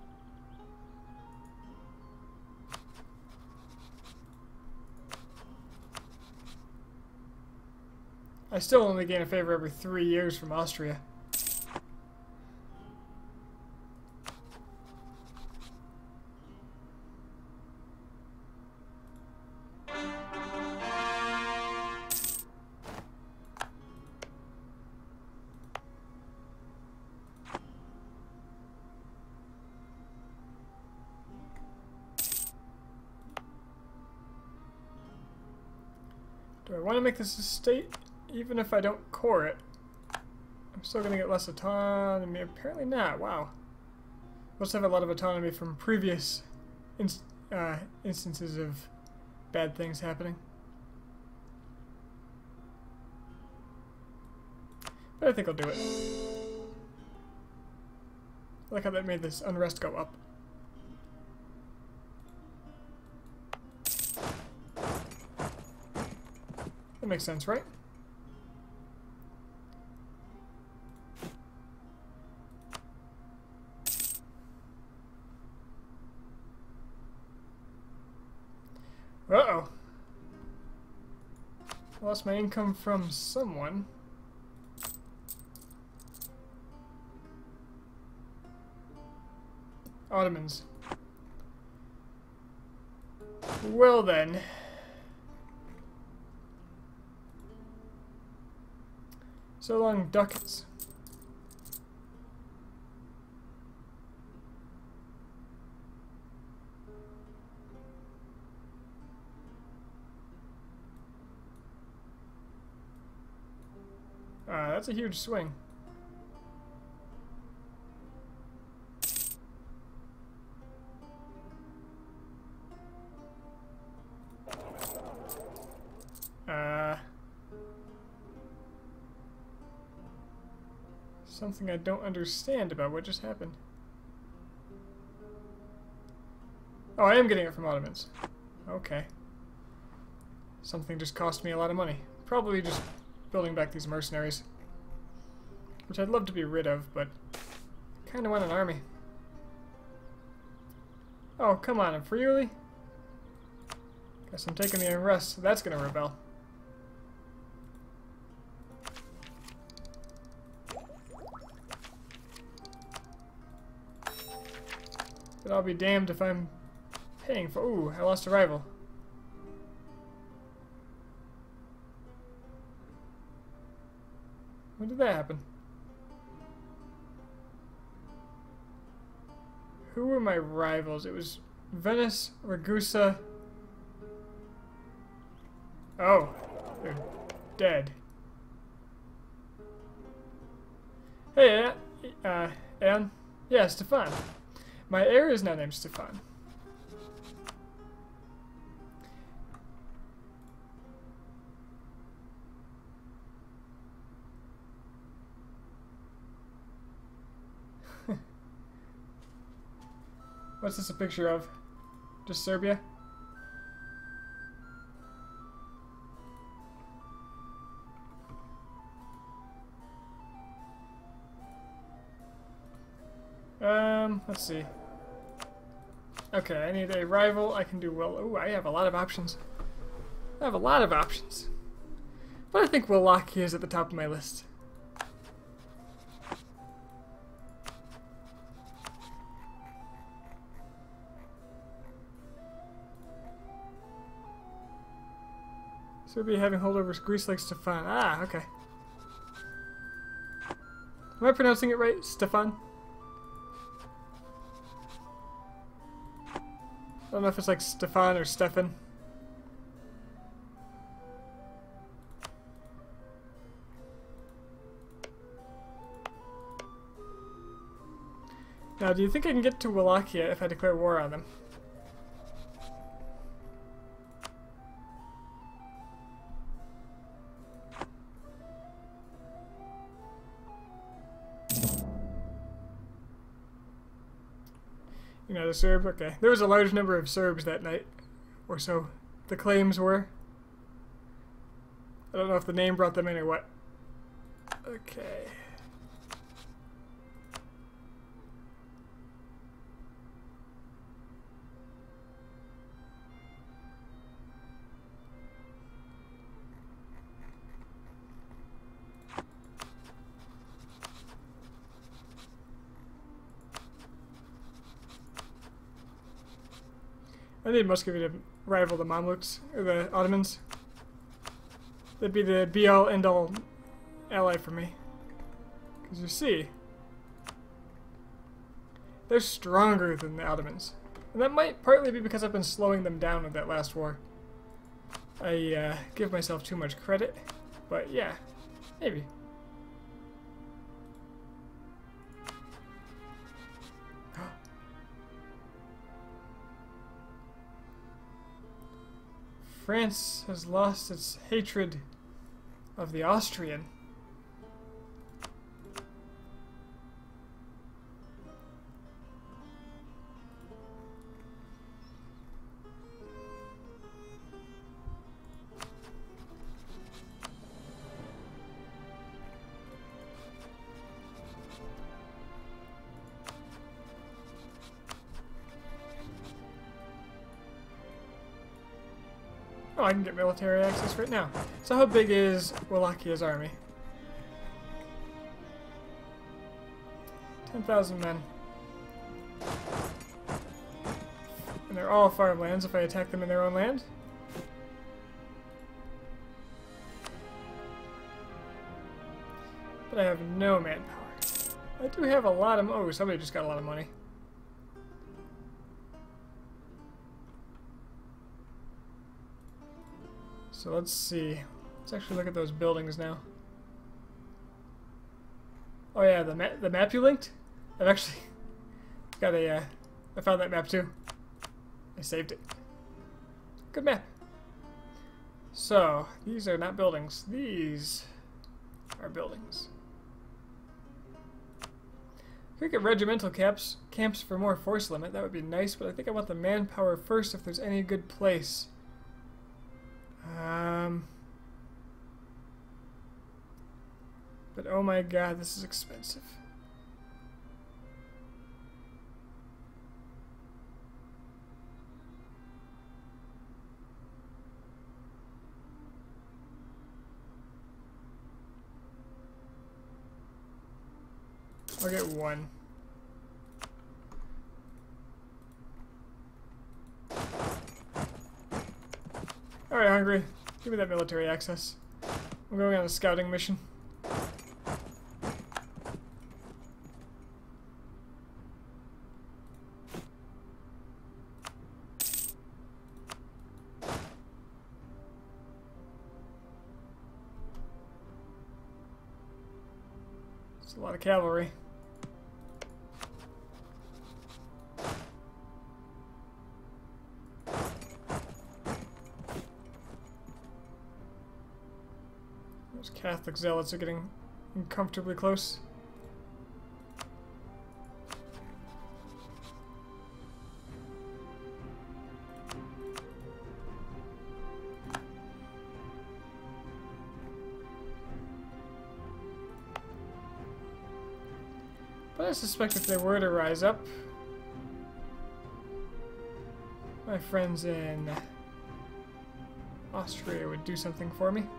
I still only gain a favor every three years from Austria. Do I want to make this a state? Even if I don't core it, I'm still going to get less autonomy. Apparently not. Wow. Must have a lot of autonomy from previous inst uh, instances of bad things happening. But I think I'll do it. I like how that made this unrest go up. That makes sense, right? Uh-oh. Lost my income from someone. Ottomans. Well then. So long, ducats. Uh, that's a huge swing. Uh, something I don't understand about what just happened. Oh, I am getting it from Ottomans. Okay. Something just cost me a lot of money. Probably just building back these mercenaries. Which I'd love to be rid of, but I kinda want an army. Oh, come on, I'm Friuli? Guess I'm taking the unrest, so that's gonna rebel. But I'll be damned if I'm paying for... Ooh, I lost a rival. When did that happen? Who were my rivals? It was Venice, Ragusa. Oh, they're dead. Hey, uh, Anne? Yeah, Stefan. My heir is now named Stefan. What's this a picture of? Just Serbia? Um, let's see. Okay, I need a rival. I can do well. Ooh, I have a lot of options. I have a lot of options. But I think Wallachia is at the top of my list. Serbia having holdovers Greece like Stefan. Ah, okay. Am I pronouncing it right? Stefan? I don't know if it's like Stefan or Stefan. Now, do you think I can get to Wallachia if I declare war on them? You know, the Serb? Okay. There was a large number of Serbs that night, or so the claims were. I don't know if the name brought them in or what. Okay. I need Muscovy to rival the Mamluks, or the Ottomans. They'd be the be-all, end-all ally for me. Because you see, they're stronger than the Ottomans. And that might partly be because I've been slowing them down with that last war. I uh, give myself too much credit, but yeah, maybe. France has lost its hatred of the Austrian. Oh, I can get military access right now. So how big is Wallachia's army? ten thousand men. And they're all farmlands if I attack them in their own land. But I have no manpower. I do have a lot of... Oh, somebody just got a lot of money. So let's see. Let's actually look at those buildings now. Oh yeah, the, ma the map you linked? I've actually got a... Uh, I found that map too. I saved it. Good map. So, these are not buildings. These are buildings. If we get regimental camps, camps for more force limit, that would be nice, but I think I want the manpower first if there's any good place. Um, but oh my god, this is expensive. I'll get one. Alright, Hungary. Give me that military access. I'm going on a scouting mission. It's a lot of cavalry. Those Catholic zealots are getting uncomfortably close. But I suspect if they were to rise up, my friends in Austria would do something for me.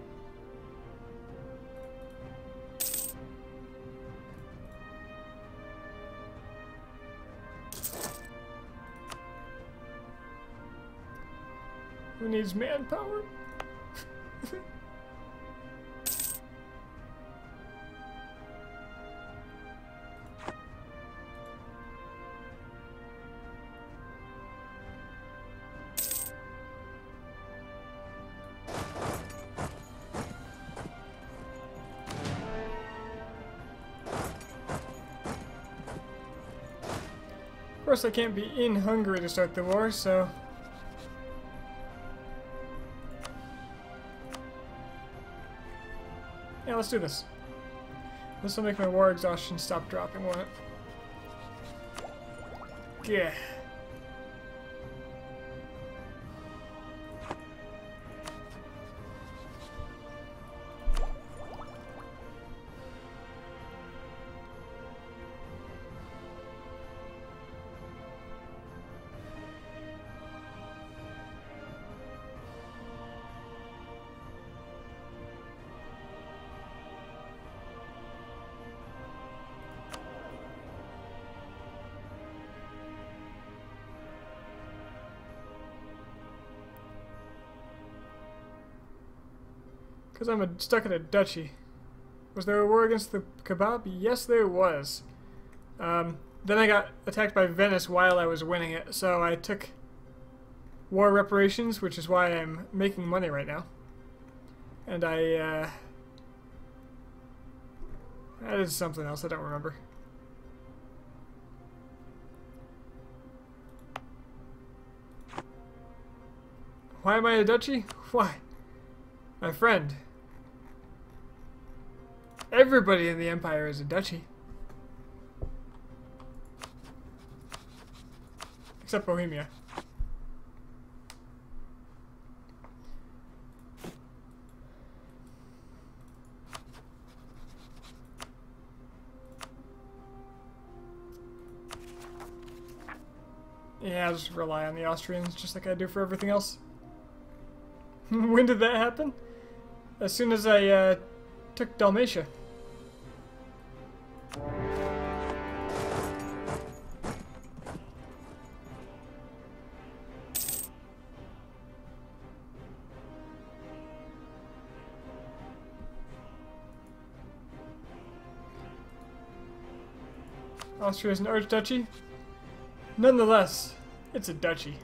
Who needs manpower? Of course, I can't be in Hungary to start the war, so... Yeah, let's do this. This will make my war exhaustion stop dropping, won't it? Yeah. Because I'm a, stuck in a duchy. Was there a war against the Kebab? Yes, there was. Um, then I got attacked by Venice while I was winning it, so I took war reparations, which is why I'm making money right now. And I, uh... I did something else, I don't remember. Why am I a duchy? Why? My friend. Everybody in the Empire is a duchy. Except Bohemia. Yeah, I'll just rely on the Austrians just like I do for everything else. When did that happen? As soon as I uh, took Dalmatia. Austria is an archduchy. Nonetheless, it's a duchy.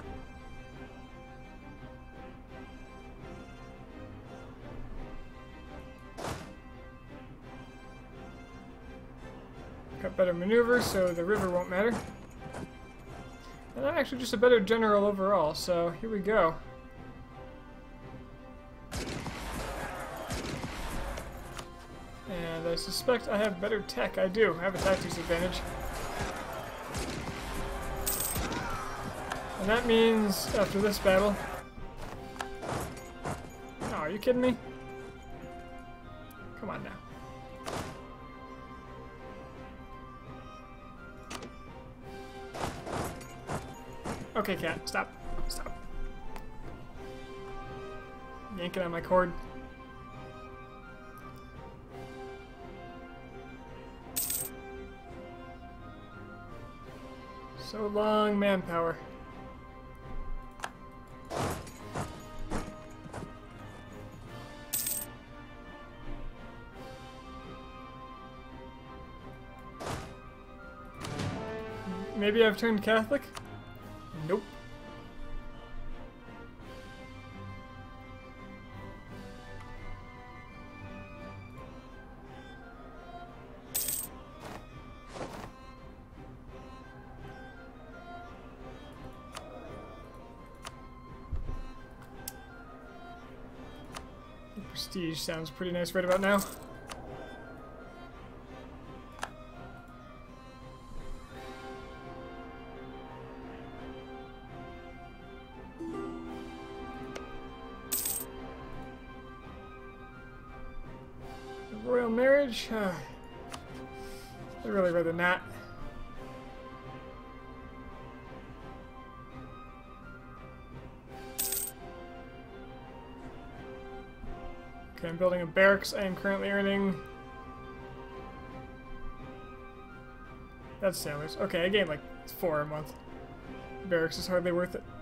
Got better maneuvers, so the river won't matter. And I'm actually just a better general overall, so here we go. And I suspect I have better tech. I do. I have a tactics advantage. And that means, after this battle... Oh, are you kidding me? Come on now. Okay, cat, stop. Stop. Yanking on my cord. So long, manpower. Maybe I've turned Catholic? Nope. Prestige sounds pretty nice right about now. Royal marriage? Uh, I'd really rather not. Okay, I'm building a barracks. I am currently earning... That's sailors. Okay, I gained like four a month. Barracks is hardly worth it.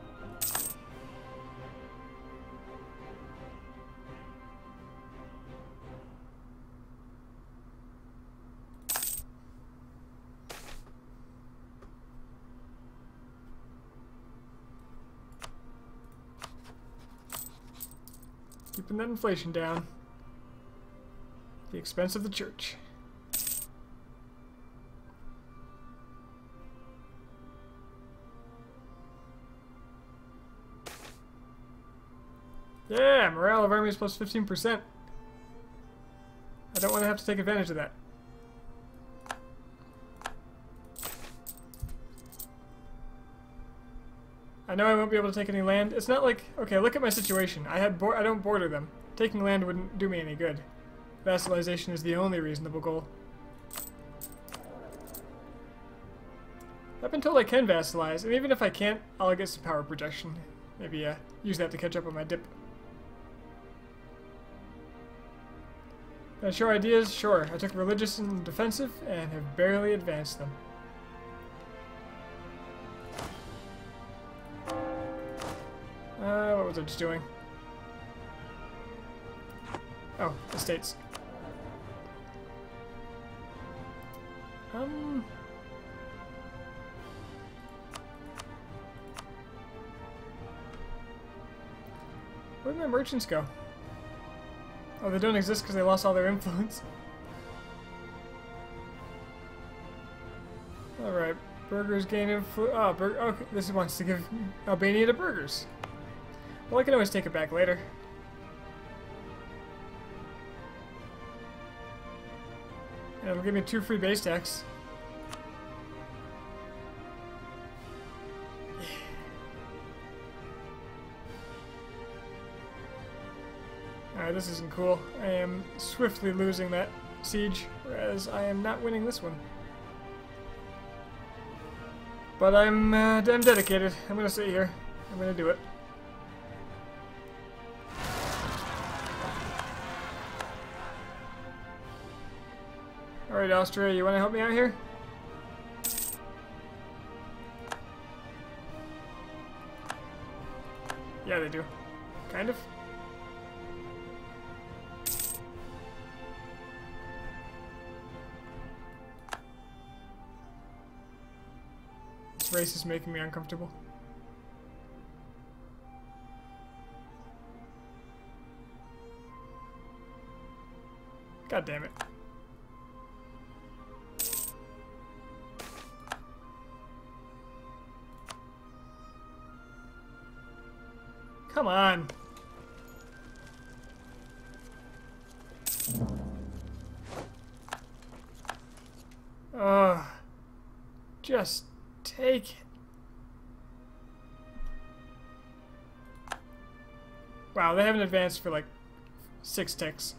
Keeping that inflation down. At the expense of the church. Yeah, morale of armies plus fifteen percent. I don't want to have to take advantage of that. I know I won't be able to take any land. It's not like, okay, look at my situation. I had bo I don't border them. Taking land wouldn't do me any good. Vassalization is the only reasonable goal. I've been told I can vassalize, and even if I can't, I'll get some power projection. Maybe uh, use that to catch up on my dip. Can I show ideas? Sure. I took religious and defensive, and have barely advanced them. Uh, what was I just doing? Oh, estates. Um... Where did my merchants go? Oh, they don't exist because they lost all their influence. Alright, burghers gain influence. Oh, bur okay, this wants to give Albania to burghers. Well, I can always take it back later. And it'll give me two free base tax. Alright, this isn't cool. I am swiftly losing that siege, whereas I am not winning this one. But I'm, uh, I'm dedicated. I'm gonna sit here. I'm gonna do it. Alright, Austria, you wanna help me out here? Yeah, they do. Kind of. race is making me uncomfortable. God damn it. Come on. Ugh. Just take it. Wow, they haven't advanced for like six ticks.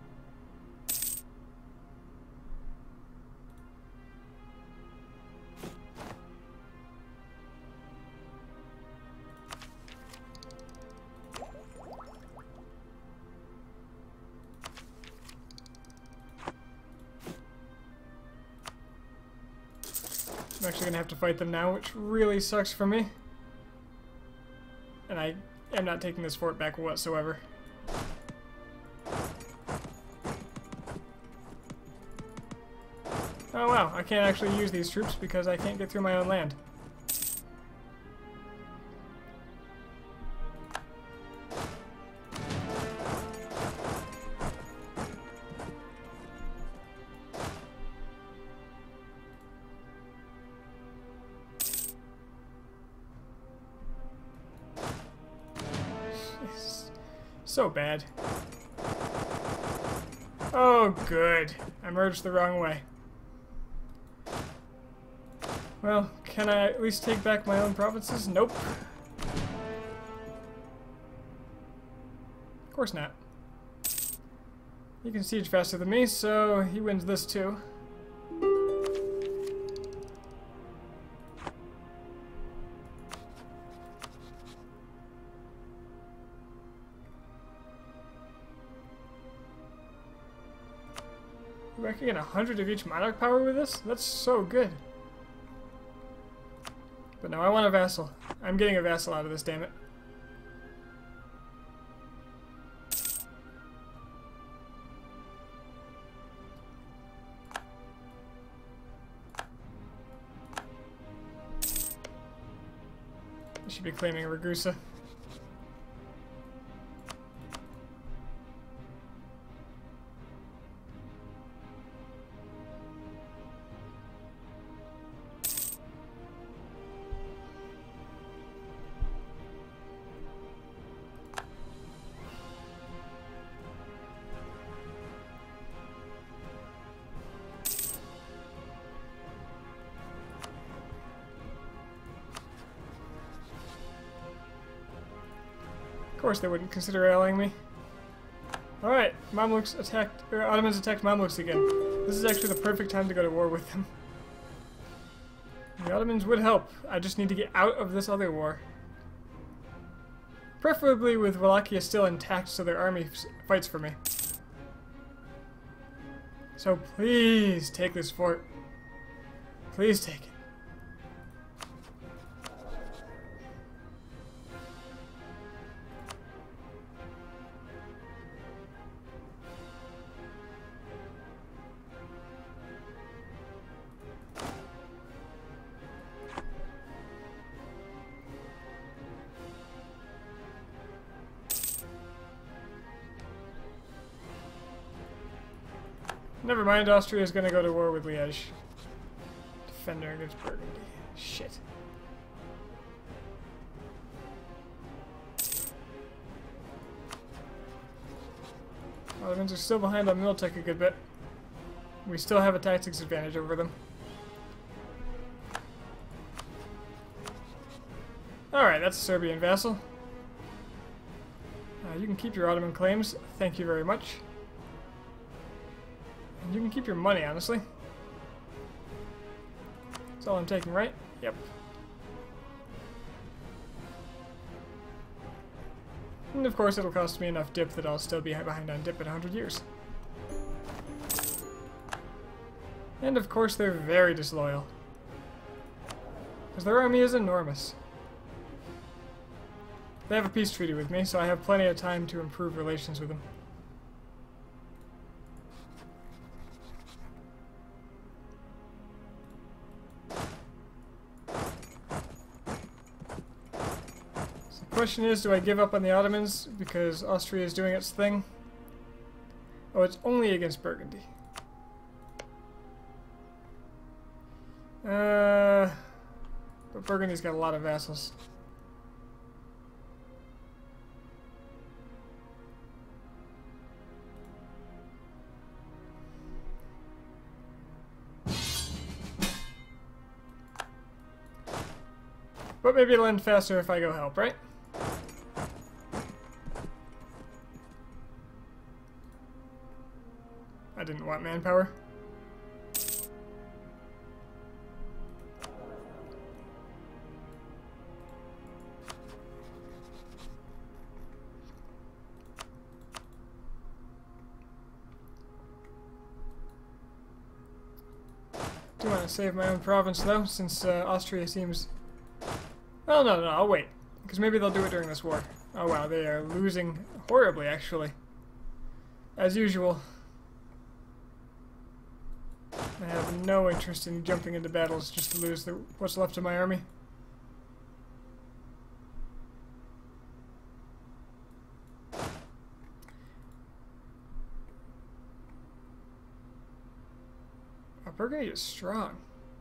I'm actually gonna have to fight them now, which really sucks for me. And I am not taking this fort back whatsoever. Oh wow, I can't actually use these troops because I can't get through my own land. So bad. Oh, good. I merged the wrong way. Well, can I at least take back my own provinces? Nope. Of course not. He can siege faster than me, so he wins this too. I can get a hundred of each monarch power with this? That's so good. But no, I want a vassal. I'm getting a vassal out of this, damn it. I should be claiming Ragusa. Of course they wouldn't consider allying me. Alright, Mamluks attacked, or Ottomans attacked Mamluks again. This is actually the perfect time to go to war with them. The Ottomans would help. I just need to get out of this other war. Preferably with Wallachia still intact so their army fights for me. So please take this fort. Please take it. Never mind, Austria's gonna go to war with Liège. Defender against Burgundy. Shit. Ottomans are still behind on Miltech a good bit. We still have a tactics advantage over them. Alright, that's a Serbian vassal. Uh, you can keep your Ottoman claims. Thank you very much. You can keep your money, honestly. That's all I'm taking, right? Yep. And of course it'll cost me enough dip that I'll still be behind on dip in one hundred years. And of course they're very disloyal. Because their army is enormous. They have a peace treaty with me, so I have plenty of time to improve relations with them. question is, do I give up on the Ottomans because Austria is doing its thing? Oh, it's only against Burgundy. Uh, but Burgundy's got a lot of vassals. But maybe it'll end faster if I go help, right? I didn't want manpower. Do want to save my own province though, since uh, Austria seems... Well, no, no, no, I'll wait. Because maybe they'll do it during this war. Oh wow, they are losing horribly, actually. As usual. I have no interest in jumping into battles just to lose the, what's left of my army. Oh, Burgundy is strong.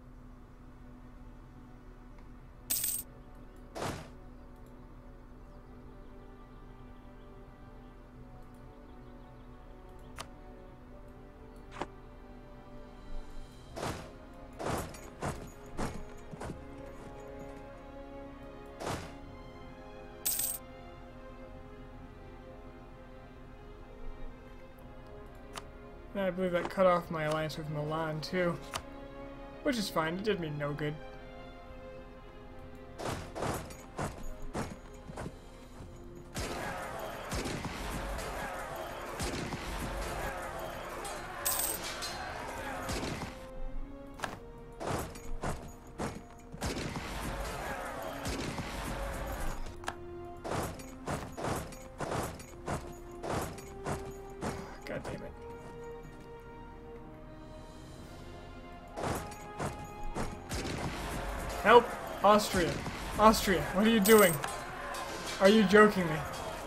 I believe that cut off my alliance with Milan too, which is fine. It did me no good. God damn it. Help! Austria! Austria, what are you doing? Are you joking me?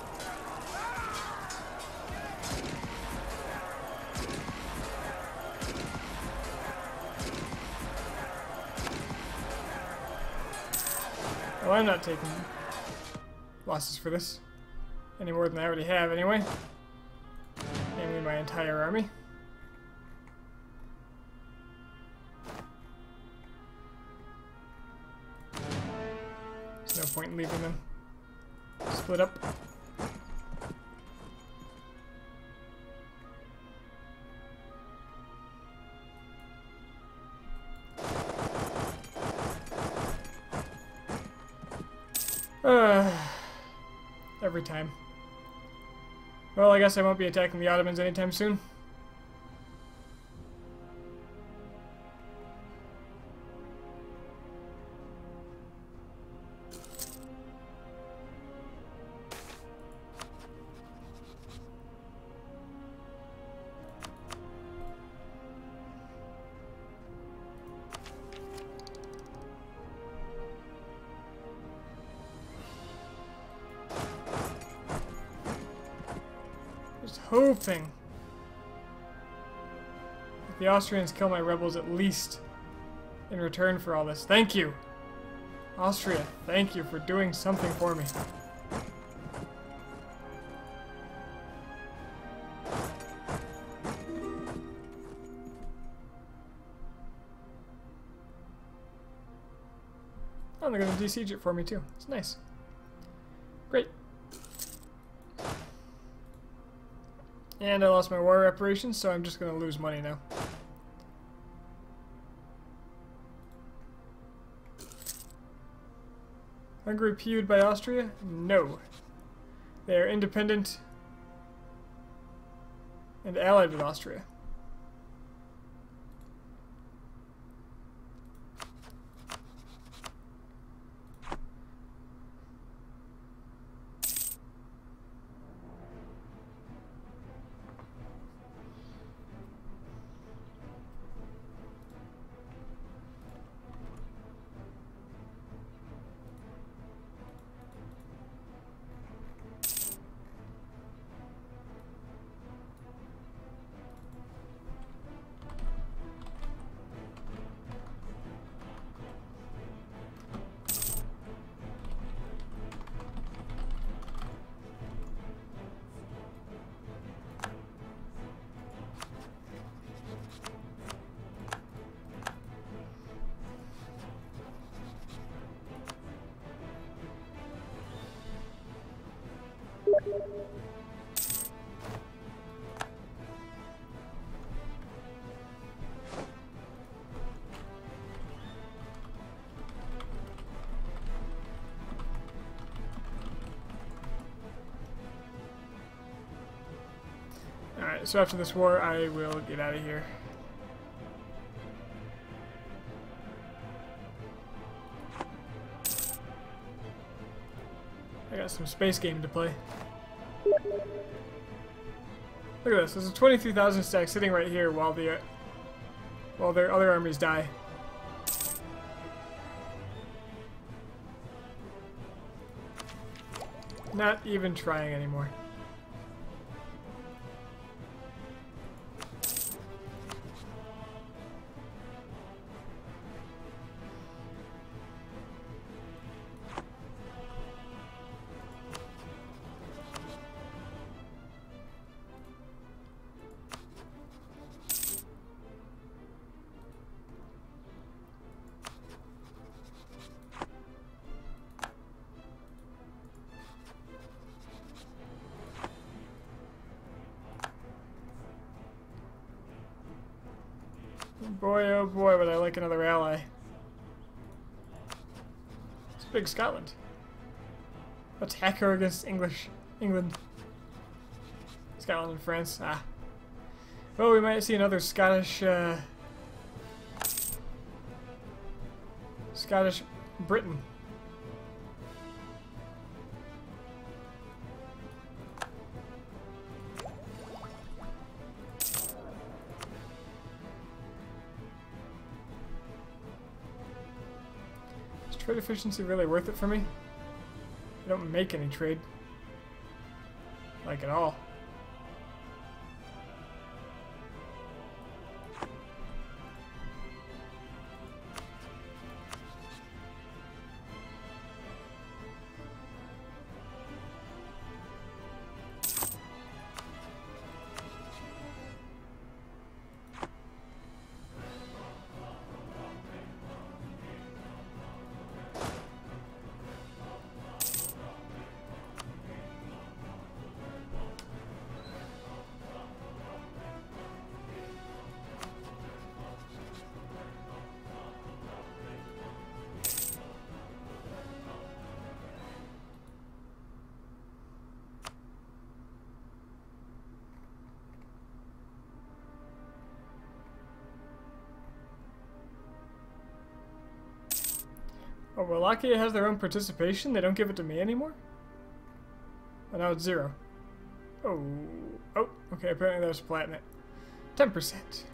Well, I'm not taking losses for this. Any more than I already have, anyway. Namely, my entire army. No point in leaving them split up. Uh, every time. Well, I guess I won't be attacking the Ottomans anytime soon. Hoping that the Austrians kill my rebels at least in return for all this. Thank you, Austria. Thank you for doing something for me. Oh, they're going to besiege it for me too. It's nice. Great. And I lost my war reparations, so I'm just going to lose money now. Hungary P U'd by Austria? No. They are independent and allied with Austria. Alright, so after this war, I will get out of here. I got some space game to play. Look at this. There's a twenty-three thousand stack sitting right here while the uh, while their other armies die. Not even trying anymore. Boy, oh boy, would I like another ally. It's big Scotland. Attack her against English, England. Scotland and France, ah. Well, we might see another Scottish, uh... Scottish Britain. Trade efficiency really worth it for me? I don't make any trade. Like at all. Oh, Wallachia has their own participation? They don't give it to me anymore? Oh, now it's zero. Oh, oh, okay, apparently that was Palatinate. ten percent.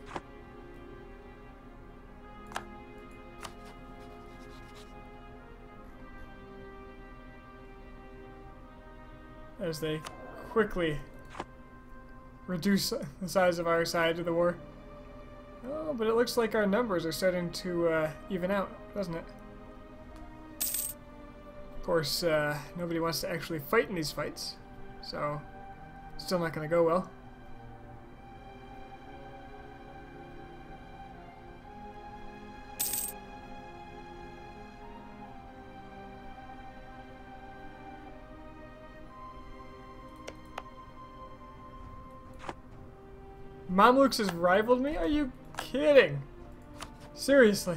As they quickly reduce the size of our side of the war. Oh, but it looks like our numbers are starting to uh, even out, doesn't it? Of course, uh, nobody wants to actually fight in these fights, so still not going to go well. Mamluks has rivaled me? Are you kidding? Seriously?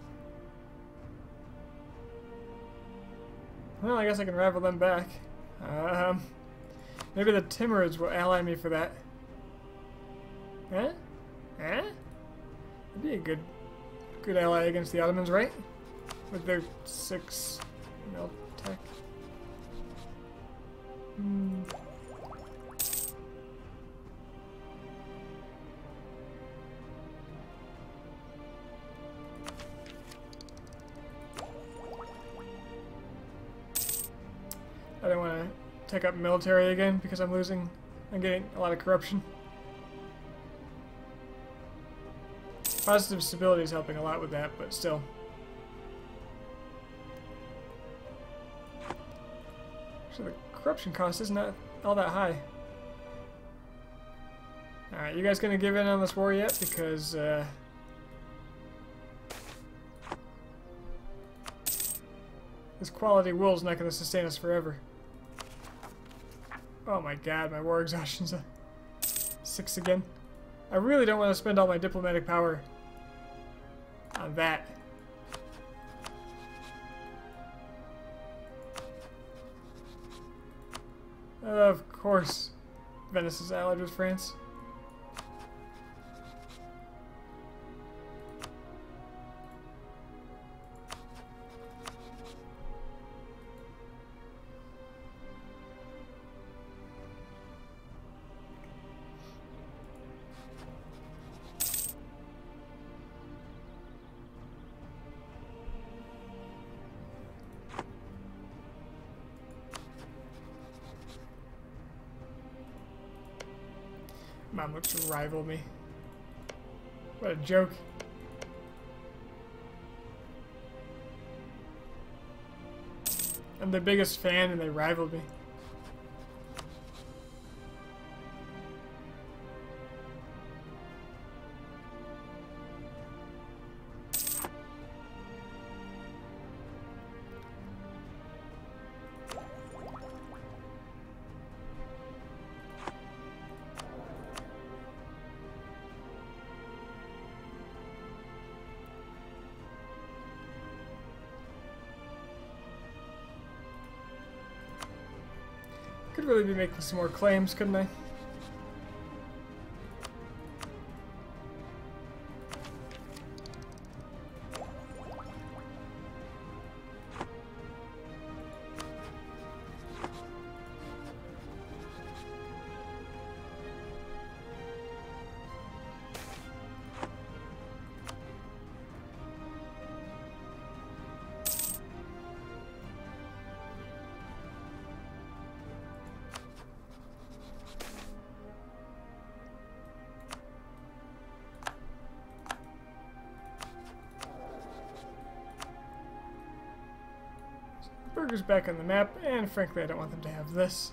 Well, I guess I can rival them back. Um, maybe the Timurids will ally me for that. Huh? Huh? That'd be a good, good ally against the Ottomans, right? With their six mil tech. Hmm. I don't want to take up military again because I'm losing, I'm getting a lot of corruption. Positive stability is helping a lot with that, but still. So the corruption cost isn't that, all that high. Alright, you guys gonna give in on this war yet? Because, uh... this quality wool's not gonna sustain us forever. Oh my god, my war exhaustion's a six again. I really don't want to spend all my diplomatic power on that. Of course, Venice is allied with France. Mom looks to rival me. What a joke. I'm their biggest fan and they rival me. Could really be making some more claims, couldn't I? Burger's back on the map, and frankly I don't want them to have this.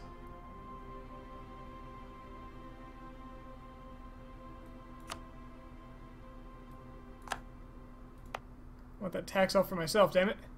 I want that tax all for myself, damn it.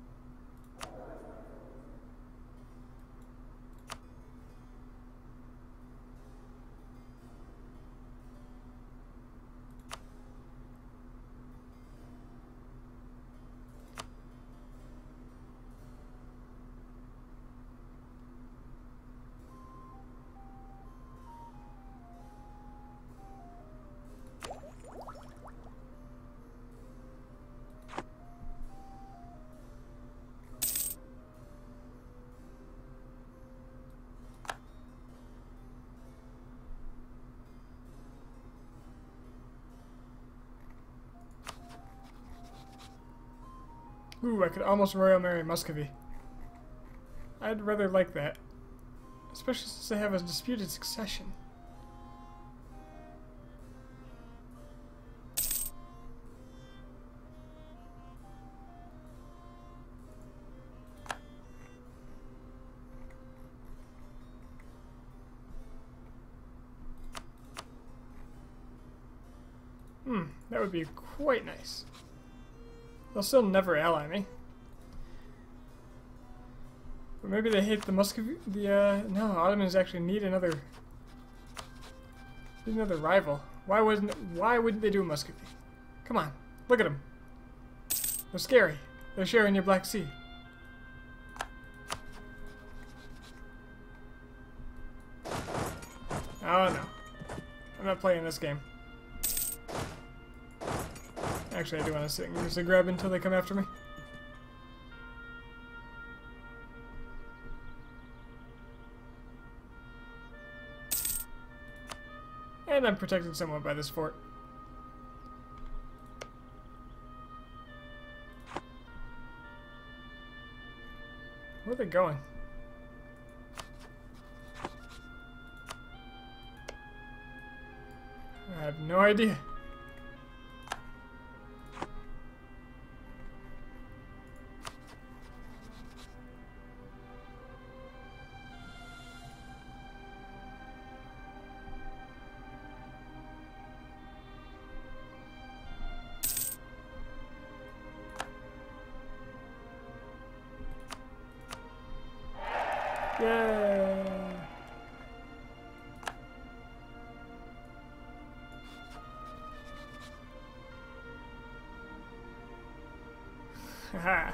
Ooh, I could almost royal marry Muscovy. I'd rather like that. Especially since they have a disputed succession. Hmm, that would be quite nice. They'll still never ally me. But maybe they hate the Muscovy. The uh, no, Ottomans actually need another, need another rival. Why wouldn't? Why wouldn't they do Muscovy? Come on, look at them. They're scary. They're sharing your Black Sea. Oh no, I'm not playing this game. Actually, I do want to sit and use a grab until they come after me. And I'm protected somewhat by this fort. Where are they going? I have no idea. Yay! Haha.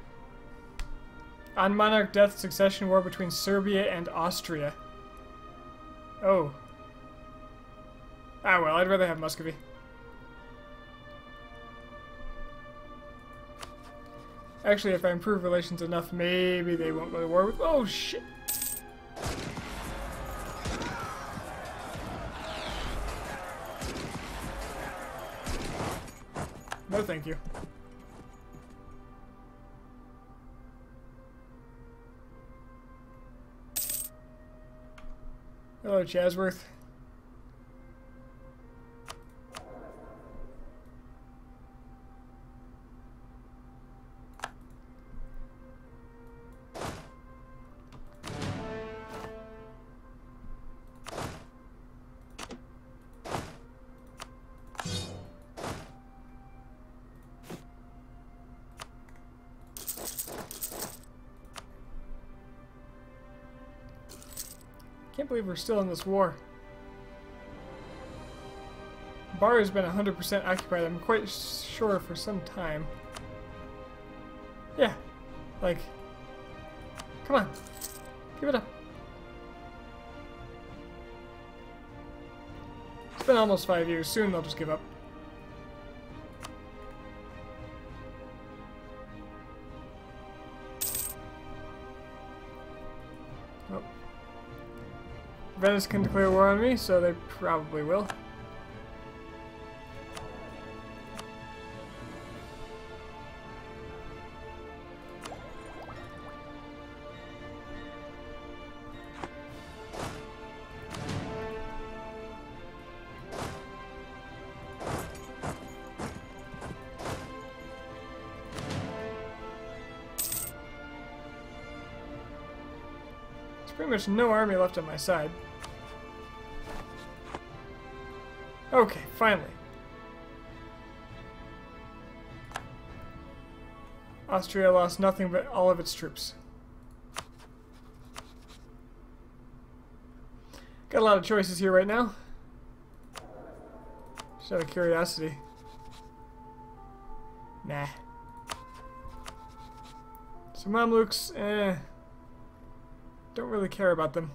On monarch death, succession war between Serbia and Austria. Oh. Ah well, I'd rather have Muscovy. Actually, if I improve relations enough, maybe they won't go to war with- oh shit! No thank you. Hello, Chasworth. Can't believe we're still in this war. Bar has been one hundred percent occupied, I'm quite sure, for some time. Yeah, like, come on, give it up. It's been almost five years, soon they'll just give up. Oh. Venice can declare war on me, so they probably will. Pretty much no army left on my side. Okay, finally. Austria lost nothing but all of its troops. Got a lot of choices here right now. Just out of curiosity. Nah. So Mamluks, eh. Don't really care about them.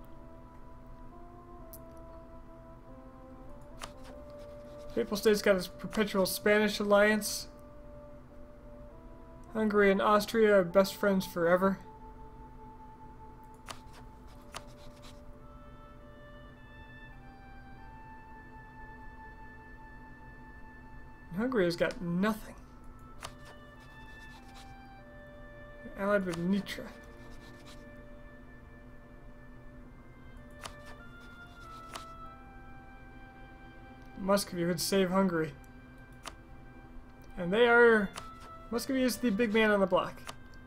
Papal State's got its perpetual Spanish alliance. Hungary and Austria are best friends forever. Hungary has got nothing. They're allied with Nitra. Muscovy would save Hungary. And they are... Muscovy is the big man on the block.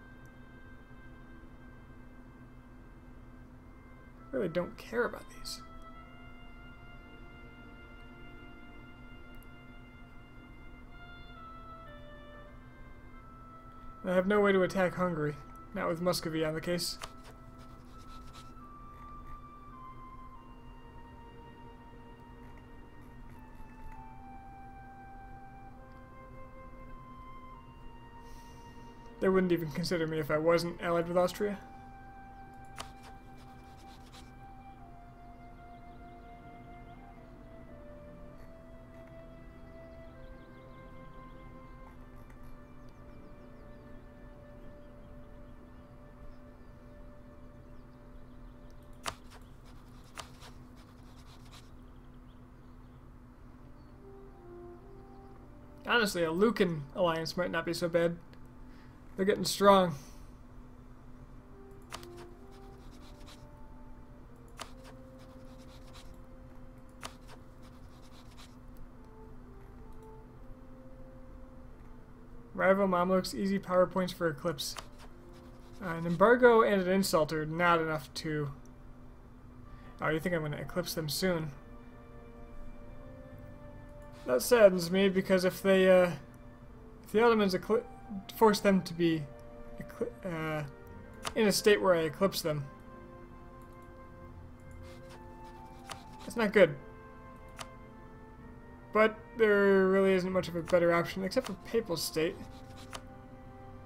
Really don't care about these. I have no way to attack Hungary. Not with Muscovy on the case. They wouldn't even consider me if I wasn't allied with Austria. Honestly, a Lucan alliance might not be so bad. They're getting strong. Rival Mamluks, easy power points for Eclipse. Uh, an embargo and an insult are not enough to... Oh, you think I'm going to eclipse them soon? That saddens me, because if they, uh... If the Ottomans eclipse... force them to be uh, in a state where I eclipse them. That's not good. But there really isn't much of a better option, except for Papal State.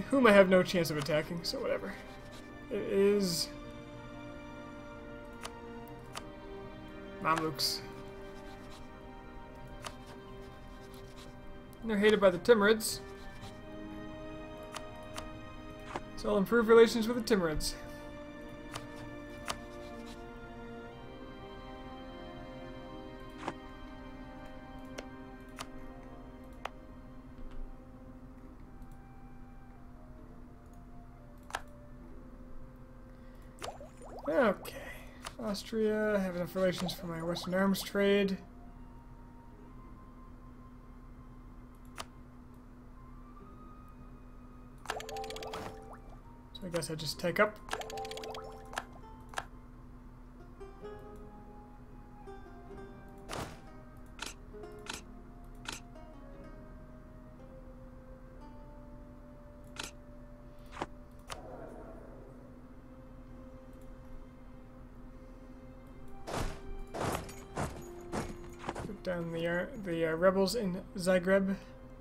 whom I have no chance of attacking, so whatever. It is Mamluks. And they're hated by the Timurids. So I'll improve relations with the Timurids. Okay. Austria, I have enough relations for my Western arms trade. So I guess I just take up. Put down the uh, the uh, rebels in Zagreb.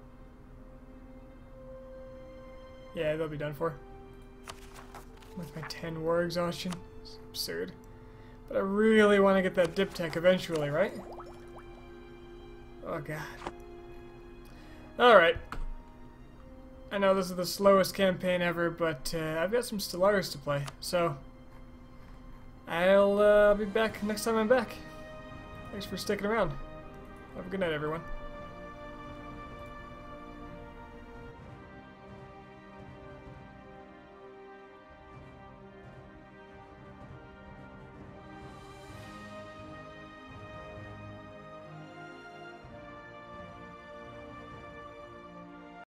Yeah, they'll be done for. With my ten war exhaustion. It's absurd. But I really want to get that dip tech eventually, right? Oh god. Alright. I know this is the slowest campaign ever, but uh, I've got some Stellaris to play, so I'll uh, be back next time I'm back. Thanks for sticking around. Have a good night, everyone.